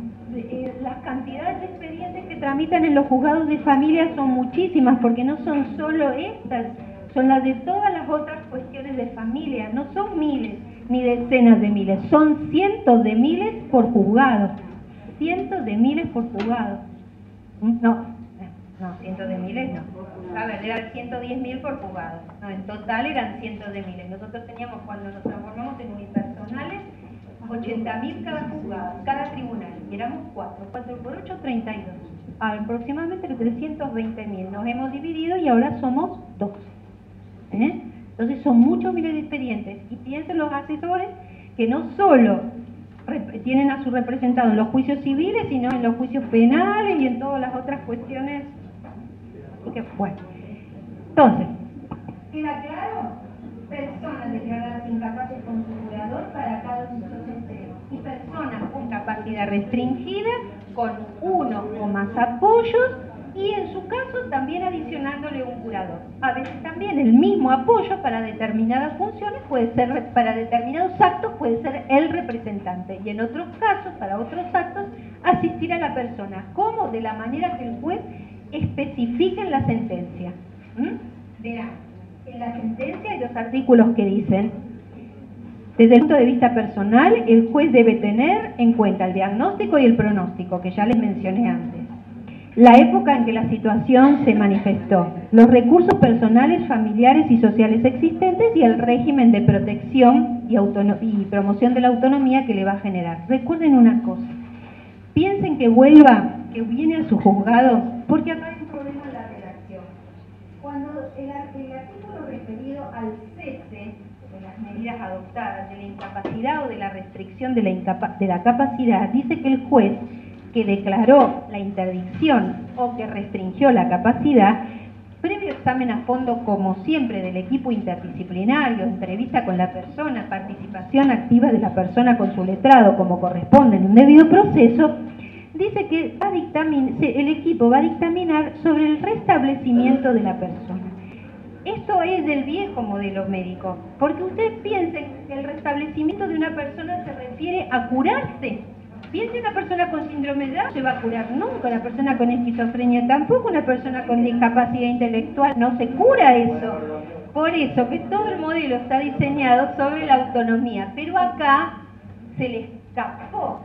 las cantidades de expedientes que tramitan en los juzgados de familia son muchísimas, porque no son solo estas, son las de todas las otras cuestiones de familia. No son miles ni decenas de miles, son cientos de miles por juzgado. Cientos de miles por juzgado. No, cientos de miles no. A ver, eran 110.000 por juzgado. No, en total eran cientos de miles. Nosotros teníamos, cuando nos transformamos en unipersonales, 80.000 cada juzgado, cada tribunal. Y éramos 4 por 8, 32. Aproximadamente 320.000. Nos hemos dividido y ahora somos 2. Entonces son muchos miles de expedientes. Y piensen los asesores que no solo tienen a su representado en los juicios civiles, sino en los juicios penales y en todas las otras cuestiones. Y que, bueno, entonces, ¿queda claro? Personas declaradas incapaces con su curador para cada uno de los extremos y personas con capacidad restringida con 1 o más apoyos y en su caso también adicionándole un curador. A veces también el mismo apoyo para determinadas funciones puede ser, para determinados actos puede ser el representante y en otros casos, para otros actos, asistir a la persona. ¿Cómo? De la manera que el juez especifica en la sentencia. Verán, en la sentencia hay 2 artículos que dicen: desde el punto de vista personal, el juez debe tener en cuenta el diagnóstico y el pronóstico, que ya les mencioné antes, la época en que la situación se manifestó, los recursos personales, familiares y sociales existentes y el régimen de protección y promoción de la autonomía que le va a generar. Recuerden una cosa, piensen que viene a su juzgado, porque acá hay un problema en la redacción. Cuando el artículo referido al cese de las medidas adoptadas, de la incapacidad o de la restricción de la capacidad, dice que el juez que declaró la interdicción o que restringió la capacidad, previo examen a fondo, como siempre, del equipo interdisciplinario, entrevista con la persona, participación activa de la persona con su letrado, como corresponde en un debido proceso, dice que el equipo va a dictaminar sobre el restablecimiento de la persona. Esto es del viejo modelo médico, porque ustedes piensen que el restablecimiento de una persona se refiere a curarse. Piense, una persona con síndrome de Down no se va a curar nunca, una persona con esquizofrenia tampoco, una persona con discapacidad intelectual no se cura eso. Por eso que todo el modelo está diseñado sobre la autonomía, pero acá se le escapó.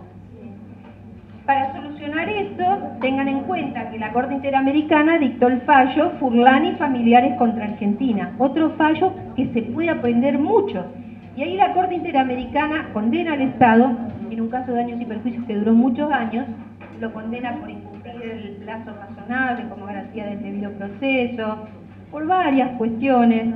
Para solucionar esto, tengan en cuenta que la Corte Interamericana dictó el fallo Furlan y familiares contra Argentina, otro fallo que se puede aprender mucho. Y ahí la Corte Interamericana condena al Estado, en un caso de daños y perjuicios que duró muchos años, lo condena por incumplir el plazo razonable como garantía del debido proceso, por varias cuestiones,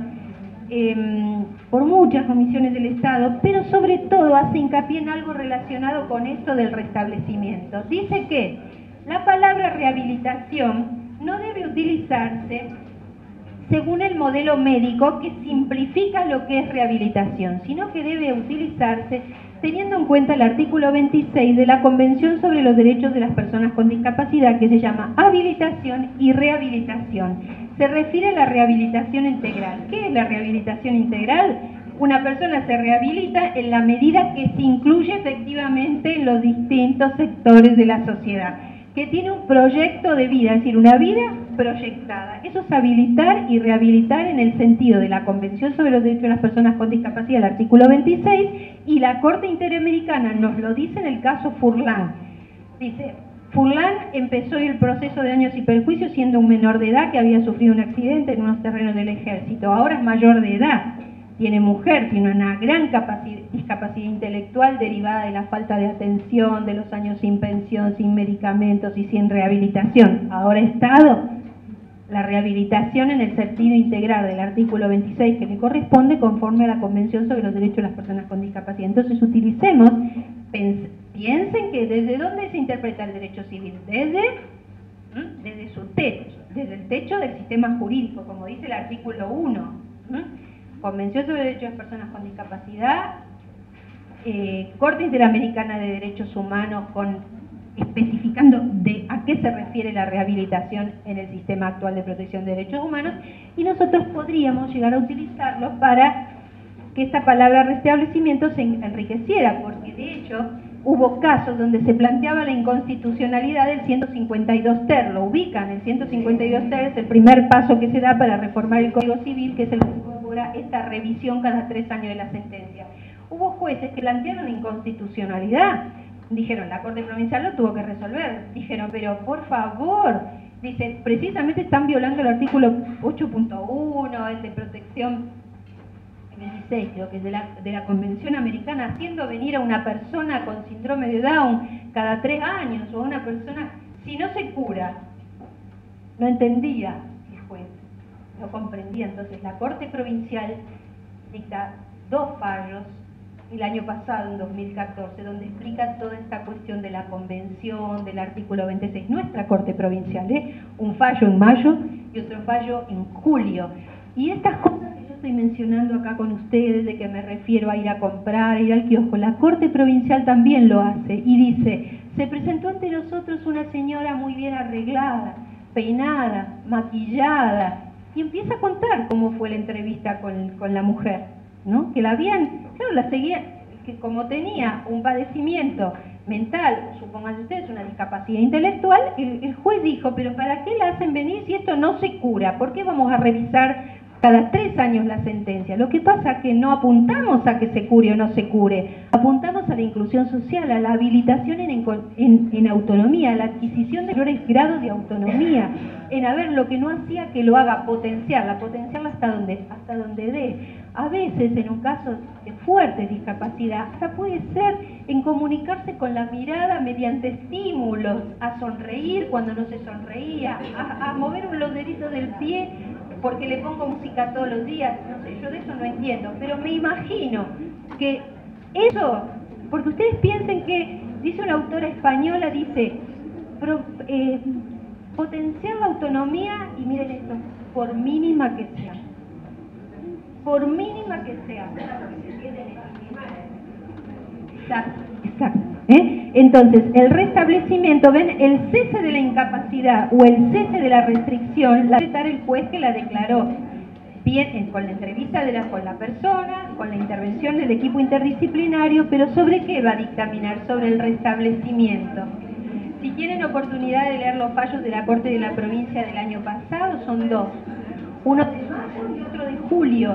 por muchas omisiones del Estado, pero sobre todo hace hincapié en algo relacionado con esto del restablecimiento. Dice que la palabra rehabilitación no debe utilizarse según el modelo médico que simplifica lo que es rehabilitación, sino que debe utilizarse teniendo en cuenta el artículo 26 de la Convención sobre los Derechos de las Personas con Discapacidad, que se llama habilitación y rehabilitación. Se refiere a la rehabilitación integral. ¿Qué es la rehabilitación integral? Una persona se rehabilita en la medida que se incluye efectivamente en los distintos sectores de la sociedad, que tiene un proyecto de vida, es decir, una vida proyectada. Eso es habilitar y rehabilitar en el sentido de la Convención sobre los Derechos de las Personas con Discapacidad, el artículo 26, y la Corte Interamericana nos lo dice en el caso Furlan. Dice, Furlan empezó el proceso de daños y perjuicios siendo un menor de edad que había sufrido un accidente en unos terrenos del ejército, ahora es mayor de edad. tiene mujer, tiene una gran discapacidad intelectual derivada de la falta de atención, de los años sin pensión, sin medicamentos y sin rehabilitación. Ahora Estado, la rehabilitación en el sentido integral del artículo 26 que le corresponde conforme a la Convención sobre los Derechos de las Personas con Discapacidad. Entonces utilicemos, piensen que desde dónde se interpreta el derecho civil, desde su techo, desde el techo del sistema jurídico, como dice el artículo 1. Convención sobre los Derechos de las Personas con Discapacidad, Corte Interamericana de Derechos Humanos especificando a qué se refiere la rehabilitación en el sistema actual de protección de derechos humanos, y nosotros podríamos llegar a utilizarlo para que esta palabra restablecimiento se enriqueciera, porque de hecho hubo casos donde se planteaba la inconstitucionalidad del 152 ter, lo ubican, el 152 ter es el primer paso que se da para reformar el Código Civil, que es el que incorpora esta revisión cada 3 años de la sentencia. Hubo jueces que plantearon la inconstitucionalidad, dijeron, la Corte Provincial lo tuvo que resolver, dijeron, pero por favor, dice, precisamente están violando el artículo 8.1, el de protección 26, creo que es de la Convención Americana, haciendo venir a una persona con síndrome de Down cada 3 años, o a una persona, si no se cura, no entendía el juez, no comprendía. Entonces la Corte Provincial dicta 2 fallos el año pasado, en 2014, donde explica toda esta cuestión de la convención, del artículo 26, nuestra Corte Provincial, un fallo en mayo y otro fallo en julio. Y estas cosas que yo estoy mencionando acá con ustedes, de que me refiero a ir a comprar, a ir al kiosco, la Corte Provincial también lo hace y dice, se presentó ante nosotros una señora muy bien arreglada, peinada, maquillada, y empieza a contar cómo fue la entrevista con la mujer, ¿no? Que la habían, claro, la seguían, que como tenía un padecimiento mental, supongan ustedes una discapacidad intelectual, el juez dijo, pero ¿para qué la hacen venir si esto no se cura? ¿Por qué vamos a revisar cada 3 años la sentencia? Lo que pasa es que no apuntamos a que se cure o no se cure, apuntamos a la inclusión social, a la habilitación en autonomía, a la adquisición de mayores grados de autonomía, en haber lo que no hacía que lo haga potenciarla hasta donde dé. A veces, en un caso de fuerte discapacidad, hasta puede ser en comunicarse con la mirada mediante estímulos, a sonreír cuando no se sonreía, a mover los deditos del pie porque le pongo música todos los días, no sé, yo de eso no entiendo, pero me imagino que eso, porque ustedes piensen que, dice una autora española, dice, potenciar la autonomía, y miren esto, por mínima que sea. Por mínima que sea. Exacto. Entonces, el restablecimiento, ven, el cese de la incapacidad o el cese de la restricción, la debe dar el juez que la declaró, bien con la entrevista con la persona, con la intervención del equipo interdisciplinario, pero ¿sobre qué va a dictaminar? Sobre el restablecimiento. Si tienen oportunidad de leer los fallos de la Corte de la Provincia del año pasado, son 2. Uno de mayo y otro de julio.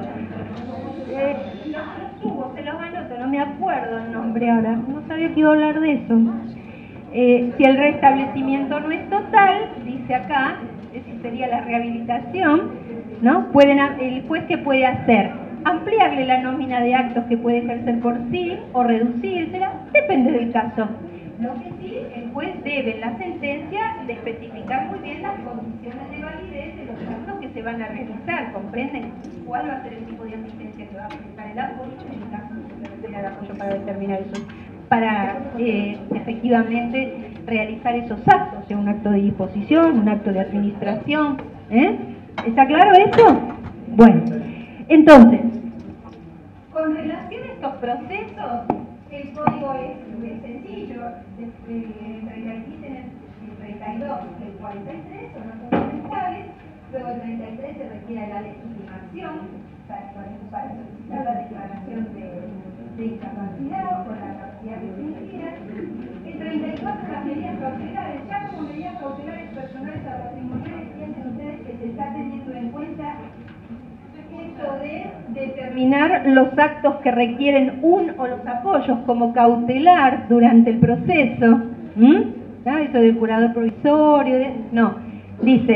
Se los anoto, no me acuerdo el nombre ahora, no sabía que iba a hablar de eso. Si el restablecimiento no es total, dice acá, esa sería la rehabilitación, ¿no? El juez, ¿qué puede hacer? Ampliarle la nómina de actos que puede ejercer por sí o reducírsela, depende del caso. Lo que sí, el juez debe en la sentencia de especificar muy bien las condiciones de validez de los actos que se van a realizar. ¿Comprenden cuál va a ser el tipo de asistencia que va a prestar el apoyo? En el caso de se refiere al apoyo para determinar eso, para efectivamente realizar esos actos, o sea, un acto de disposición, un acto de administración. ¿Está claro eso? Bueno, entonces, con relación a estos procesos, el código es muy sencillo, el 32, el 43 son los fundamentales, luego el 33 se requiere la legitimación para solicitar la declaración de incapacidad o con la capacidad restringida, el 34 las medidas cautelares, ya como medidas cautelares personales o patrimoniales, piensen ustedes que se está teniendo en cuenta esto de determinar los actos que requieren o los apoyos como cautelar durante el proceso. ¿No? Eso del curador provisorio, no. Dice,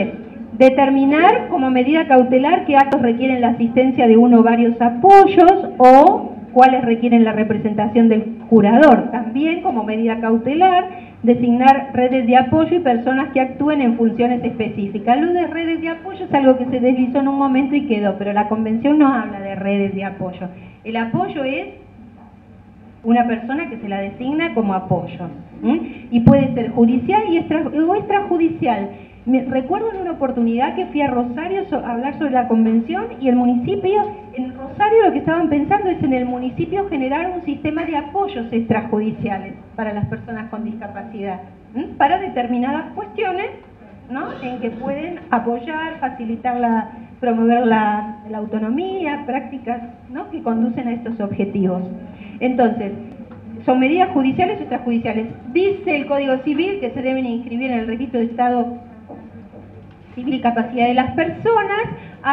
Determinar como medida cautelar qué actos requieren la asistencia de uno o varios apoyos o cuáles requieren la representación del curador. También como medida cautelar, designar redes de apoyo y personas que actúen en funciones específicas. Lo de redes de apoyo es algo que se deslizó en un momento y quedó, pero la convención no habla de redes de apoyo. El apoyo es una persona que se la designa como apoyo, y puede ser judicial y o extrajudicial. Recuerdo en una oportunidad que fui a Rosario a hablar sobre la convención y el municipio, en Rosario lo que estaban pensando es en el municipio generar un sistema de apoyos extrajudiciales para las personas con discapacidad, para determinadas cuestiones, ¿no?, en que pueden apoyar, facilitar promover la autonomía, prácticas, ¿no?, que conducen a estos objetivos. Entonces, son medidas judiciales o extrajudiciales. Dice el Código Civil que se deben inscribir en el registro de Estado Civil y Capacidad de las personas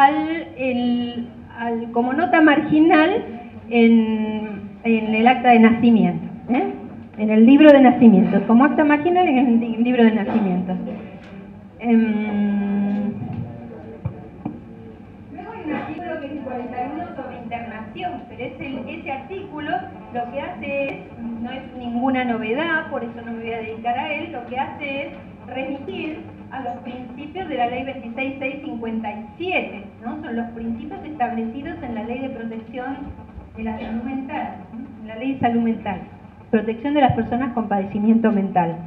como nota marginal en el acta de nacimiento, en el libro de nacimientos, como acta marginal en el libro de nacimientos. Luego hay un artículo que es el 41 sobre internación, pero ese artículo lo que hace no es ninguna novedad, por eso no me voy a dedicar a él, lo que hace es remitir a los principios de la ley 26657, ¿no? Son los principios establecidos en la ley de protección de la salud mental, en la ley de salud mental, protección de las personas con padecimiento mental.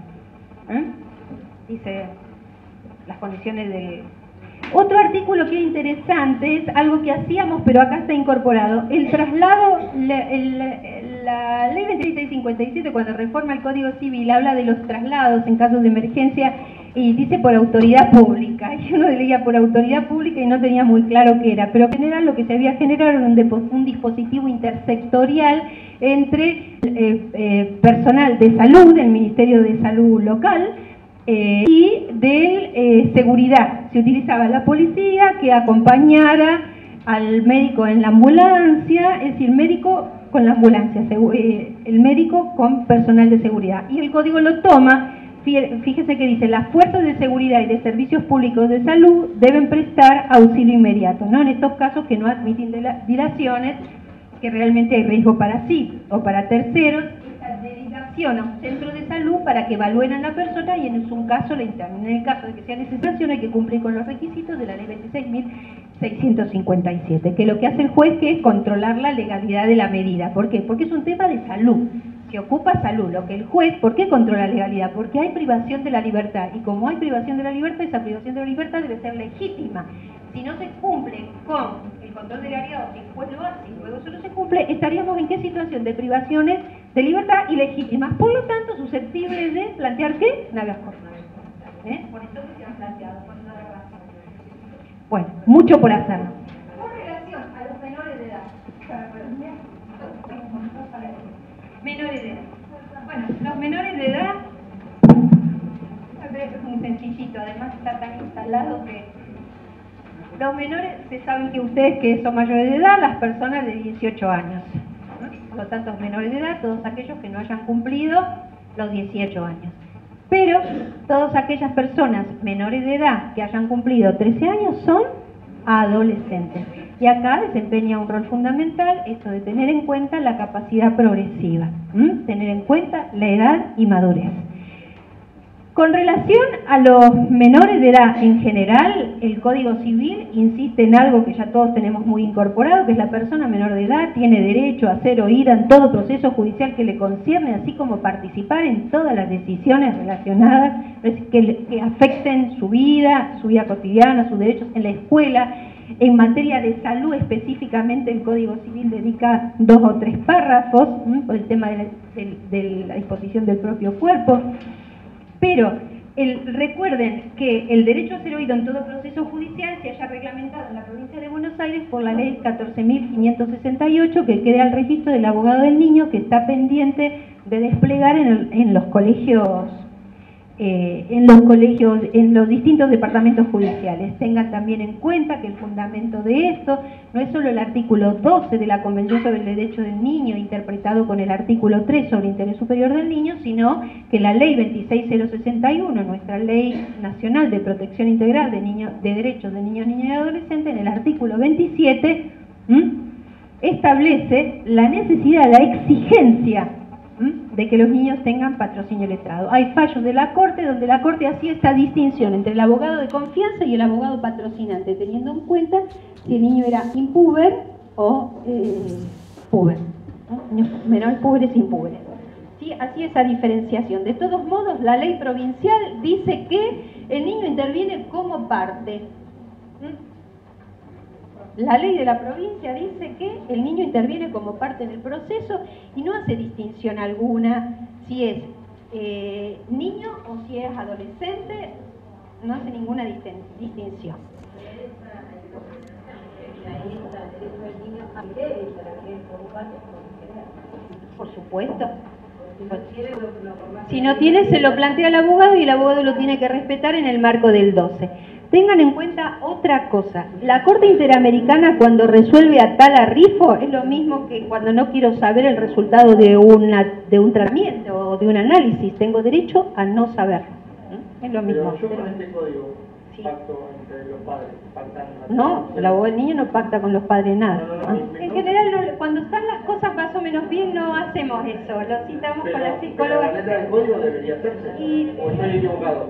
Dice las condiciones del... Otro artículo que es interesante es algo que hacíamos, pero acá está incorporado. El traslado, la ley 2657, cuando reforma el Código Civil, habla de los traslados en casos de emergencia y dice por autoridad pública. Y uno leía por autoridad pública y no tenía muy claro qué era. Pero en general lo que se había generado era un dispositivo intersectorial entre personal de salud, del Ministerio de Salud local, y de seguridad. Se utilizaba la policía que acompañara al médico en la ambulancia, es decir, médico con la ambulancia, el médico con personal de seguridad. Y el código lo toma, fíjese que dice, las fuerzas de seguridad y de servicios públicos de salud deben prestar auxilio inmediato, ¿no? En estos casos que no admiten dilaciones, que realmente hay riesgo para sí o para terceros, a un centro de salud para que evalúen a la persona y en un caso la internen. En el caso de que sea necesario hay que cumplir con los requisitos de la ley 26.657, que lo que hace el juez que es controlar la legalidad de la medida. ¿Por qué? Porque es un tema de salud, se ocupa salud. Lo que el juez, ¿por qué controla la legalidad? Porque hay privación de la libertad, y como hay privación de la libertad, esa privación de la libertad debe ser legítima. Si no se cumple con el control de legalidad, o si el juez lo hace y luego solo se cumple, estaríamos en qué situación de privaciones de libertad ilegítimas, por lo tanto susceptibles de plantear ¿qué? Nagas cortas. Por eso que se han planteado, por una razón. Bueno, mucho por hacer. Con relación a los menores de edad. Menores de edad. Bueno, los menores de edad, es muy sencillito, además está tan instalado que los menores, se saben que ustedes que son mayores de edad, las personas de 18 años. Por lo tanto, menores de edad, todos aquellos que no hayan cumplido los 18 años. Pero todas aquellas personas menores de edad que hayan cumplido 13 años son adolescentes. Y acá desempeña un rol fundamental esto de tener en cuenta la capacidad progresiva, tener en cuenta la edad y madurez. Con relación a los menores de edad en general, el Código Civil insiste en algo que ya todos tenemos muy incorporado, que es la persona menor de edad tiene derecho a ser oída en todo proceso judicial que le concierne, así como participar en todas las decisiones relacionadas que afecten su vida cotidiana, sus derechos en la escuela. En materia de salud específicamente, el Código Civil dedica 2 o 3 párrafos por el tema de la disposición del propio cuerpo. Pero recuerden que el derecho a ser oído en todo proceso judicial se haya reglamentado en la provincia de Buenos Aires por la ley 14.568, que crea el registro del abogado del niño, que está pendiente de desplegar en los colegios en los colegios, en los distintos departamentos judiciales. Tengan también en cuenta que el fundamento de esto no es solo el artículo 12 de la Convención sobre el Derecho del Niño, interpretado con el artículo 3 sobre interés superior del niño, sino que la Ley 26061, nuestra Ley Nacional de Protección Integral de Derechos de Niños, Niñas y Adolescentes, en el artículo 27, establece la necesidad, la exigencia de que los niños tengan patrocinio letrado. Hay fallos de la Corte donde la Corte hacía esta distinción entre el abogado de confianza y el abogado patrocinante, teniendo en cuenta si el niño era impúber o puber, ¿no? Menores púberes e impúberes. ¿Sí? Así esa diferenciación. De todos modos, la ley provincial dice que el niño interviene como parte. La ley de la provincia dice que el niño interviene como parte del proceso y no hace distinción alguna si es niño o si es adolescente, no hace ninguna distinción. Por supuesto. Si no tiene, se lo plantea el abogado y el abogado lo tiene que respetar en el marco del 12. Tengan en cuenta otra cosa. La Corte Interamericana, cuando resuelve a tal arrifo, es lo mismo que cuando no quiero saber el resultado de un tratamiento o de un análisis. Tengo derecho a no saberlo. Es lo mismo. Pero yo con este código, pacto entre los padres, no, el abogado del niño no pacta con los padres nada. En general, cuando están las cosas más o menos bien, no hacemos eso. Lo citamos con la psicóloga. Pero la letra del código debería hacerse. ¿O estoy equivocado?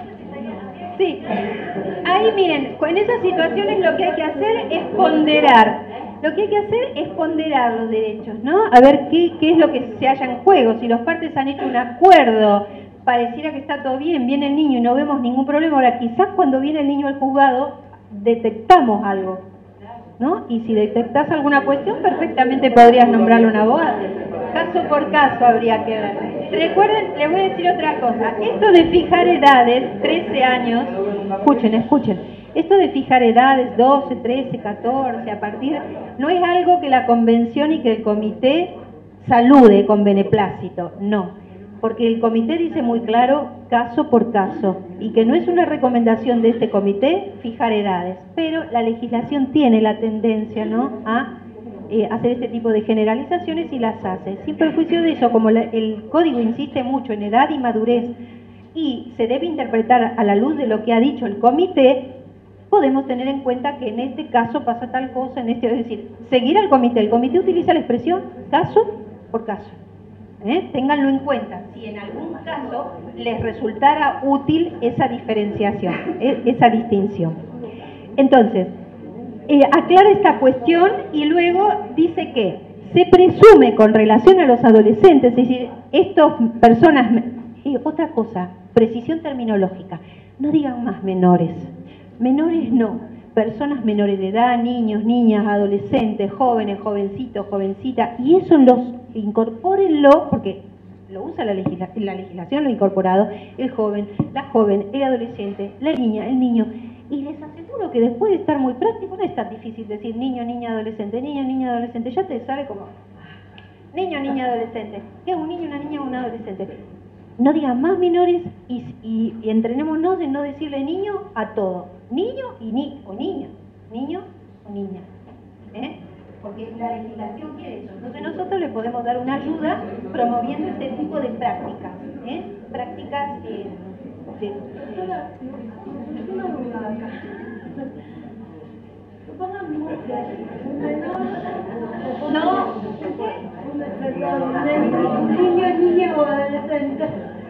Sí, ahí miren, en esas situaciones lo que hay que hacer es ponderar. Lo que hay que hacer es ponderar los derechos, ¿no? A ver qué es lo que se halla en juego. Si los partes han hecho un acuerdo, pareciera que está todo bien, viene el niño y no vemos ningún problema. Ahora, quizás cuando viene el niño al juzgado, detectamos algo, ¿no? Y si detectás alguna cuestión, perfectamente podrías nombrarle un abogado. Caso por caso habría que ver. Recuerden, les voy a decir otra cosa. Esto de fijar edades, 13 años, escuchen. Esto de fijar edades, 12, 13, 14, a partir, no es algo que la convención y que el comité salude con beneplácito, no. Porque el comité dice muy claro, caso por caso, y que no es una recomendación de este comité fijar edades, pero la legislación tiene la tendencia, ¿no?, a hacer este tipo de generalizaciones y las hace. Sin perjuicio de eso, como el código insiste mucho en edad y madurez y se debe interpretar a la luz de lo que ha dicho el comité, podemos tener en cuenta que en este caso pasa tal cosa, es decir, seguir al comité. El comité utiliza la expresión caso por caso. Ténganlo en cuenta, si en algún caso les resultara útil esa diferenciación, esa distinción. Entonces, aclara esta cuestión y luego dice que se presume con relación a los adolescentes, es decir, estas personas, y otra cosa, precisión terminológica, no digan más menores no, personas menores de edad, niños, niñas, adolescentes, jóvenes, jovencitos, jovencitas, y eso incorpórenlo, porque lo usa la legislación, lo ha incorporado, el joven, la joven, el adolescente, la niña, el niño. Y les aseguro que después de estar muy práctico, no es tan difícil decir niño, niña, adolescente, ya te sale como niño, niña, adolescente. ¿Qué es un niño, una niña o un adolescente? No digan más menores y entrenémonos en no decirle niño a todo. Niño o niña. Niño o niña. Porque la legislación quiere eso. Entonces nosotros le podemos dar una ayuda promoviendo este tipo de prácticas. Prácticas niño, niña o adolescente.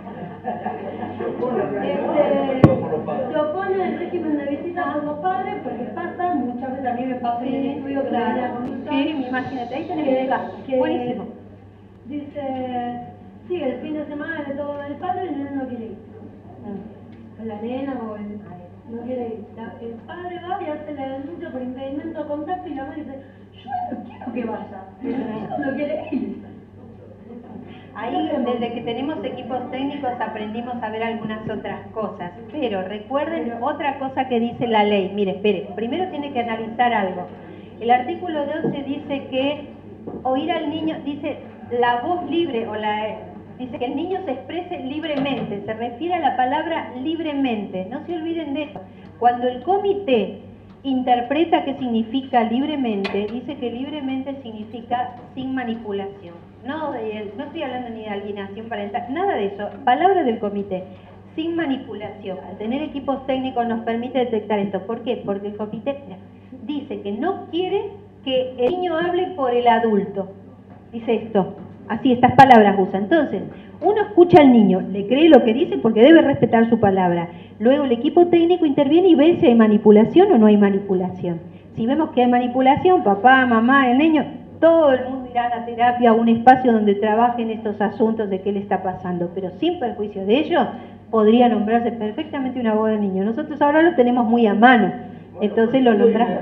Se opone el régimen de visita por los padres porque pasa, muchas veces a mí me pasa en el estudio que la venía a consultar. Sí, imagínate, ahí tenés el caso. Buenísimo. Dice, sí, el fin de semana le toca el padre y el nene no quiere ir. O la nena o el... no quiere ir. El padre va y hace la denuncia por impedimento de contacto y la madre dice, yo no quiero que vaya, pero no quiere ir. Ahí, desde que tenemos equipos técnicos, aprendimos a ver algunas otras cosas. Pero recuerden otra cosa que dice la ley. Mire, espere, primero tiene que analizar algo. El artículo 12 dice que oír al niño, dice la voz libre o Dice que el niño se exprese libremente, se refiere a la palabra libremente. No se olviden de eso. Cuando el comité interpreta qué significa libremente, dice que libremente significa sin manipulación. No estoy hablando ni de alienación parental, nada de eso. Palabra del comité, sin manipulación. Al tener equipos técnicos nos permite detectar esto. ¿Por qué? Porque el comité dice que no quiere que el niño hable por el adulto. Dice esto. Así, estas palabras usa. Entonces, uno escucha al niño, le cree lo que dice porque debe respetar su palabra. Luego el equipo técnico interviene y ve si hay manipulación o no hay manipulación. Si vemos que hay manipulación, papá, mamá, el niño, todo el mundo irá a la terapia, a un espacio donde trabajen estos asuntos de qué le está pasando. Pero sin perjuicio de ello, podría nombrarse perfectamente una voz del niño. Nosotros ahora lo tenemos muy a mano. Entonces lo nombramos.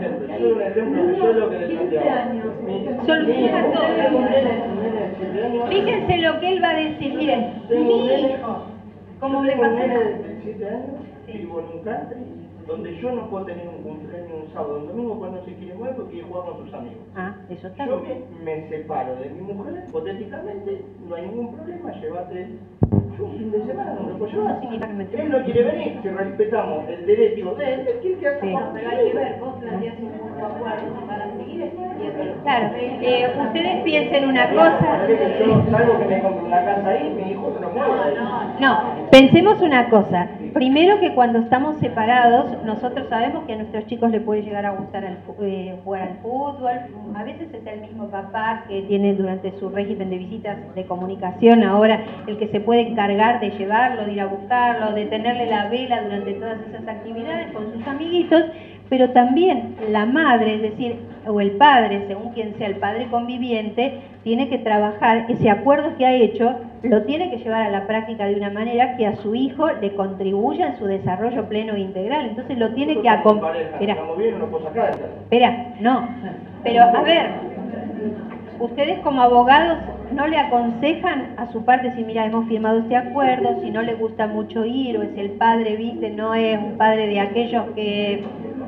Soluciona todo. Fíjense lo que él va a decir. Miren, mi hijo, como le pasó. De 7 años, vivo en un country donde yo no puedo tener un cumpleaños un sábado o un domingo cuando se quiere jugar porque quiere jugar con sus amigos. Ah, eso está Yo bien. me separo de mi mujer, hipotéticamente, no hay ningún problema, llévate un fin de semana, no me puedo llevar. Él no quiere venir, si respetamos el derecho de él, él quiere que haga. Sí. Pero hay que ver, vos planteás un punto acuerdo para seguir Claro, ustedes piensen una cosa. Yo salgo que me compro una casa ahí, mi hijo se lo mueve. No, pensemos una cosa. Primero que cuando estamos separados, nosotros sabemos que a nuestros chicos les puede llegar a gustar jugar al fútbol. A veces es el mismo papá que tiene durante su régimen de visitas de comunicación ahora el que se puede encargar de llevarlo, de ir a buscarlo, de tenerle la vela durante todas esas actividades con sus amiguitos. Pero también la madre, es decir, o el padre, según quien sea el padre conviviente, tiene que trabajar ese acuerdo que ha hecho, lo tiene que llevar a la práctica de una manera que a su hijo le contribuya en su desarrollo pleno e integral. Entonces lo tiene que acompañar. Espera, no. Pero a ver, ustedes como abogados no le aconsejan a su parte si mira, hemos firmado este acuerdo, si no le gusta mucho ir, o es el padre, viste, no es un padre de aquellos que...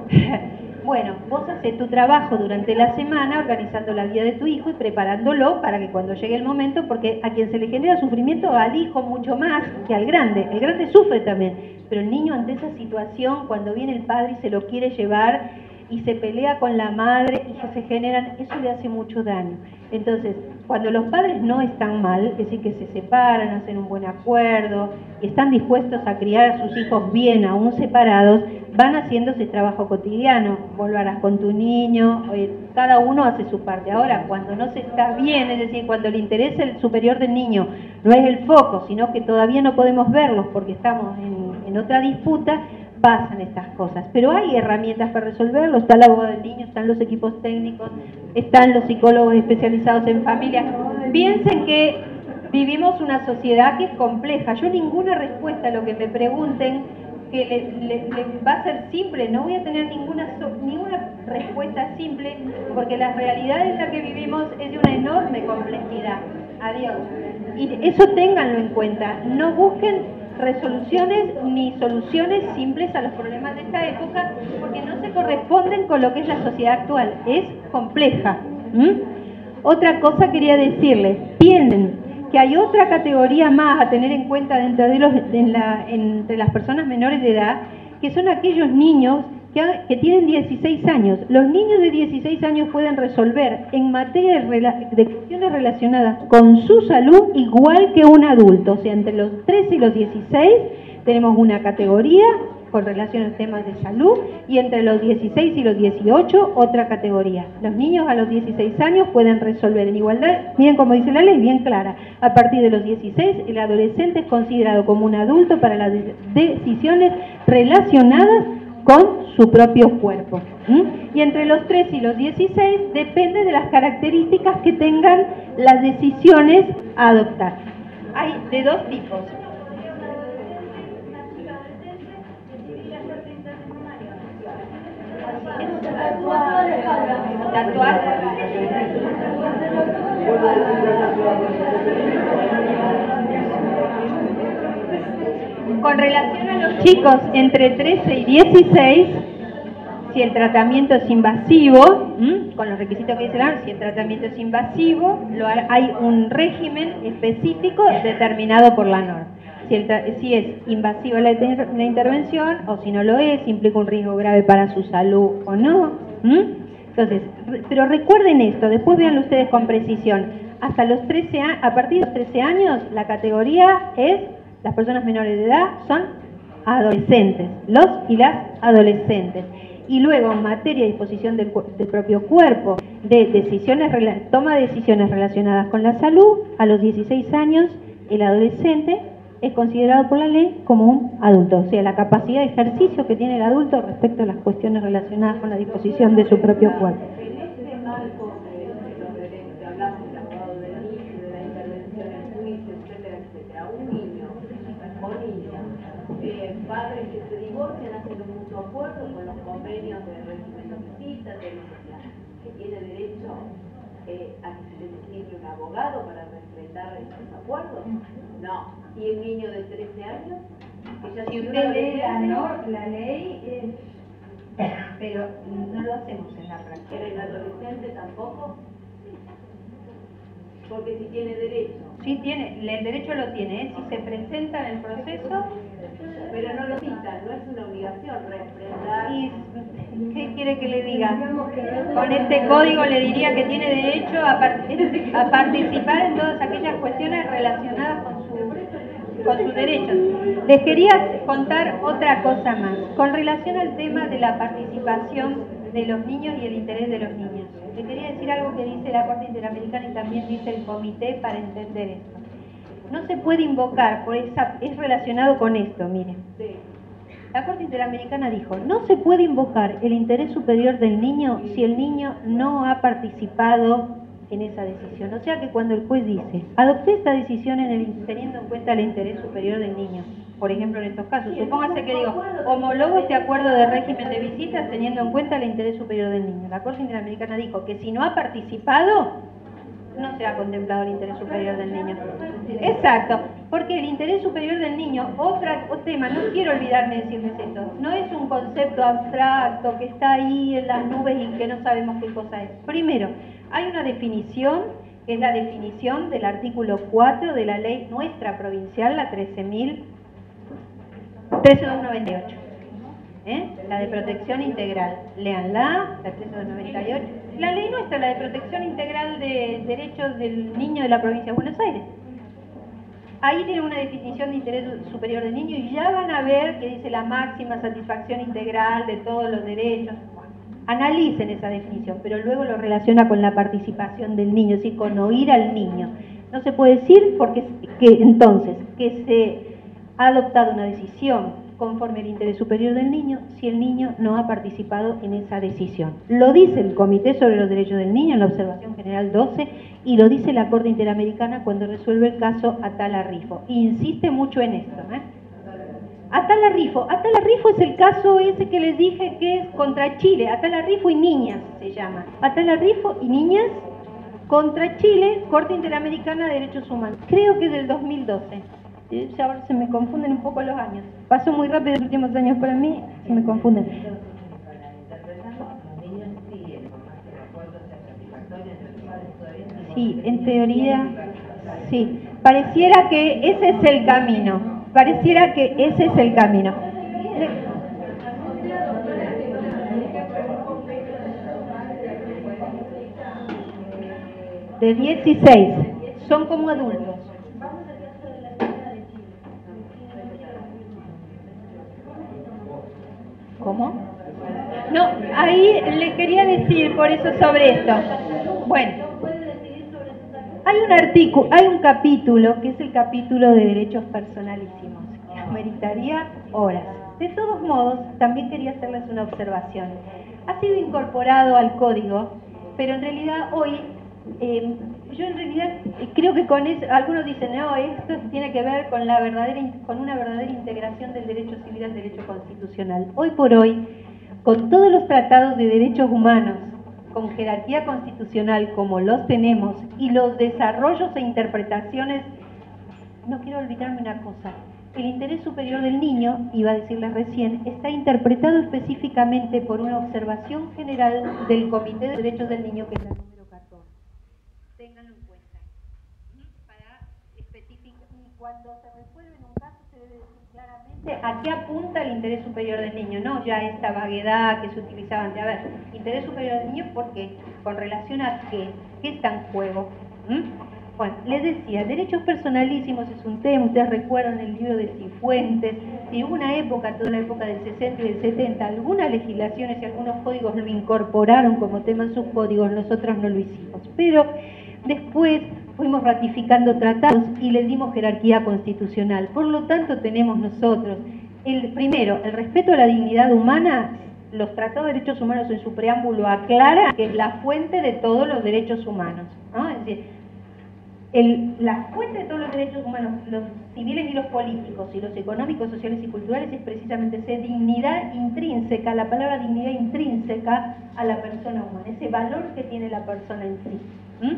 Bueno, vos haces tu trabajo durante la semana organizando la vida de tu hijo y preparándolo para que cuando llegue el momento, porque a quien se le genera sufrimiento al hijo mucho más que al grande. El grande sufre también, pero el niño ante esa situación, cuando viene el padre y se lo quiere llevar y se pelea con la madre y que se generan, eso le hace mucho daño. Entonces, cuando los padres no están mal, es decir, que se separan, hacen un buen acuerdo y están dispuestos a criar a sus hijos bien, aún separados, van haciendo ese trabajo cotidiano. Vos lo harás con tu niño, cada uno hace su parte. Ahora, cuando no se está bien, es decir, cuando el interés superior del niño no es el foco, sino que todavía no podemos verlos porque estamos en otra disputa, pasan estas cosas. Pero hay herramientas para resolverlo. Está el abogado del niño, están los equipos técnicos, están los psicólogos especializados en familia. Piensen que vivimos una sociedad que es compleja. Yo ninguna respuesta a lo que me pregunten que le va a ser simple, no voy a tener ninguna respuesta simple, porque la realidad en la que vivimos es de una enorme complejidad. Adiós. Y eso ténganlo en cuenta. No busquen resoluciones ni soluciones simples a los problemas de esta época, porque no se corresponden con lo que es la sociedad actual. Es compleja. Otra cosa quería decirles. Piensen que hay otra categoría más a tener en cuenta dentro de entre las personas menores de edad, que son aquellos niños que tienen 16 años. Los niños de 16 años pueden resolver en materia de cuestiones relacionadas con su salud igual que un adulto. O sea, entre los 13 y los 16 tenemos una categoría con relación a temas de salud, y entre los 16 y los 18 otra categoría. Los niños a los 16 años pueden resolver en igualdad, miren como dice la ley, bien clara. A partir de los 16, el adolescente es considerado como un adulto para las decisiones relacionadas con su propio cuerpo. Y entre los 13 y los 16 depende de las características que tengan las decisiones a adoptar. Hay de dos tipos. Tatuar. Con relación a los chicos entre 13 y 16, Si el tratamiento es invasivo, con los requisitos que dice la norma, si el tratamiento es invasivo, hay un régimen específico determinado por la norma. Si es invasiva la intervención, o si no lo es, implica un riesgo grave para su salud o no. Entonces, pero recuerden esto, después véanlo ustedes con precisión. Hasta los 13 años, a partir de los 13 años, la categoría es, las personas menores de edad son adolescentes, los y las adolescentes. Y luego, en materia de disposición del propio cuerpo, de toma de decisiones relacionadas con la salud, a los 16 años, el adolescente es considerado por la ley como un adulto, o sea, la capacidad de ejercicio que tiene el adulto respecto a las cuestiones relacionadas con la disposición de su propio cuerpo. En este marco de los derechos que hablamos del abogado del niño, de la intervención en juicio, etcétera, etcétera, un niño o niña, padres que se divorcian hacen un mutuo acuerdo con los convenios de régimen de visitas, que tiene derecho a que se le designe un abogado para respetar esos acuerdos. No. ¿Y el niño de 13 años? Si usted lee la ley, pero no lo hacemos en la práctica. ¿Pero el adolescente tampoco? Porque si tiene derecho. Sí, el derecho lo tiene, si se presenta en el proceso. Pero no lo citan, no es una obligación refrendar. ¿Y qué quiere que le diga? Con este código le diría que tiene derecho a participar en todas aquellas cuestiones relacionadas con sus derechos. Les quería contar otra cosa más, con relación al tema de la participación de los niños y el interés de los niños. Les quería decir algo que dice la Corte Interamericana y también dice el Comité para entender esto. No se puede invocar, es relacionado con esto, miren. La Corte Interamericana dijo, no se puede invocar el interés superior del niño si el niño no ha participado en esa decisión. O sea que cuando el juez dice, adopté esta decisión teniendo en cuenta el interés superior del niño, por ejemplo en estos casos, supóngase que digo, homologo este acuerdo de régimen de visitas teniendo en cuenta el interés superior del niño. La Corte Interamericana dijo que si no ha participado, no se ha contemplado el interés superior del niño. Exacto, porque el interés superior del niño, otro tema, no quiero olvidarme de decirles esto, no es un concepto abstracto que está ahí en las nubes y que no sabemos qué cosa es. Primero, hay una definición, que es la definición del artículo 4 de la ley nuestra provincial, la 13.298. La de protección integral. Léanla, la 13.298. La ley nuestra, la de protección integral de derechos del niño de la provincia de Buenos Aires. Ahí tiene una definición de interés superior del niño y ya van a ver que dice la máxima satisfacción integral de todos los derechos. Analicen esa definición, pero luego lo relaciona con la participación del niño, es decir, con oír al niño. No se puede decir porque entonces que se ha adoptado una decisión conforme al interés superior del niño si el niño no ha participado en esa decisión. Lo dice el Comité sobre los Derechos del Niño en la Observación General 12 y lo dice la Corte Interamericana cuando resuelve el caso Atala Rifo. Insiste mucho en esto. Atala Rifo es el caso ese que les dije que es contra Chile. Atala Rifo y niñas se llama. Atala Rifo y niñas contra Chile, Corte Interamericana de Derechos Humanos. Creo que es del 2012. Ya ahora se me confunden un poco los años. Pasó muy rápido los últimos años para mí, se me confunden. Sí, en teoría, sí. Pareciera que ese es el camino. Pareciera que ese es el camino. De 16. Son como adultos. ¿Cómo? No, ahí le quería decir por eso sobre esto. Bueno, hay un capítulo que es el capítulo de derechos personalísimos, que ameritaría horas. De todos modos, también quería hacerles una observación. Ha sido incorporado al código, pero en realidad hoy, yo en realidad creo que con eso, algunos dicen, no, esto tiene que ver con una verdadera integración del derecho civil al derecho constitucional. Hoy por hoy, con todos los tratados de derechos humanos, con jerarquía constitucional como los tenemos, y los desarrollos e interpretaciones, no quiero olvidarme una cosa, el interés superior del niño, iba a decirles recién, está interpretado específicamente por una observación general del Comité de Derechos del Niño, que es la número 14. Ténganlo en cuenta. Para especificar, y cuando se resuelve en un caso se debe decir claramente a qué apunta el interés superior del niño, no ya esta vaguedad que se utilizaba antes. A ver, interés superior del niño, ¿por qué? ¿Con relación a qué? ¿Qué está en juego? Bueno, les decía, derechos personalísimos es un tema, ustedes recuerdan el libro de Cifuentes, si hubo una época, toda la época del 60 y del 70, algunas legislaciones y algunos códigos lo incorporaron como tema en sus códigos, nosotros no lo hicimos, pero después fuimos ratificando tratados y le dimos jerarquía constitucional, por lo tanto tenemos nosotros, primero, el respeto a la dignidad humana. Los tratados de derechos humanos en su preámbulo aclara que es la fuente de todos los derechos humanos, ¿no? Es decir, la fuente de todos los derechos humanos, los civiles y los políticos, y los económicos, sociales y culturales, es precisamente esa dignidad intrínseca, la palabra dignidad intrínseca a la persona humana, ese valor que tiene la persona en sí.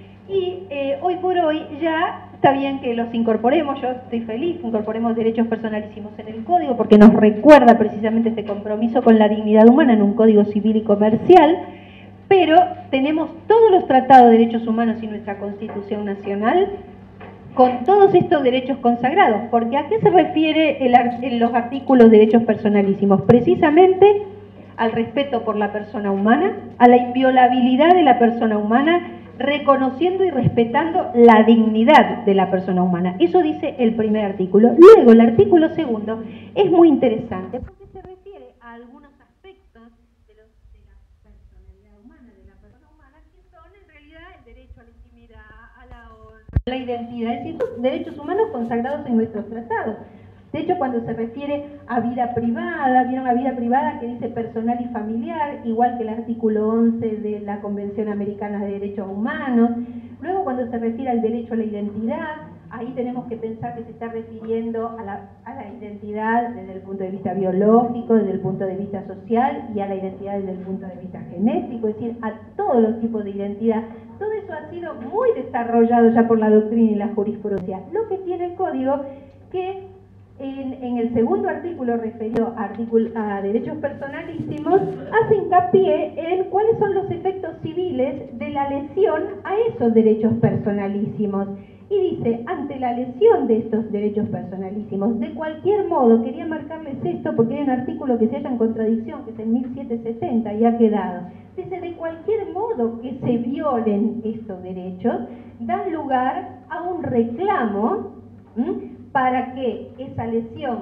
Y hoy por hoy ya está bien que los incorporemos, yo estoy feliz que incorporemos derechos personalísimos en el código, porque nos recuerda precisamente este compromiso con la dignidad humana en un código civil y comercial. Pero tenemos todos los tratados de derechos humanos y nuestra Constitución Nacional con todos estos derechos consagrados. Porque ¿a qué se refiere los artículos de derechos personalísimos? Precisamente al respeto por la persona humana, a la inviolabilidad de la persona humana, reconociendo y respetando la dignidad de la persona humana. Eso dice el primer artículo. Luego, el artículo segundo es muy interesante porque se refiere a algunos aspectos de la personalidad humana, de la persona humana, que son en realidad el derecho a la intimidad, a la honra, a la identidad, es decir, derechos humanos consagrados en nuestros tratados. De hecho, cuando se refiere a vida privada, vieron a vida privada que dice personal y familiar, igual que el artículo 11 de la Convención Americana de Derechos Humanos. Luego, cuando se refiere al derecho a la identidad, ahí tenemos que pensar que se está refiriendo a la identidad desde el punto de vista biológico, desde el punto de vista social y a la identidad desde el punto de vista genético, es decir, a todos los tipos de identidad. Todo eso ha sido muy desarrollado ya por la doctrina y la jurisprudencia. Lo que tiene el código que en el segundo artículo referido a derechos personalísimos, hace hincapié en cuáles son los efectos civiles de la lesión a esos derechos personalísimos. Y dice, ante la lesión de estos derechos personalísimos, de cualquier modo, quería marcarles esto porque hay un artículo que se halla en contradicción, que es el 1770 y ha quedado. Dice, de cualquier modo que se violen estos derechos, dan lugar a un reclamo para que esa lesión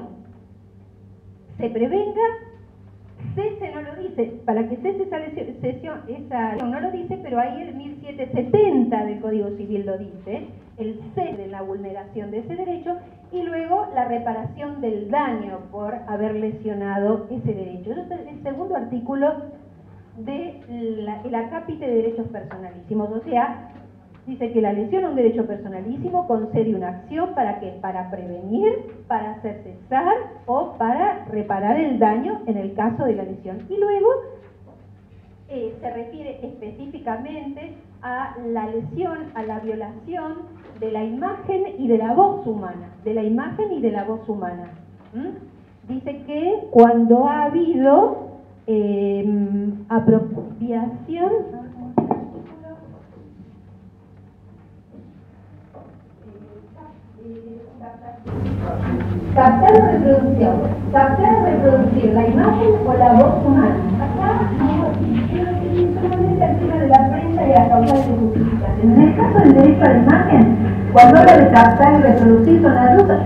se prevenga, cese no lo dice, para que cese esa lesión no lo dice, pero ahí el 1770 del Código Civil lo dice, el cese de la vulneración de ese derecho y luego la reparación del daño por haber lesionado ese derecho. Eso es el segundo artículo de el acápite de derechos personalísimos, o sea, dice que la lesión a un derecho personalísimo concede una acción ¿para qué? Para prevenir, para hacer cesar o para reparar el daño en el caso de la lesión. Y luego se refiere específicamente a la lesión, a la violación de la imagen y de la voz humana, de la imagen y de la voz humana. Dice que cuando ha habido apropiación, captar o reproducción, captar o reproducir la imagen o la voz humana. Acá solamente el tema de la prensa y las causales de justificación. En el caso del derecho a la imagen, cuando habla de captar y reproducir son las dos.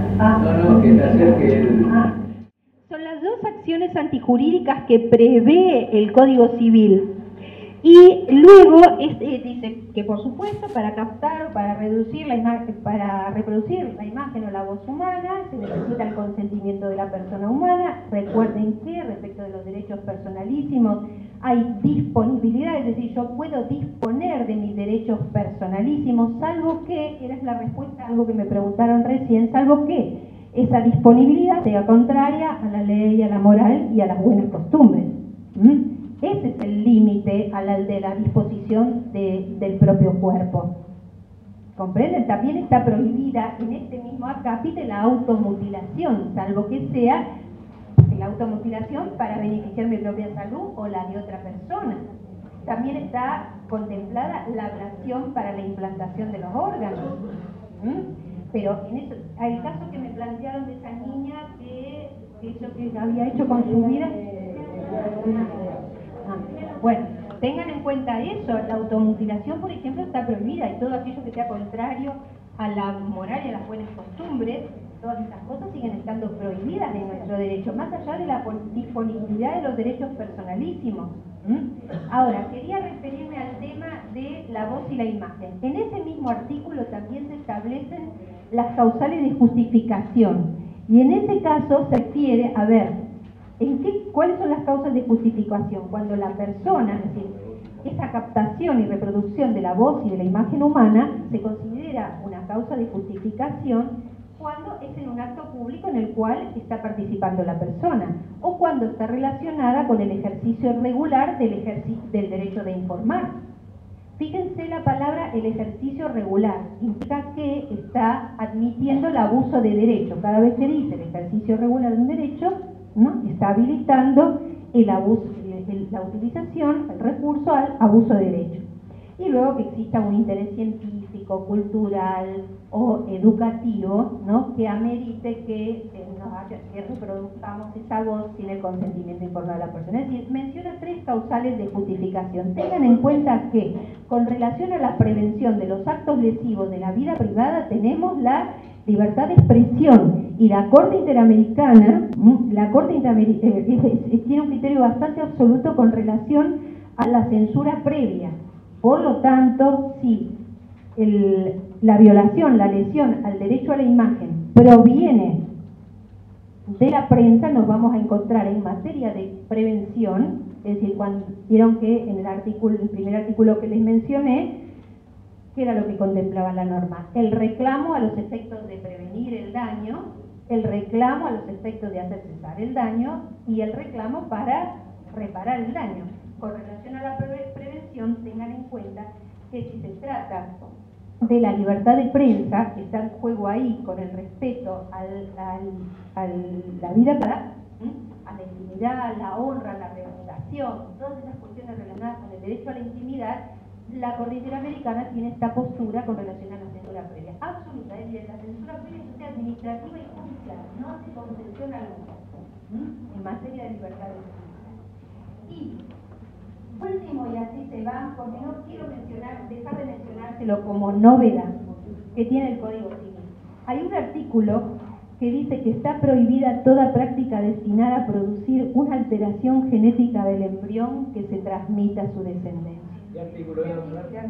Son las dos acciones antijurídicas que prevé el Código Civil. Y luego dice que por supuesto para captar o para reducir la imagen, para reproducir la imagen o la voz humana se necesita el consentimiento de la persona humana. Recuerden que respecto de los derechos personalísimos hay disponibilidad, es decir, yo puedo disponer de mis derechos personalísimos, salvo que, era la respuesta a algo que me preguntaron recién, salvo que esa disponibilidad sea contraria a la ley, a la moral y a las buenas costumbres. Ese es el límite de la disposición del propio cuerpo. ¿Comprenden? También está prohibida en este mismo acápite la automutilación, salvo que sea la automutilación para beneficiar mi propia salud o la de otra persona. También está contemplada la ablación para la implantación de los órganos. Pero en eso, el caso que me plantearon de esa niña que eso que había hecho con su vida. Bueno, tengan en cuenta eso, la automutilación, por ejemplo, está prohibida, y todo aquello que sea contrario a la moral y a las buenas costumbres, todas estas cosas siguen estando prohibidas en nuestro derecho, más allá de la disponibilidad de los derechos personalísimos. Ahora, quería referirme al tema de la voz y la imagen. En ese mismo artículo también se establecen las causales de justificación, y en ese caso se refiere a ver ¿cuáles son las causas de justificación? Cuando la persona, es decir, esa captación y reproducción de la voz y de la imagen humana se considera una causa de justificación cuando es en un acto público en el cual está participando la persona, o cuando está relacionada con el ejercicio regular del derecho de informar. Fíjense la palabra el ejercicio regular, implica que está admitiendo el abuso de derecho. Cada vez que dice el ejercicio regular de un derecho, ¿no?, está habilitando el abuso, la utilización, el recurso al abuso de derecho. Y luego que exista un interés científico, cultural o educativo, ¿no?, que amerite que reproduzcamos esa voz sin el consentimiento informado de la persona. Es decir, menciona 3 causales de justificación. Tengan en cuenta que con relación a la prevención de los actos lesivos de la vida privada tenemos la libertad de expresión, y la Corte Interamericana, tiene un criterio bastante absoluto con relación a la censura previa. Por lo tanto, si la violación, la lesión al derecho a la imagen proviene de la prensa, nos vamos a encontrar en materia de prevención, es decir, cuando vieron que en el primer artículo que les mencioné, ¿qué era lo que contemplaba la norma? El reclamo a los efectos de prevenir el daño, el reclamo a los efectos de hacer cesar el daño y el reclamo para reparar el daño. Con relación a la prevención, tengan en cuenta que si se trata de la libertad de prensa, que está en juego ahí con el respeto a la vida privada, a la intimidad, la honra, la reputación, todas esas cuestiones relacionadas con el derecho a la intimidad, la Corte Interamericana tiene esta postura con relación a la censura previa. Absoluta, es decir, la censura previa es administrativa y judicial, no hace concesión alguna en materia de libertad de prensa. Y último, y así se va, porque no quiero dejar de mencionárselo como novedad que tiene el Código Civil. Hay un artículo que dice que está prohibida toda práctica destinada a producir una alteración genética del embrión que se transmita a su descendencia. ¿Qué artículo era?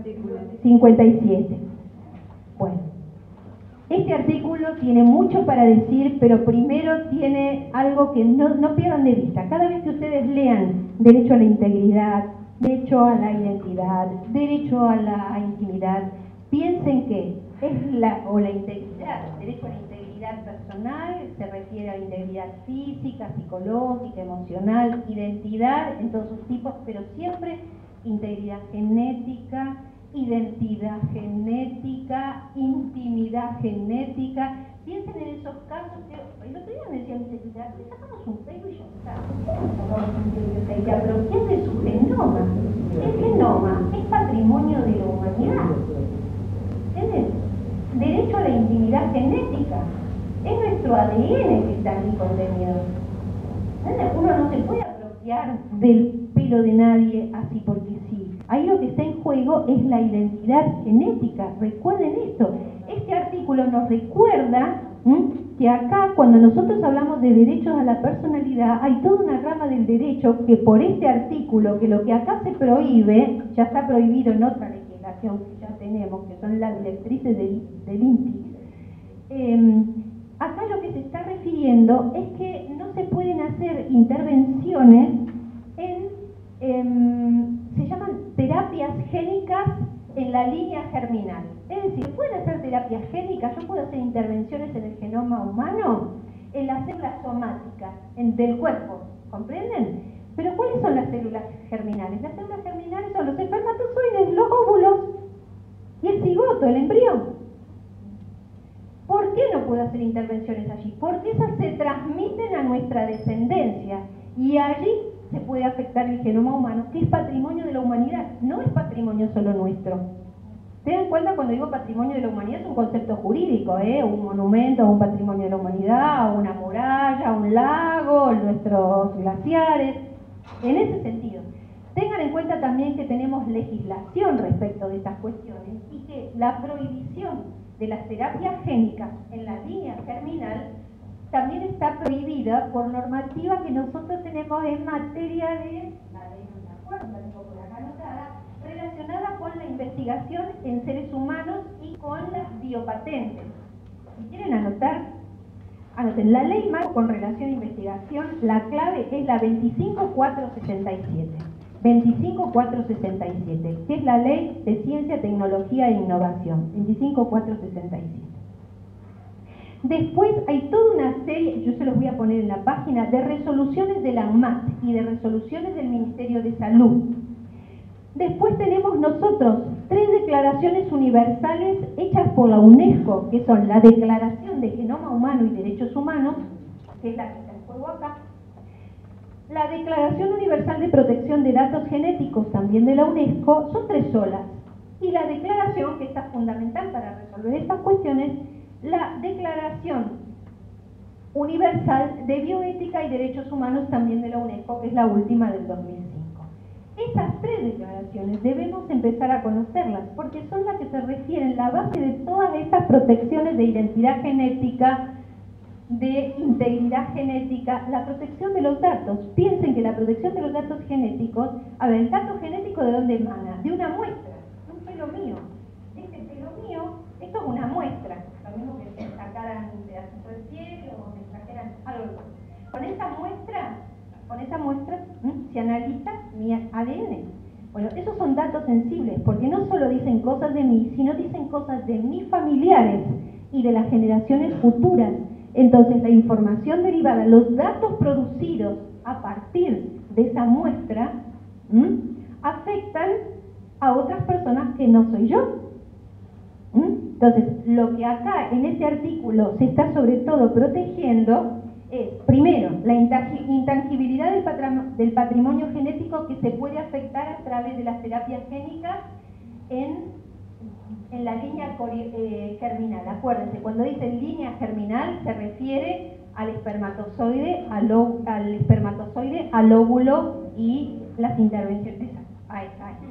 57. Bueno, este artículo tiene mucho para decir, pero primero tiene algo que no pierdan de vista. Cada vez que ustedes lean derecho a la integridad, derecho a la identidad, derecho a la intimidad, piensen que es la integridad, derecho a la integridad personal, se refiere a la integridad física, psicológica, emocional, identidad en todos sus tipos, pero siempre integridad genética, identidad genética, intimidad genética. Piensen en esos casos que el otro día me decían, le sacamos un pelo y ya está. Pero ¿qué es de su genoma? El genoma es patrimonio de la humanidad. ¿Entiendes? Derecho a la intimidad genética. Es nuestro ADN que está aquí contenido. ¿Entiendes? Uno no se puede apropiar del pelo de nadie así porque sí. Ahí lo que está en juego es la identidad genética. Recuerden esto. Este artículo nos recuerda que acá, cuando nosotros hablamos de derechos a la personalidad, hay toda una rama del derecho que por este artículo, que lo que acá se prohíbe, ya está prohibido en otra legislación que ya tenemos, que son las directrices del INPI. Acá lo que se está refiriendo es que no se pueden hacer intervenciones se llaman terapias génicas en la línea germinal. Es decir, pueden hacer terapias génicas, yo puedo hacer intervenciones en el genoma humano, en las células somáticas del cuerpo, ¿comprenden? Pero ¿cuáles son las células germinales? Las células germinales son los espermatozoides, los óvulos y el cigoto, el embrión. ¿Por qué no puedo hacer intervenciones allí? Porque esas se transmiten a nuestra descendencia y allí se puede afectar el genoma humano, que es patrimonio de la humanidad, no es patrimonio solo nuestro. Ten en cuenta, cuando digo patrimonio de la humanidad, es un concepto jurídico, un monumento, un patrimonio de la humanidad, una muralla, un lago, nuestros glaciares, en ese sentido. Tengan en cuenta también que tenemos legislación respecto de estas cuestiones y que la prohibición de las terapias génicas en la línea germinal también está prohibida por normativa que nosotros tenemos en materia de, la ley no me acuerdo, la tengo por acá anotada, relacionada con la investigación en seres humanos y con las biopatentes. Si quieren anotar, anoten. La ley marco con relación a investigación, la clave es la 25467. 25467, que es la Ley de Ciencia, Tecnología e Innovación, 25467. Después hay toda una serie, yo se los voy a poner en la página, de resoluciones de la ANMAT y de resoluciones del Ministerio de Salud. Después tenemos nosotros 3 declaraciones universales hechas por la UNESCO, que son la Declaración de Genoma Humano y Derechos Humanos, que es la que está en juego acá, la Declaración Universal de Protección de Datos Genéticos, también de la UNESCO, son 3 solas. Y la declaración, que está fundamental para resolver estas cuestiones, la Declaración Universal de Bioética y Derechos Humanos, también de la UNESCO, que es la última del 2005. Esas 3 declaraciones debemos empezar a conocerlas, porque son las que se refieren, la base de todas estas protecciones de identidad genética, de integridad genética, la protección de los datos. Piensen que la protección de los datos genéticos, a ver, el dato genético ¿de dónde emana? De una muestra, de un pelo mío. Este pelo mío, esto es una muestra, lo mismo que se sacaran un pedacito del cielo o me trajeran algo. Con esa muestra se analiza mi ADN. Bueno, esos son datos sensibles, porque no solo dicen cosas de mí, sino dicen cosas de mis familiares y de las generaciones futuras. Entonces, la información derivada, los datos producidos a partir de esa muestra, afectan a otras personas que no soy yo. Entonces, lo que acá en este artículo se está sobre todo protegiendo es, primero, la intangibilidad del patrimonio genético que se puede afectar a través de las terapias génicas en la línea germinal. Acuérdense, cuando dice línea germinal se refiere al espermatozoide, al óvulo y las intervenciones. Ahí.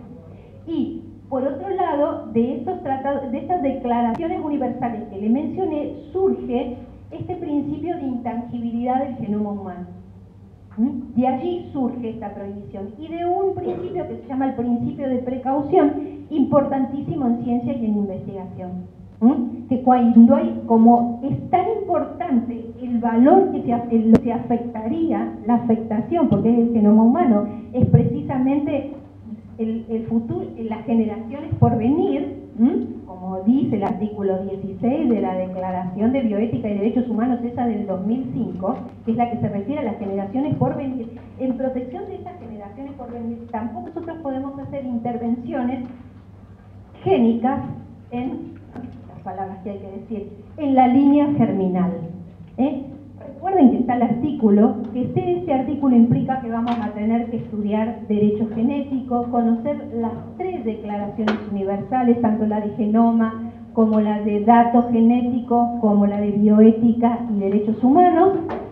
Y por otro lado, de estos tratados, de estas declaraciones universales que le mencioné, surge este principio de intangibilidad del genoma humano. De allí surge esta prohibición y de un principio que se llama el principio de precaución, importantísimo en ciencia y en investigación. Que cuando hay, como es tan importante el valor que se afectaría, la afectación, porque es el genoma humano, es precisamente el futuro, las generaciones por venir, como dice el artículo 16 de la Declaración de Bioética y Derechos Humanos, esa del 2005, que es la que se refiere a las generaciones por venir. En protección de esas generaciones por venir, tampoco nosotros podemos hacer intervenciones génicas en, las palabras que hay que decir, en la línea germinal. Recuerden que está el artículo, que este artículo implica que vamos a tener que estudiar derechos genéticos, conocer las 3 declaraciones universales, tanto la de genoma, como la de datos genéticos, como la de bioética y derechos humanos,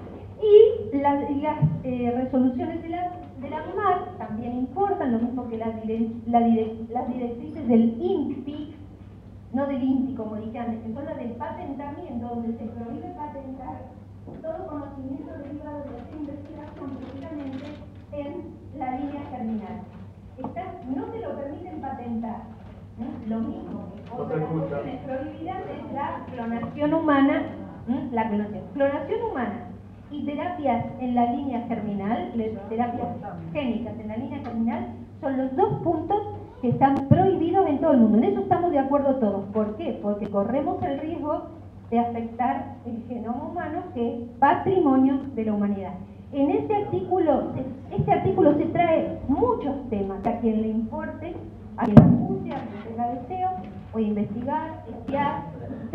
y las resoluciones de la ANMAT también importan, lo mismo que las directrices del INPI, no del INPI como dije antes, que son las del patentamiento, donde se prohíbe patentar todo conocimiento derivado de la investigación precisamente en la línea germinal. No se lo permiten patentar. Lo mismo que otra de las cuestiones prohibidas es la clonación humana, clonación humana y terapias en la línea germinal, terapias génicas en la línea germinal, son los 2 puntos que están prohibidos en todo el mundo. En eso estamos de acuerdo todos. ¿Por qué? Porque corremos el riesgo de afectar el genoma humano, que es patrimonio de la humanidad. En este artículo se trae muchos temas, a quien le importe, a quien le guste, a quien tenga deseo, o investigar, estudiar,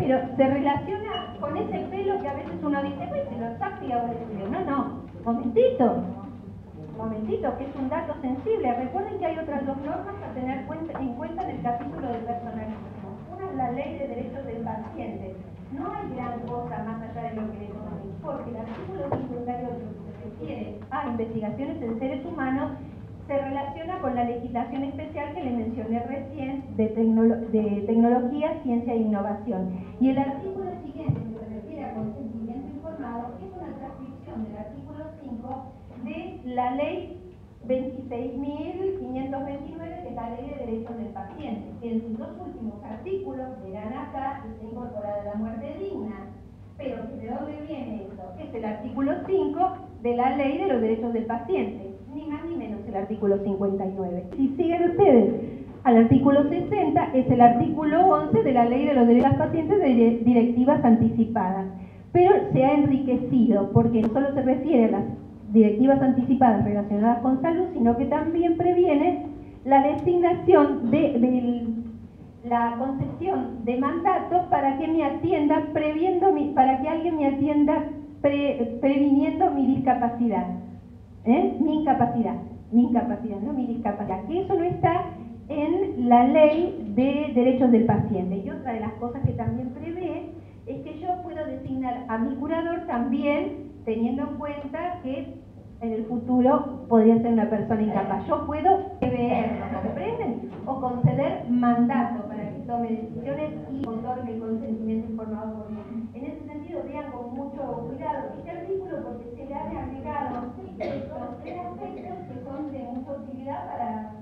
pero se relaciona con ese pelo que a veces uno dice, pues se lo saca y ahora se lo... No, momentito, que es un dato sensible. Recuerden que hay otras dos normas a tener en cuenta en el capítulo de personalismo. Una es la ley de derechos del paciente. No hay gran cosa más allá de lo que le conocen, porque el artículo 58 que se refiere a investigaciones en seres humanos se relaciona con la legislación especial que le mencioné recién de tecnología, ciencia e innovación. Y el artículo siguiente, que se refiere a consentimiento informado, es una transcripción del artículo 5 de la ley 26.529, que es la ley de derechos del paciente, que en sus dos últimos artículos, verán acá, está incorporada la muerte digna. Pero ¿de dónde viene esto? Es el artículo 5 de la ley de los derechos del paciente, ni más ni menos el artículo 59. Si siguen ustedes al artículo 60, es el artículo 11 de la ley de los derechos de los pacientes de directivas anticipadas. Pero se ha enriquecido, porque no solo se refiere a las directivas anticipadas relacionadas con salud, sino que también previene la designación de la concesión de mandatos para que me atienda para que alguien me atienda previniendo mi discapacidad. Mi incapacidad, no mi discapacidad, que eso no está en la ley de derechos del paciente. Y otra de las cosas que también prevé es que yo puedo designar a mi curador también teniendo en cuenta que en el futuro podría ser una persona incapaz. Yo puedo prever, ¿no comprenden? O conceder mandato para que tome decisiones y otorgue el consentimiento informado por mí. En ese sentido, vean con mucho cuidado este artículo, porque se le han agregado estos tres aspectos que son de mucha utilidad para...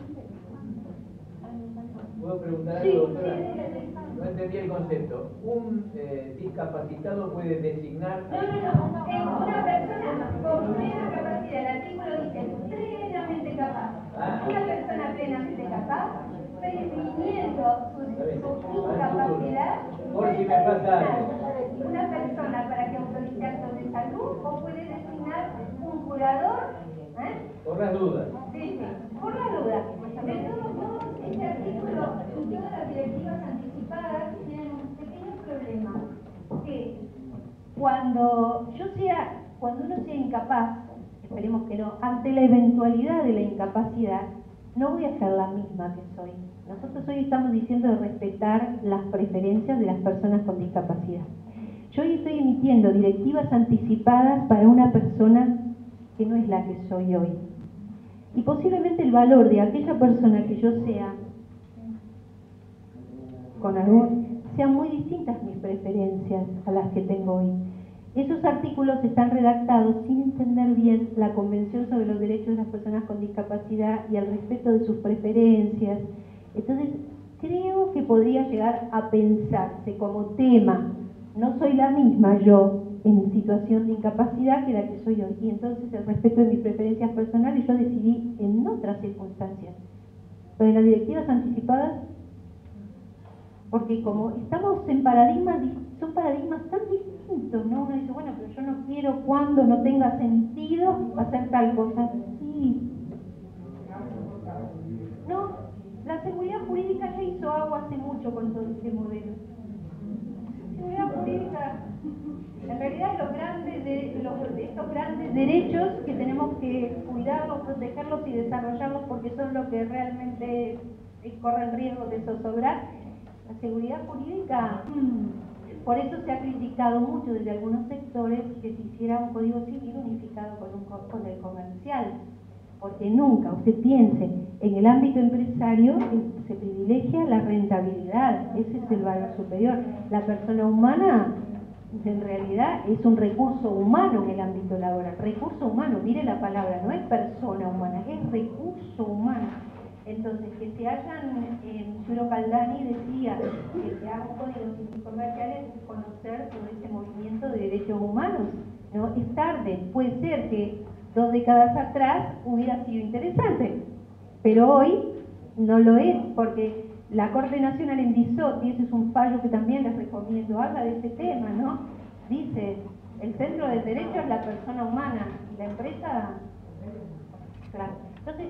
¿Puedo preguntar algo, Sí, doctora? sí. No entendí el concepto. ¿Un discapacitado puede designar? No, es una persona con plena capacidad. El artículo dice plenamente capaz. Una persona plenamente capaz, previniendo su incapacidad. Por si me pasa algo. Una persona para que autorice actos de salud, o puede designar un curador. Por las dudas. Sí, por la duda. De todos modos, este artículo y todas las directivas anticipadas tienen un pequeño problema, que cuando uno sea incapaz, esperemos que no, ante la eventualidad de la incapacidad, no voy a ser la misma que soy. Nosotros hoy estamos diciendo de respetar las preferencias de las personas con discapacidad. Yo hoy estoy emitiendo directivas anticipadas para una persona que no es la que soy hoy. Y posiblemente el valor de aquella persona que yo sea, sean muy distintas mis preferencias a las que tengo hoy. Esos artículos están redactados sin entender bien la Convención sobre los Derechos de las Personas con Discapacidad y el respeto de sus preferencias. Entonces, creo que podría llegar a pensarse como tema, no soy la misma yo en situación de incapacidad que la que soy hoy. Y entonces el respeto de mis preferencias personales, yo decidí en otras circunstancias. Pero en las directivas anticipadas, porque como estamos en paradigmas, son paradigmas tan distintos, ¿no? Uno dice, bueno, pero yo no quiero cuando no tenga sentido hacer tal cosa. Sí. No, la seguridad jurídica ya hizo agua hace mucho con todo este modelo. Seguridad jurídica, en realidad estos grandes derechos que tenemos que cuidarlos, protegerlos y desarrollarlos porque son los que realmente corren riesgo de zozobrar. La seguridad jurídica, por eso se ha criticado mucho desde algunos sectores que se hiciera un código civil unificado con el comercial, porque nunca, usted piense, en el ámbito empresario se privilegia la rentabilidad, ese es el valor superior. La persona humana en realidad es un recurso humano en el ámbito laboral, recurso humano, mire la palabra, no es persona humana, es recurso humano. Entonces, que se hayan, Giulio Caldani decía que se haga un código civil comercial es conocer todo ese movimiento de derechos humanos, ¿no? Es tarde, puede ser que 2 décadas atrás hubiera sido interesante, pero hoy no lo es, porque la Corte Nacional en Dissot, y ese es un fallo que también les recomiendo, habla de ese tema, ¿no? Dice, el centro del derecho es la persona humana, y la empresa, claro. Entonces,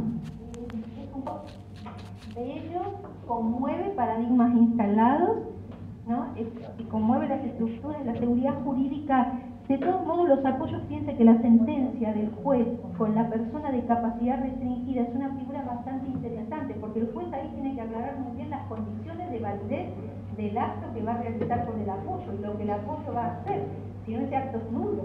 de ello conmueve paradigmas instalados ¿no? Que conmueve las estructuras, la seguridad jurídica. De todos modos, los apoyos piensan que la sentencia del juez con la persona de capacidad restringida es una figura bastante interesante, porque el juez ahí tiene que aclarar muy bien las condiciones de validez del acto que va a realizar con el apoyo y lo que el apoyo va a hacer, si no ese acto es nulo.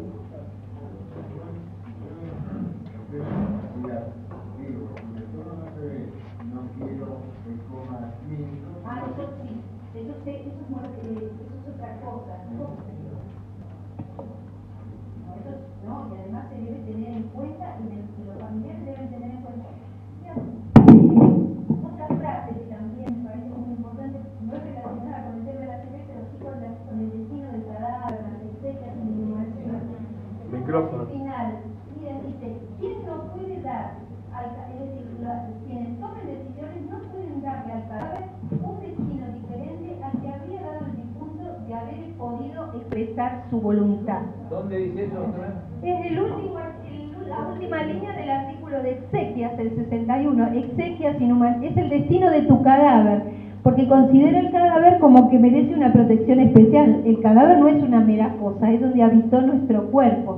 Eso sí, eso es otra cosa, ¿no? ¿No? Y además se debe tener en cuenta, y los familiares deben tener en cuenta. Otra frase que también me parece muy importante, no es relacionada con el tema de la CB, pero sí con el destino del cadáver, las exequias y la inhumación. Micrófono. Final, mira, dice, ¿quién no puede dar, es decir, quienes tomen decisiones no pueden darle al cadáver un destino diferente al que habría dado el difunto de haber podido expresar su voluntad? ¿Dónde dice eso otra vez? Es la última línea del artículo de exequias, el 61. Exequias inhumanas, es el destino de tu cadáver, porque considera el cadáver como que merece una protección especial. El cadáver no es una mera cosa, es donde habitó nuestro cuerpo.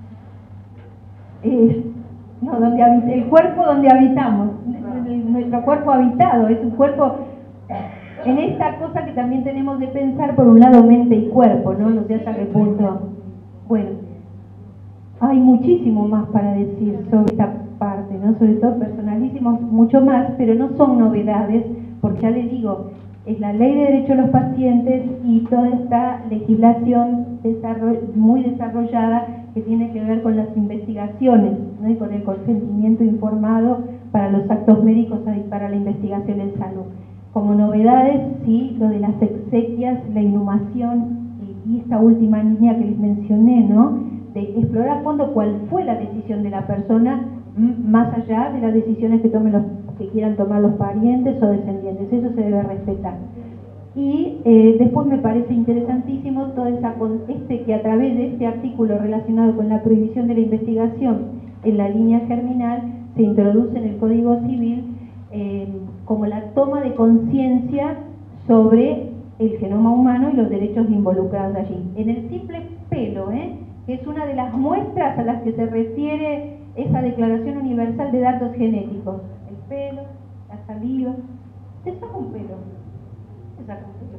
No, el cuerpo donde habitamos, nuestro cuerpo habitado, es un cuerpo. En esta cosa que también tenemos de pensar, por un lado, mente y cuerpo, ¿no? No sé hasta qué punto. Bueno, hay muchísimo más para decir sobre esta parte, ¿no? Sobre todo personalísimos, mucho más, pero no son novedades, porque ya les digo, es la Ley de Derecho de los Pacientes y toda esta legislación muy desarrollada que tiene que ver con las investigaciones, ¿no? Y con el consentimiento informado para los actos médicos y para la investigación en salud. Como novedades, sí, lo de las exequias, la inhumación y esta última línea que les mencioné, ¿no? De explorar a fondo cuál fue la decisión de la persona, más allá de las decisiones que quieran tomar los parientes o descendientes. Eso se debe respetar. Y después me parece interesantísimo toda que a través de este artículo relacionado con la prohibición de la investigación en la línea germinal se introduce en el Código Civil como la toma de conciencia sobre el genoma humano y los derechos involucrados allí. En el simple pelo, que es una de las muestras a las que se refiere esa Declaración Universal de Datos Genéticos. El pelo, la saliva. Se saca un pelo. Se saca un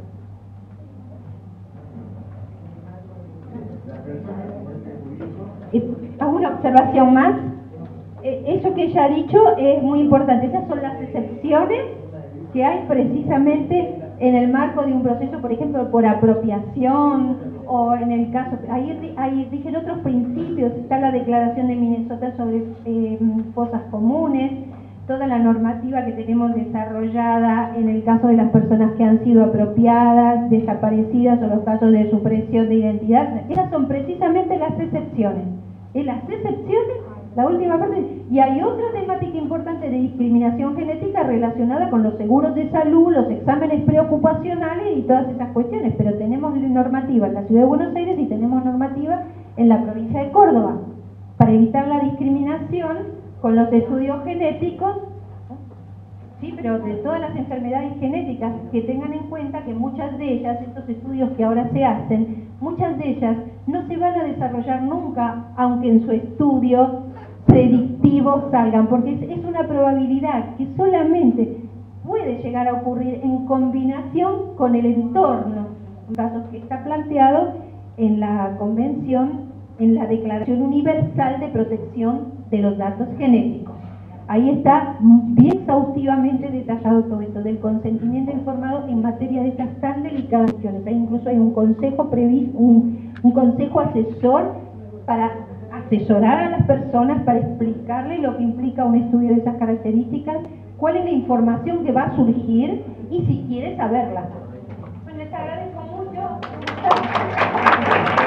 pelo. Hago una observación más. Eso que ella ha dicho es muy importante. Esas son las excepciones que hay precisamente en el marco de un proceso, por ejemplo, por apropiación, o en el caso, ahí dije en otros principios, está la Declaración de Minnesota sobre fosas comunes, toda la normativa que tenemos desarrollada en el caso de las personas que han sido apropiadas, desaparecidas, o los casos de supresión de identidad. Esas son precisamente las excepciones. En las excepciones, la última parte, y hay otra temática importante de discriminación genética relacionada con los seguros de salud, los exámenes preocupacionales y todas esas cuestiones, pero tenemos normativa en la Ciudad de Buenos Aires y tenemos normativa en la provincia de Córdoba para evitar la discriminación con los estudios genéticos, sí, pero de todas las enfermedades genéticas, que tengan en cuenta que muchas de ellas, estos estudios que ahora se hacen, muchas de ellas no se van a desarrollar nunca, aunque en su estudio predictivos salgan, porque es una probabilidad que solamente puede llegar a ocurrir en combinación con el entorno, un caso que está planteado en la Convención, en la Declaración Universal de Protección de los Datos Genéticos. Ahí está bien exhaustivamente detallado todo esto del consentimiento informado en materia de estas tan delicadas cuestiones. Ahí incluso hay un consejo previsto, un consejo asesor para asesorar a las personas, para explicarles lo que implica un estudio de esas características, cuál es la información que va a surgir y si quiere saberla. Pues les agradezco mucho.